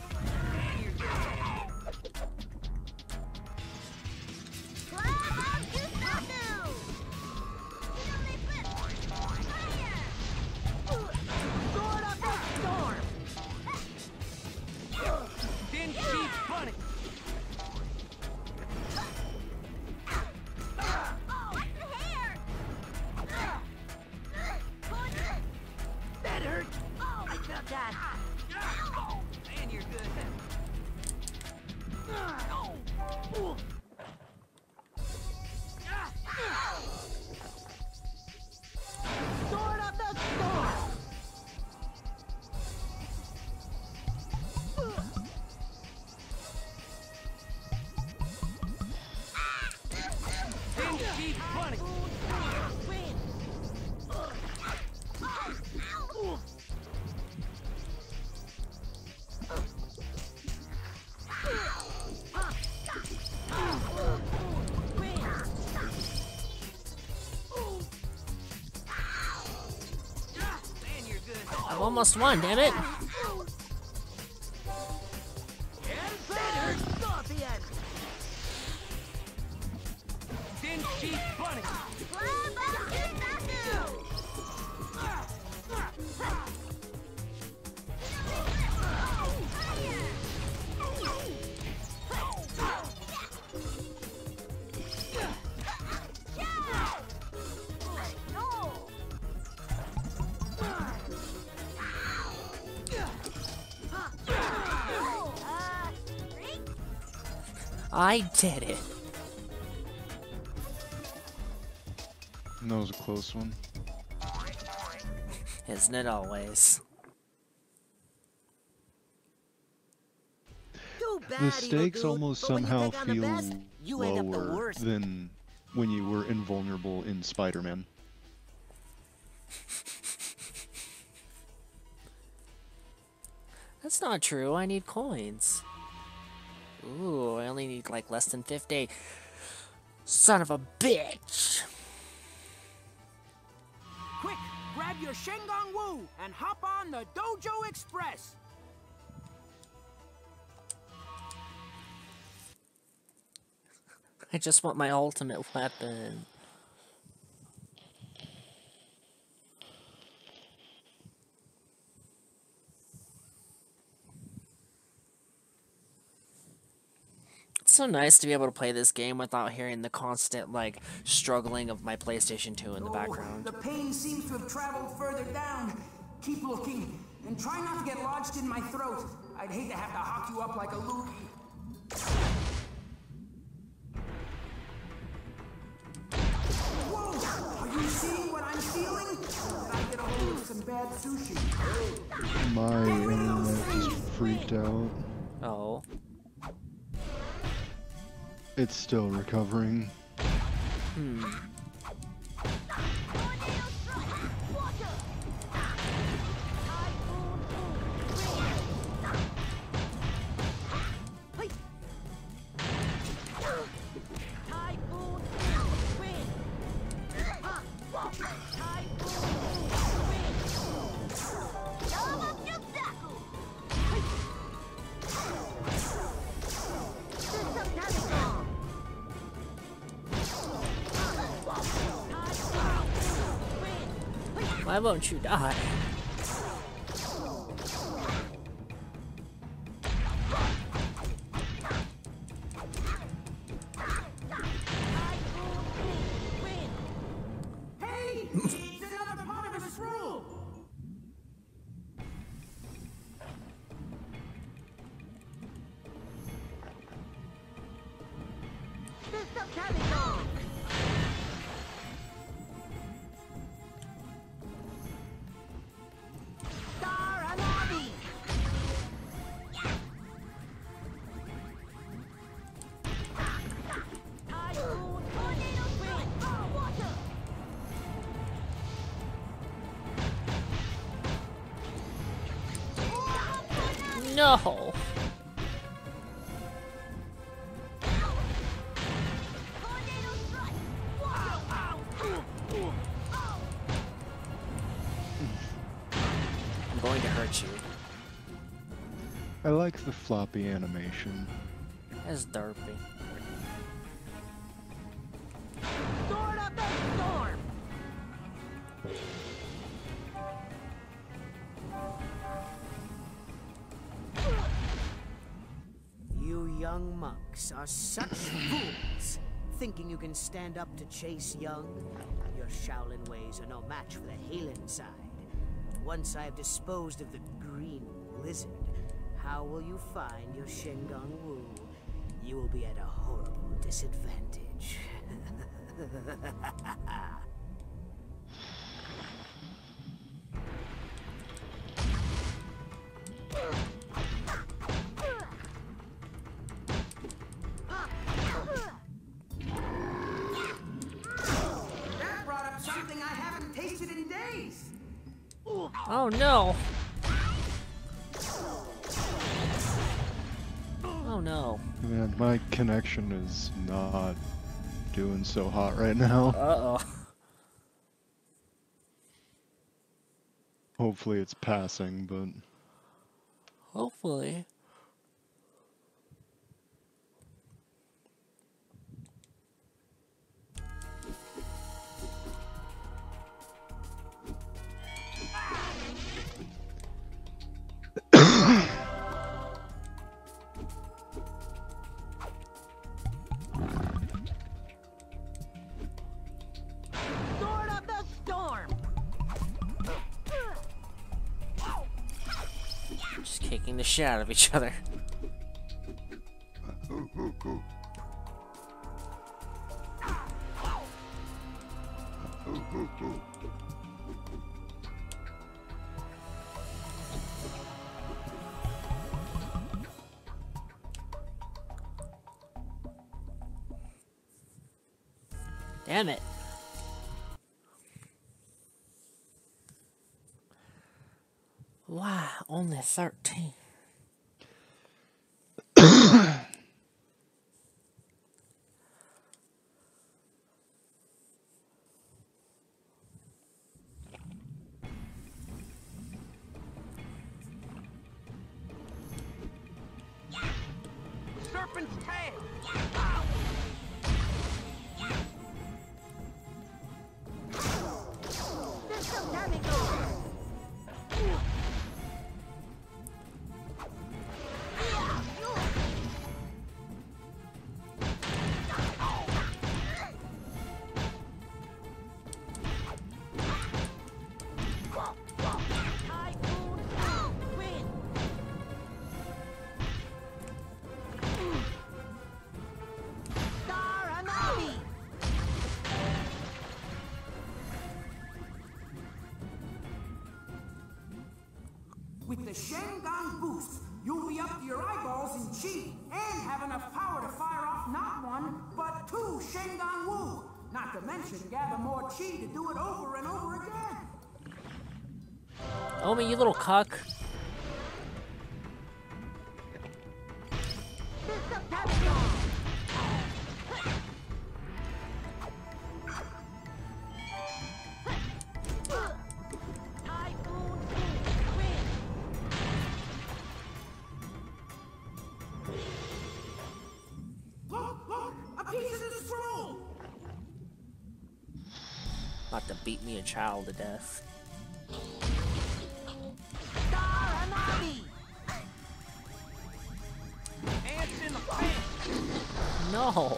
Speaker 5: Sword of the Storm!
Speaker 3: That hurt. I felt that. Man, you're good.
Speaker 5: Sword of the Storm!
Speaker 1: I've almost won, damn it. I did it.
Speaker 4: That was a close one.
Speaker 1: Isn't it always?
Speaker 5: Too bad,
Speaker 4: The
Speaker 5: evil
Speaker 4: stakes
Speaker 5: dude,
Speaker 4: almost
Speaker 5: but when you
Speaker 4: somehow
Speaker 5: take on the
Speaker 4: feel
Speaker 5: best, you end up the
Speaker 4: lower
Speaker 5: worst.
Speaker 4: than when you were invulnerable in Spider-Man.
Speaker 1: That's not true. I need coins. Ooh, I only need like less than fifty. Son of a bitch.
Speaker 3: Quick, grab your Shengang Wu and hop on the Dojo Express.
Speaker 1: I just want my ultimate weapon. It's also nice to be able to play this game without hearing the constant, like, struggling of my PlayStation two in the
Speaker 3: Oh,
Speaker 1: background.
Speaker 3: the pain seems to have traveled further down. Keep looking, and try not to get lodged in my throat. I'd hate to have to hop you up like a loogie. Whoa! Are you seeing what I'm feeling? I get a hold of some bad sushi.
Speaker 4: My internet just freaked out.
Speaker 1: Oh.
Speaker 4: It's still recovering.
Speaker 1: Hmm. Why won't you die?
Speaker 3: Hey! It's another part of his rule!
Speaker 6: System coming on! Star Aladdin! Typhoon Tornado Wind! Water!
Speaker 1: No!
Speaker 6: Tornado Strike! Water!
Speaker 1: I'm going to hurt you.
Speaker 4: I like the floppy animation.
Speaker 1: That's derpy.
Speaker 6: Sword of the Storm!
Speaker 5: You young monks are such fools, thinking you can stand up to Chase Young. Your Shaolin ways are no match for the Halen side. Once I have disposed of the green lizard, how will you find your Shingon Wu? You will be at a horrible disadvantage.
Speaker 3: That brought up something I haven't tasted in days.
Speaker 1: Oh no! Oh no.
Speaker 4: Man, my connection is not doing so hot right now.
Speaker 1: Uh oh.
Speaker 4: Hopefully it's passing, but
Speaker 1: Hopefully.
Speaker 6: Sword of the Storm!
Speaker 1: Just kicking the shit out of each other. Damn it. Why only thirteen?
Speaker 3: Serpent's tail!
Speaker 6: System coming on!
Speaker 3: With the Shengang boost, you'll be up to your eyeballs in chi and have enough power to fire off not one, but two Shengang Wu. Not to mention gather more chi to do it over and over again.
Speaker 1: Omi, you little cuck.
Speaker 3: Look, look, a piece of the scroll.
Speaker 1: About to beat me a child to death.
Speaker 3: Ants in the pants.
Speaker 1: No.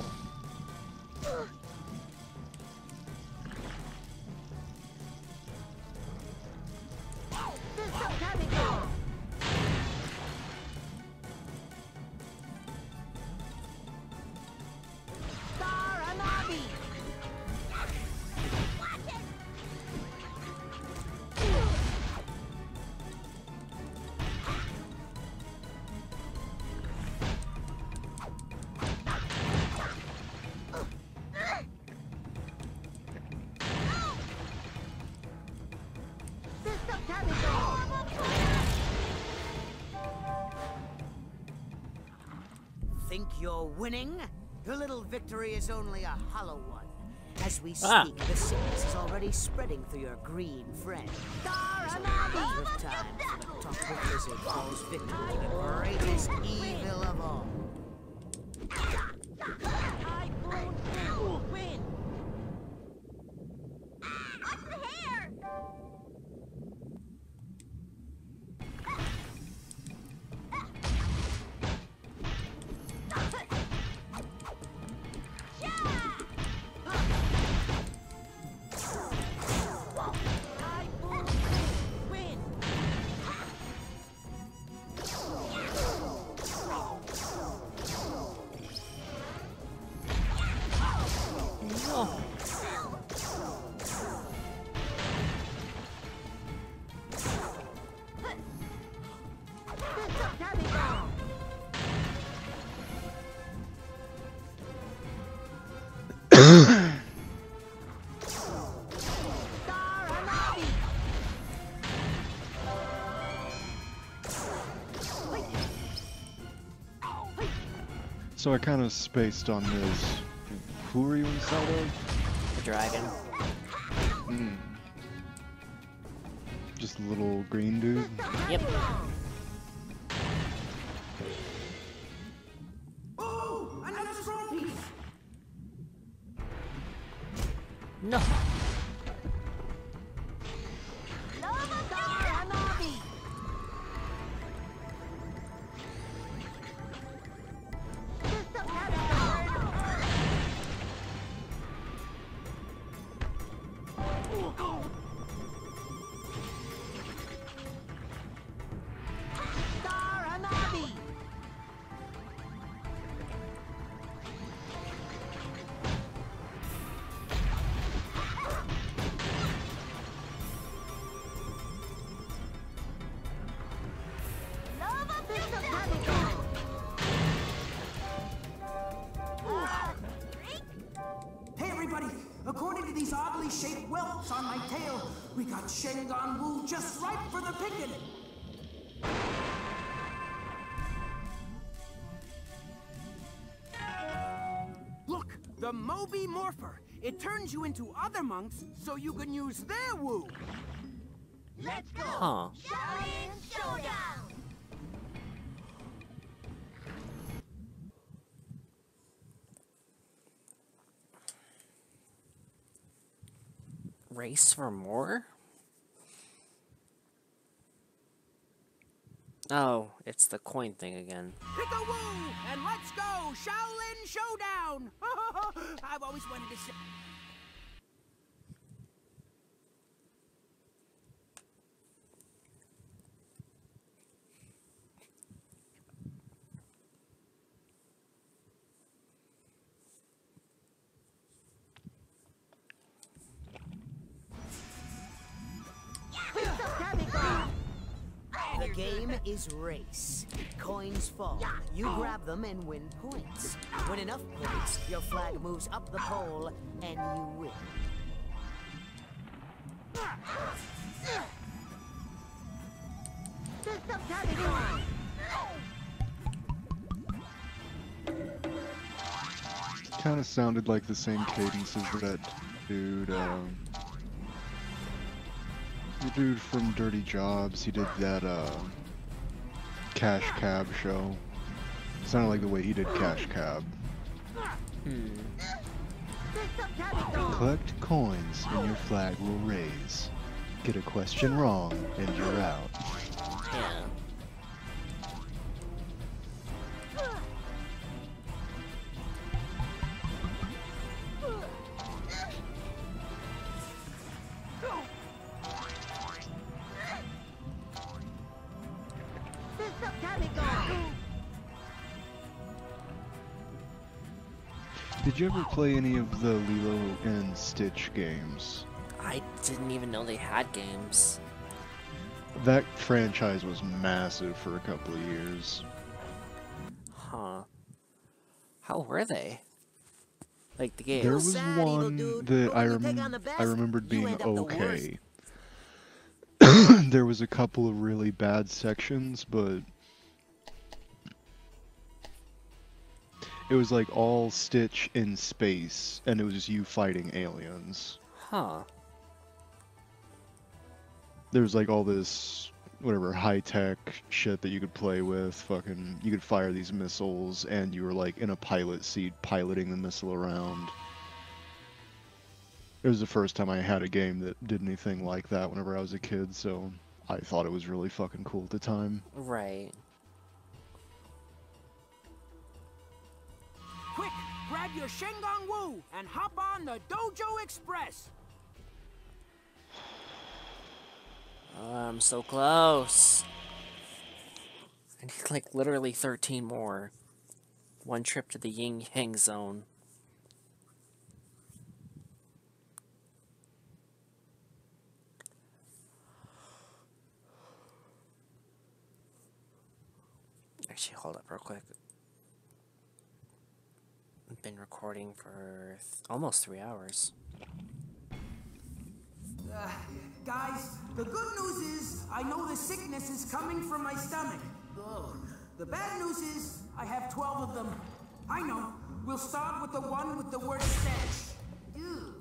Speaker 7: Think you're winning? Your little victory is only a hollow one. As we speak,
Speaker 1: Ah.
Speaker 7: the sickness is already spreading through your green friend. It's a matter of time before the Talk Wizard calls victory the greatest evil of all.
Speaker 5: Win. What's the hair?
Speaker 1: No.
Speaker 4: So I kind of spaced on this. Who are you inside of?
Speaker 1: The dragon.
Speaker 4: Mm. Just a little green dude.
Speaker 1: Yep.
Speaker 3: Oh, another scroll piece.
Speaker 1: No.
Speaker 3: Hey everybody, according to these oddly shaped whelps on my tail, we got Shengang Wu just right for the picking. Look, the Moby Morpher. It turns you into other monks so you can use their Wu.
Speaker 5: Let's go.
Speaker 1: Huh.
Speaker 5: Shaolin Showdown.
Speaker 1: Race for more? Oh, it's the coin thing again.
Speaker 3: Pick a Wu and let's go Shaolin Showdown. I've always wanted to say.
Speaker 7: game is race. Coins fall. You grab them and win points. When enough points, your flag moves up the pole and you win.
Speaker 4: Kind of sounded like the same cadence as that dude, um... the dude from Dirty Jobs. He did that, uh... Cash Cab show. Sounded like the way he did Cash Cab.
Speaker 1: Hmm.
Speaker 4: Collect coins and your flag will raise. Get a question wrong and you're out.
Speaker 1: Yeah.
Speaker 4: Did you ever play any of the Lilo and Stitch games?
Speaker 1: I didn't even know they had games.
Speaker 4: That franchise was massive for a couple of years.
Speaker 1: Huh. How were they? Like the games?
Speaker 4: There was
Speaker 7: sad, evil
Speaker 4: one
Speaker 7: dude,
Speaker 4: that
Speaker 7: but
Speaker 4: I,
Speaker 7: when you take
Speaker 4: remem
Speaker 7: on the best,
Speaker 4: I remembered
Speaker 7: you
Speaker 4: being
Speaker 7: end up the
Speaker 4: okay. There was a couple of really bad sections, but it was like all Stitch in space, and it was just you fighting aliens.
Speaker 1: Huh.
Speaker 4: There was like all this, whatever, high-tech shit that you could play with. Fucking, you could fire these missiles, and you were like in a pilot seat piloting the missile around. It was the first time I had a game that did anything like that whenever I was a kid, so I thought it was really fucking cool at the time.
Speaker 1: Right.
Speaker 3: Quick, grab your Shengang Wu and hop on the Dojo Express.
Speaker 1: Oh, I'm so close. I need like literally thirteen more. One trip to the Yin Yang Zone. Actually, hold up real quick. I've been recording for th almost three hours.
Speaker 3: Uh, guys, the good news is I know the sickness is coming from my stomach. Ugh. The bad news is I have twelve of them. I know. We'll start with the one with the word stench. Ew.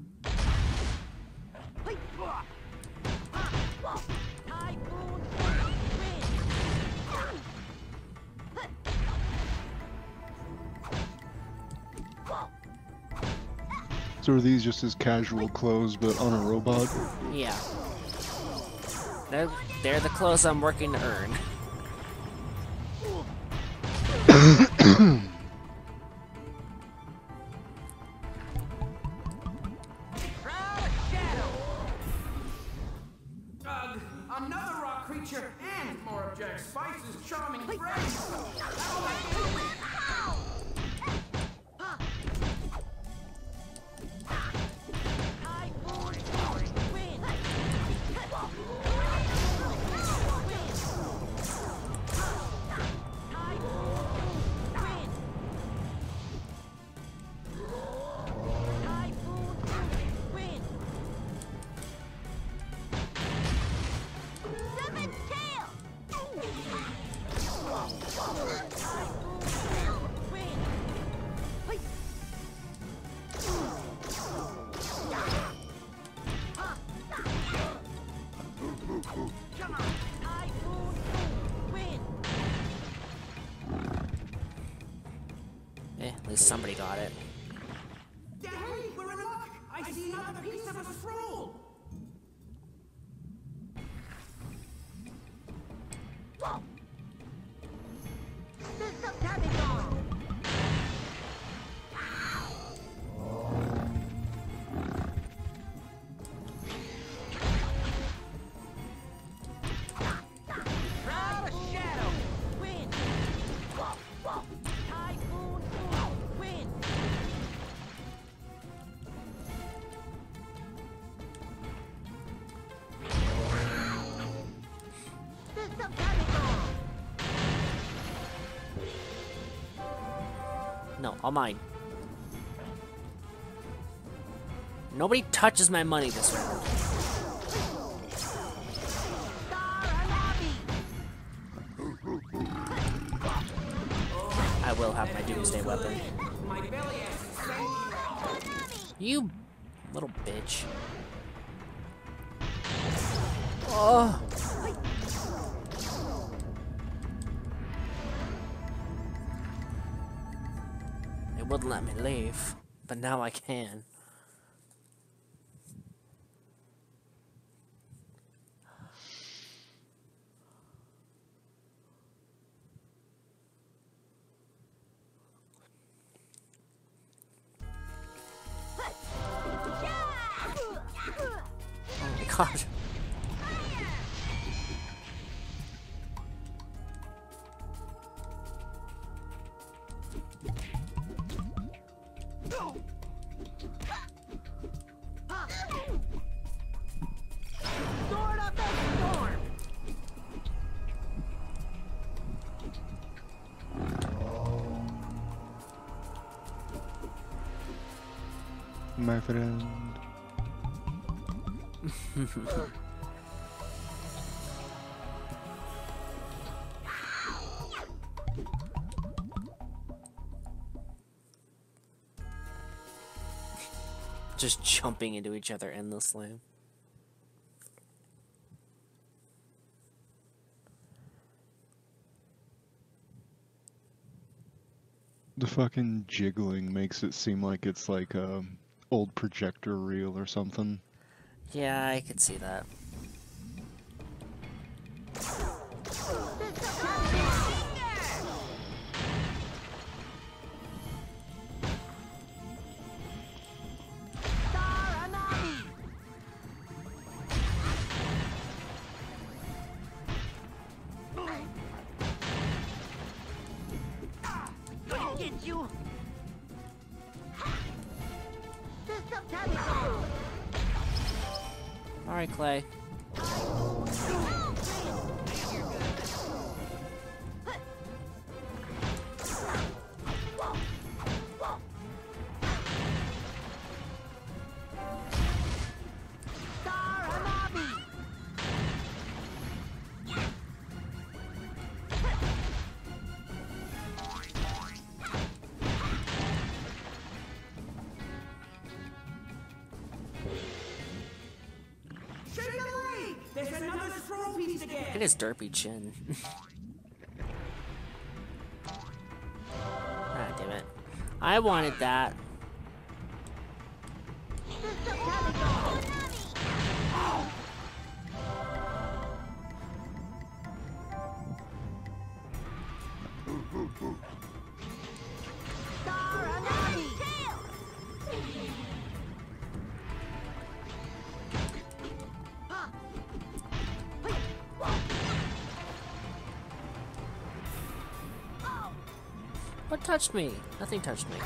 Speaker 4: So are these just as casual clothes, but on a robot?
Speaker 1: Yeah. They're, they're the clothes I'm working to earn.
Speaker 3: Ugh, another rock creature and more of Jack Spice's charming friends.
Speaker 1: Eh, at least somebody got it.
Speaker 3: Hey, we're in luck! I see another piece of a scroll!
Speaker 1: No, all mine. Nobody touches my money this round. I will have my doomsday weapon. You little bitch. Oh. It wouldn't let me leave, but now I can. Oh my god.
Speaker 4: My friend.
Speaker 1: Just jumping into each other endlessly.
Speaker 4: The fucking jiggling makes it seem like it's like a old projector reel or something.
Speaker 1: Yeah, I could see that.
Speaker 6: Get you.
Speaker 1: Alright, Clay. Look at his derpy chin. Ah, damn it. I wanted that. What touched me? Nothing touched me.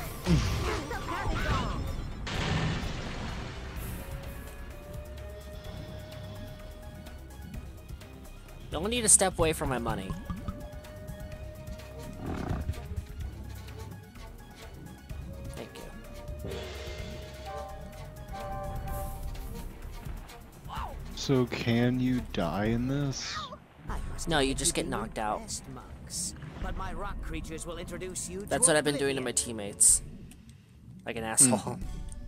Speaker 1: You only need to step away from my money. Thank you.
Speaker 4: So can you die in this?
Speaker 1: No, you just get knocked out.
Speaker 7: Monks. But my rock creatures will introduce you
Speaker 1: That's
Speaker 7: to
Speaker 1: what I've been doing to
Speaker 7: oblivion.
Speaker 1: my teammates. Like an asshole.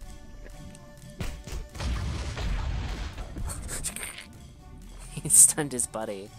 Speaker 1: He stunned his buddy.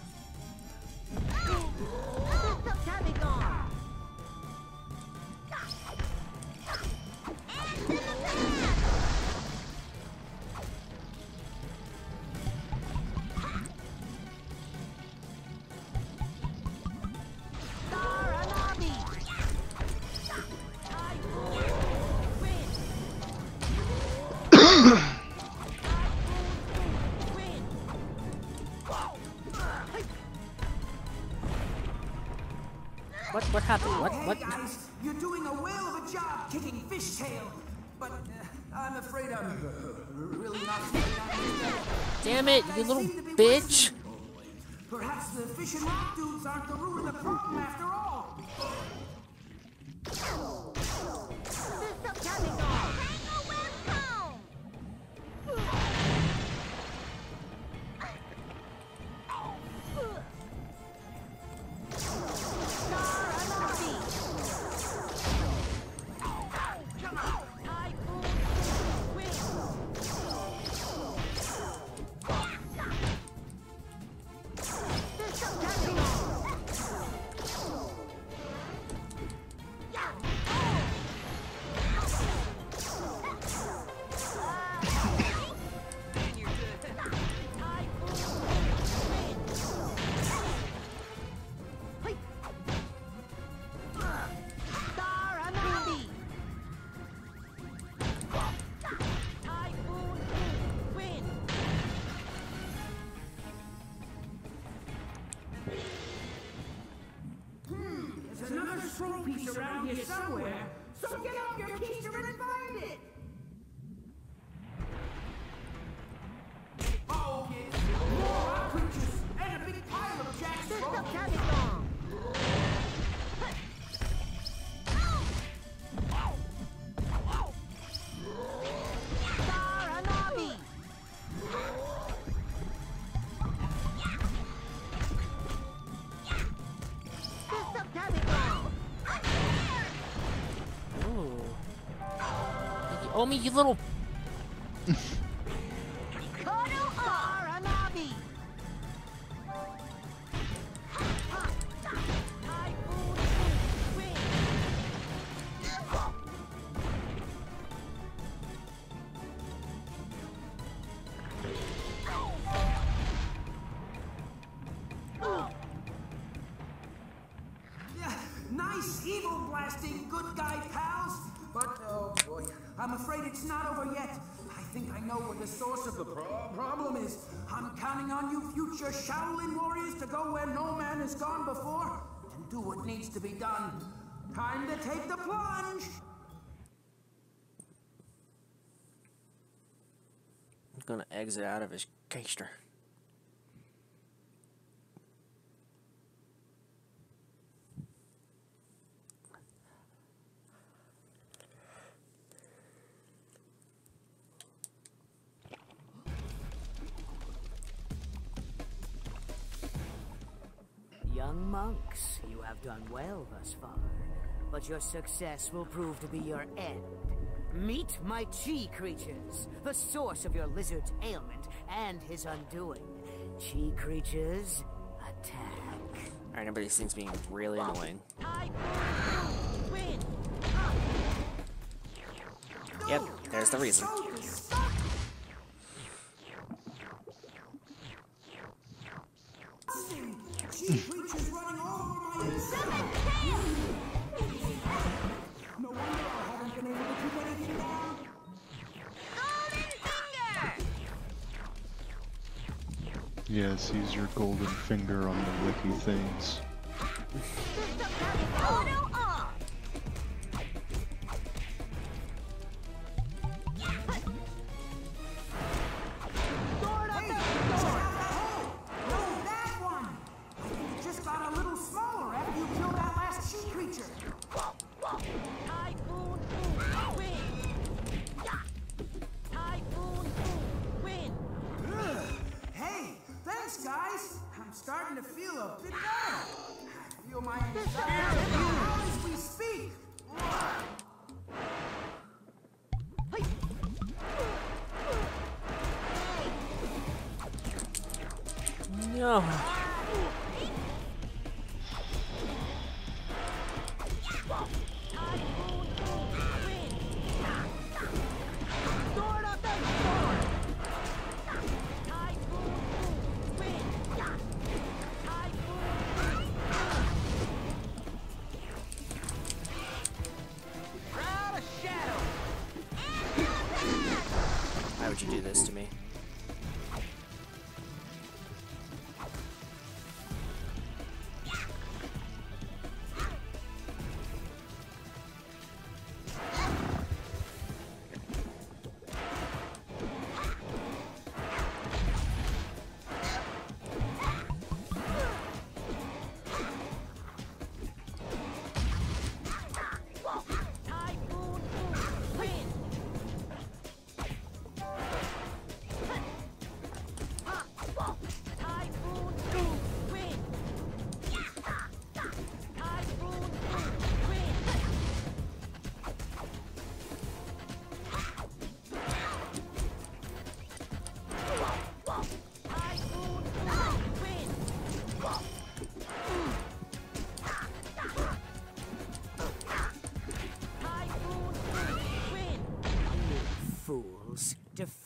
Speaker 1: What what happened? What what?
Speaker 3: Hey guys, you're doing a whale of a job kicking Fishtail, but uh, I'm afraid I'm uh, really not.
Speaker 1: Damn it, you little bitch!
Speaker 3: Perhaps the fish and rock dudes aren't the root of the problem after all. There's another scroll piece around here somewhere, so get off your keister and find it! Oh, kids! More rock creatures and a big pile of Jack's bones!
Speaker 1: Oh, me, you little.
Speaker 3: Nice evil blasting good guy pals, but oh boy, I'm afraid it's not over yet. I think I know what the source of the pro problem is. I'm counting on you future Shaolin warriors to go where no man has gone before and do what needs to be done. Time to take the plunge.
Speaker 1: I'm gonna exit out of his keister.
Speaker 7: Young monks, you have done well thus far, but your success will prove to be your end. Meet my chi creatures, the source of your lizard's ailment and his undoing. Chi creatures, attack.
Speaker 1: Alright, everybody seems being really annoying. Yep, there's the reason.
Speaker 3: Creatures running all over my inside. No wonder I haven't been able to keep anything down.
Speaker 6: Golden finger!
Speaker 4: Yes, use your golden finger on the wiki things.
Speaker 6: Photo on!
Speaker 3: Starting to feel a bit better. I feel my anxiety now as we speak.
Speaker 1: No. Why would you do this to me?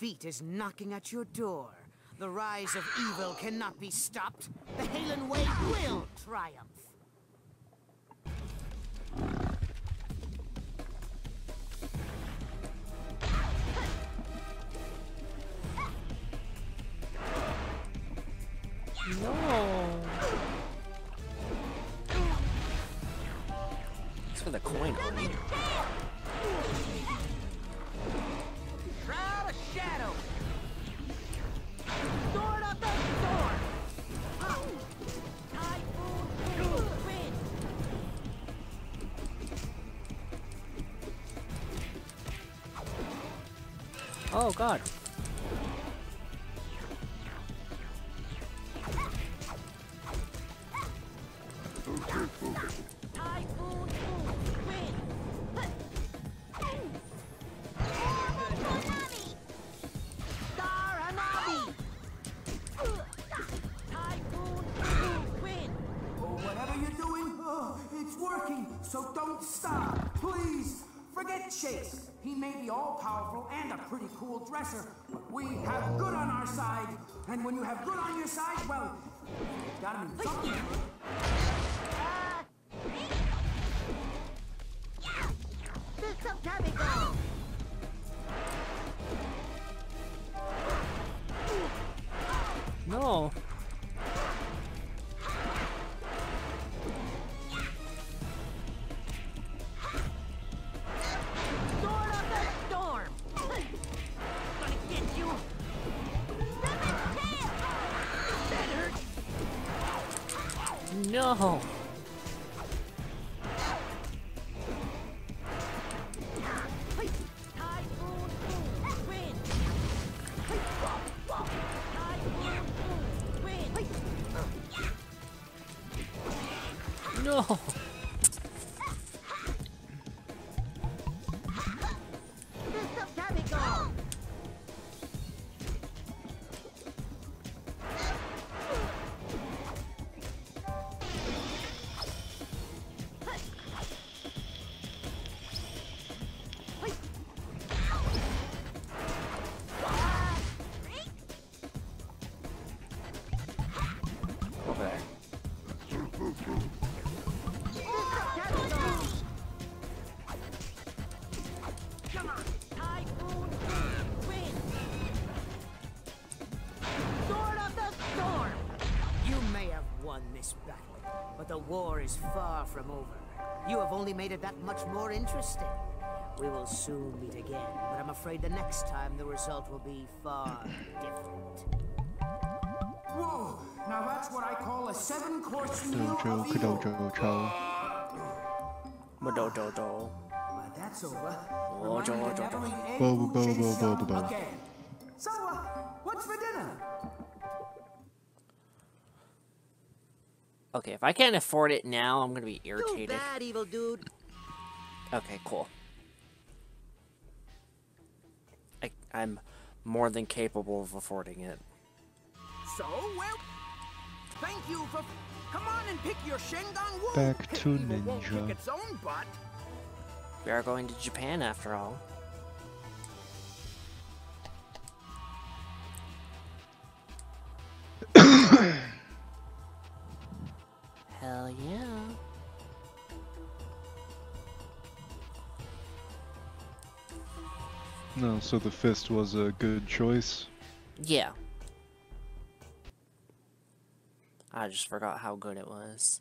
Speaker 7: defeat is knocking at your door. The rise of evil cannot be stopped. The Halen Way will triumph.
Speaker 1: No. It's for the coin only.
Speaker 5: Shroud of Shadow. Sword of the Storm. Typhoon Wind.
Speaker 1: Oh god.
Speaker 5: Typhoon Wind. Star Hanabi. Typhoon Wind.
Speaker 3: Oh, whatever you're doing, oh, it's working, so don't stop. Please, forget Chase. He may be all-powerful and a pretty cool dresser, but we have good on our side. And when you have good on your side, well, it's gotta mean something.
Speaker 5: There's some Tabico.
Speaker 1: No.
Speaker 5: Sword of the Storm. Gonna get you. That hurt.
Speaker 1: No.
Speaker 5: Typhoon Wind. Typhoon Wind.
Speaker 1: No.
Speaker 5: There's some Tabico.
Speaker 1: Over there.
Speaker 5: Come on. Typhoon Wind. Sword of the Storm.
Speaker 7: You may have won this battle, but the war is far from over. You have only made it that much more interesting. We will soon meet again, but I'm afraid the next time the result will be far different.
Speaker 3: Whoa, now that's what I call a seven-course meal
Speaker 4: Dojo,
Speaker 3: of evil.
Speaker 4: kadojo, cho.
Speaker 1: Madododo.
Speaker 3: But that's over.
Speaker 1: Oh,
Speaker 3: Remember
Speaker 1: jo,
Speaker 3: to
Speaker 1: jo,
Speaker 3: never
Speaker 1: jo.
Speaker 3: eat egg
Speaker 4: Bo,
Speaker 3: food,
Speaker 4: bo, bo,
Speaker 3: Chase
Speaker 4: bo,
Speaker 3: Young
Speaker 4: bo, bo.
Speaker 3: again. So, uh, what's for dinner?
Speaker 1: Okay, if I can't afford it now, I'm gonna be
Speaker 7: Too
Speaker 1: irritated.
Speaker 7: bad, evil dude.
Speaker 1: Okay, cool. I, I'm more than capable of affording it.
Speaker 3: So, well, thank you for... Come on and pick your Shengang Wu.
Speaker 4: Back to
Speaker 3: Evil won't
Speaker 4: ninja.
Speaker 3: kick its own butt.
Speaker 1: We are going to Japan after all. Hell yeah.
Speaker 4: No, so the fist was a good choice.
Speaker 1: Yeah. I just forgot how good it was.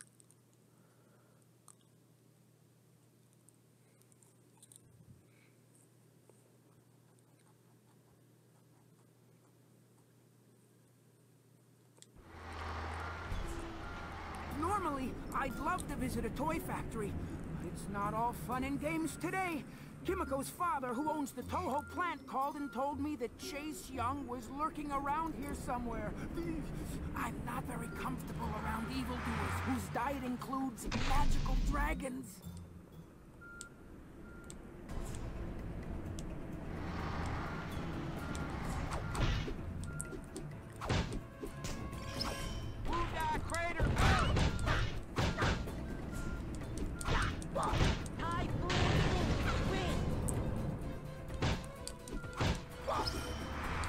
Speaker 3: Normally, I'd love to visit a toy factory, but it's not all fun and games today. Kimiko's father, who owns the Toho plant, called and told me that Chase Young was lurking around here somewhere. I'm not very comfortable around evildoers whose diet includes magical dragons.
Speaker 5: Typhoon Wind.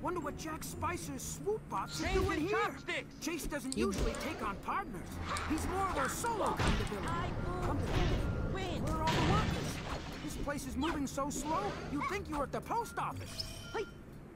Speaker 3: Wonder what Jack Spicer's swoop box is doing here. Chase doesn't usually take on partners. He's more of a solo kind of villain. Come to think of it, where are all the workers? This place is moving so slow, you'd think you were at the post office. Hey.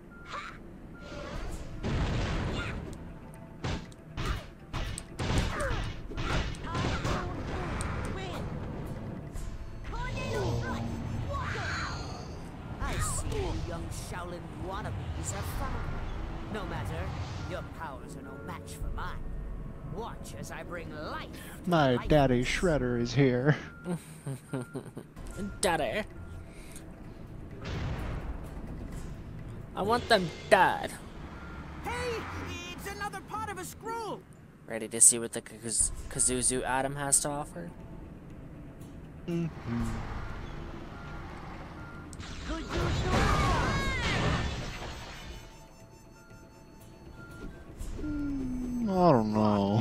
Speaker 7: I see you young Shaolin wannabes have found me. No matter, your powers are no match for mine. Watch as I bring life. to
Speaker 4: My
Speaker 7: life.
Speaker 4: daddy Shredder is here.
Speaker 1: Daddy. I want them dead.
Speaker 3: Hey, it's another part of a scroll.
Speaker 1: Ready to see what the Kaz Kazuzu Adam has to offer?
Speaker 4: Mm-hmm. I don't know.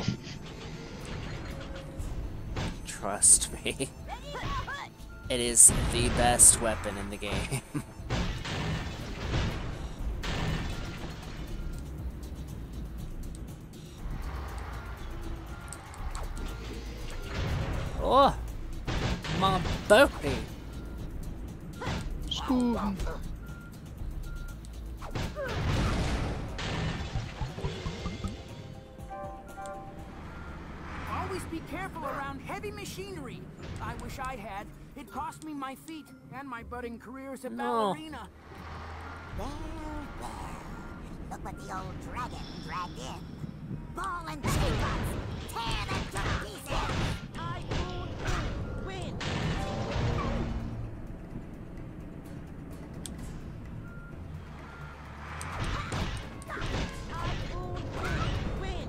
Speaker 1: Trust me. It is the best weapon in the game. Oh! My booty!
Speaker 4: Scoob.
Speaker 3: Always be careful around heavy machinery. I wish I had. It cost me my feet and my budding career as a
Speaker 1: No.
Speaker 3: ballerina.
Speaker 6: There, there. Look what the old dragon dragged in. Ball and chain bots. Tear them to pieces.
Speaker 5: I won't win. I won't win.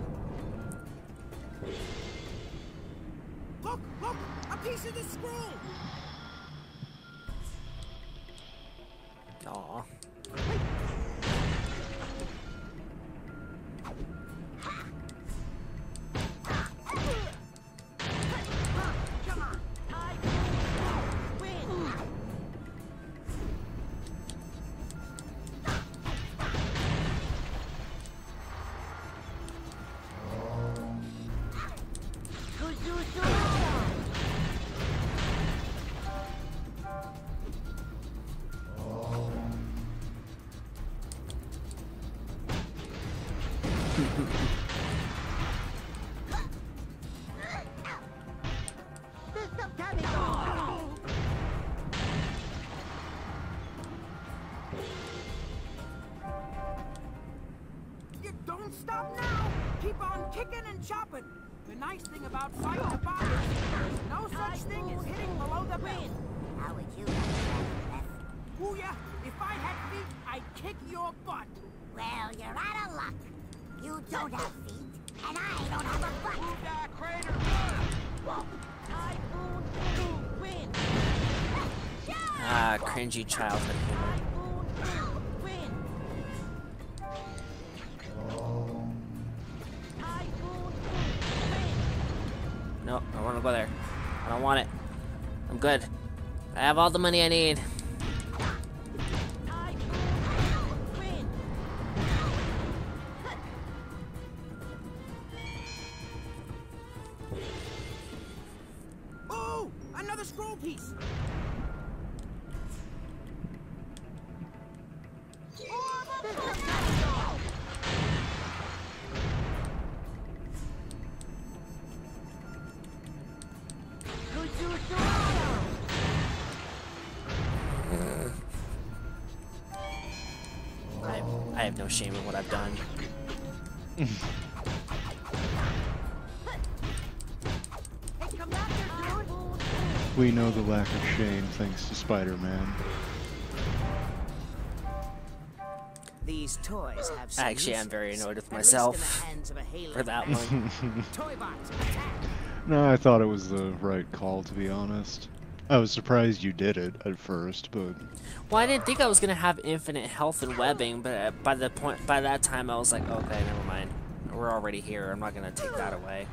Speaker 3: Look, look, a piece of the scroll.
Speaker 1: Aw.
Speaker 5: I won't win.
Speaker 3: You don't stop now. Keep on kicking and chopping. The nice thing about fighting a body is there's no such thing as hitting below the belt.
Speaker 6: How would you like that?
Speaker 3: Booyah! If I had feet, I'd kick your butt.
Speaker 6: Well, you're out of luck. You don't have feet, and I don't have a butt.
Speaker 5: I won't win.
Speaker 1: Ah, cringy childhood humor.
Speaker 5: I won't win. I won't win.
Speaker 1: Nope, I want to go there. I don't want it. I'm good. I have all the money I need.
Speaker 5: I won't win.
Speaker 3: Oh, another scroll piece.
Speaker 1: I, I have no shame in what I've done.
Speaker 4: We know the lack of shame thanks to Spider-Man.
Speaker 7: These toys have
Speaker 1: Actually, I'm very
Speaker 7: solutions,
Speaker 1: annoyed with
Speaker 7: at least
Speaker 1: myself
Speaker 7: in the hands of a Halo
Speaker 1: for that
Speaker 7: master.
Speaker 1: one.
Speaker 7: Toy box, attack.
Speaker 4: No, I thought it was the right call, to be honest. I was surprised you did it at first, but
Speaker 1: Well, I didn't think I was gonna have infinite health and webbing, but uh, by the point, by that time, I was like, okay, never mind. We're already here. I'm not gonna take that away.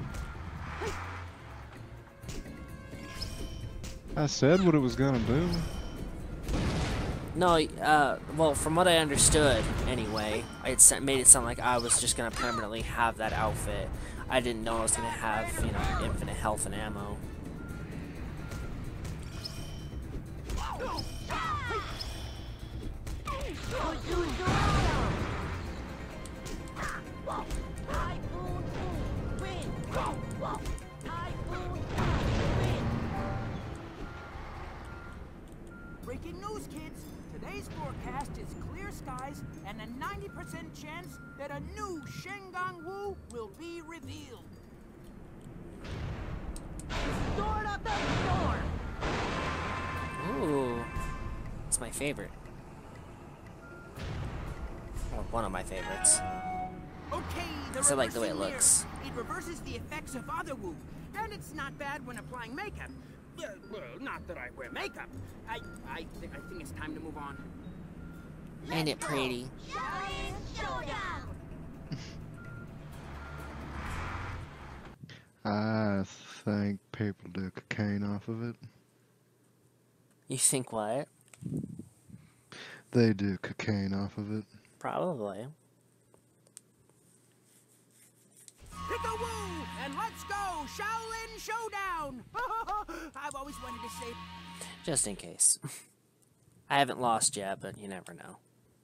Speaker 4: I said what it was gonna do.
Speaker 1: No, uh, well, from what I understood, anyway, it sa- made it sound like I was just gonna permanently have that outfit. I didn't know I was gonna have, you know, infinite health and ammo.
Speaker 3: Breaking news, kids! Today's forecast is clear skies and a ninety percent chance that a new Shengang Wu will be revealed.
Speaker 5: Sword of the storm!
Speaker 1: Ooh, it's my favorite. Or one of my favorites.
Speaker 3: Okay, the
Speaker 1: I like the way it
Speaker 3: reversing
Speaker 1: looks.
Speaker 3: mirror. It reverses the effects of other Wu, and it's not bad when applying makeup. Uh, well, not that I wear makeup. I, I, th I think it's time to move on.
Speaker 1: Ain't it pretty?
Speaker 6: Shaolin Showdown!
Speaker 4: I think people do cocaine off of it.
Speaker 1: You think what?
Speaker 4: They do cocaine off of it.
Speaker 1: Probably.
Speaker 3: Pick a Wu, and let's go! Shaolin Showdown! I've always wanted to say...
Speaker 1: Just in case. I haven't lost yet, but you never know.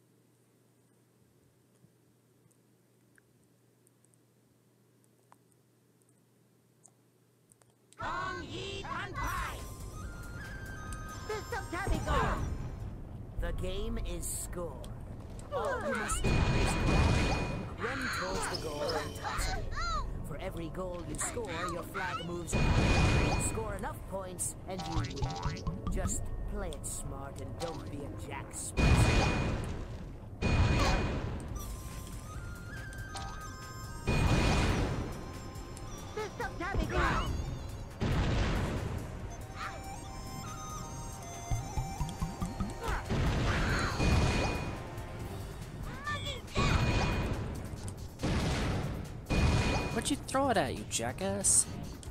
Speaker 5: Gong Yi Tan Pai!
Speaker 6: System Tamigo!
Speaker 7: The game is scored. All you must do is run towards the goal and toss it in. For every goal you score, your flag moves up. Score enough points, and you win. Just play it smart and don't be a Jack Spicer.
Speaker 6: System Tamigo!
Speaker 1: What'd you throw it at, you jackass?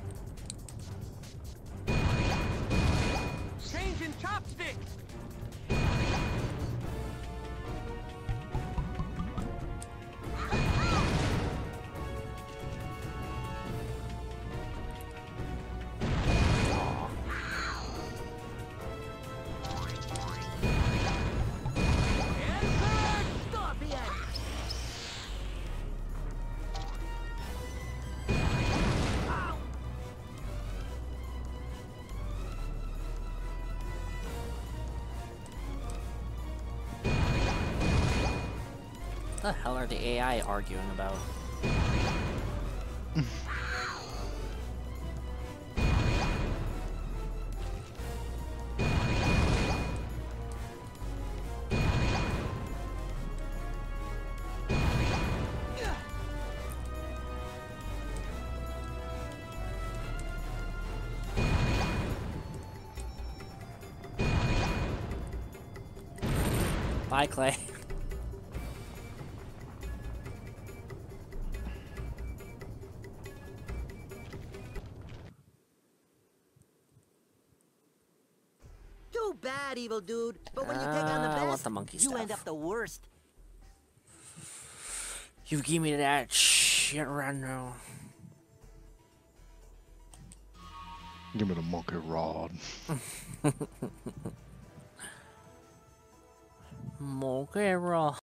Speaker 3: Changing chopsticks!
Speaker 1: What the hell are the A I arguing about? Bye, Clay.
Speaker 5: Too bad, evil dude. But when you take on the
Speaker 1: Uh, I
Speaker 5: best,
Speaker 1: want the monkey
Speaker 5: you end
Speaker 1: stuff.
Speaker 5: up the worst.
Speaker 1: You give me that shit right now.
Speaker 4: Give me the monkey rod.
Speaker 1: Monkey raw.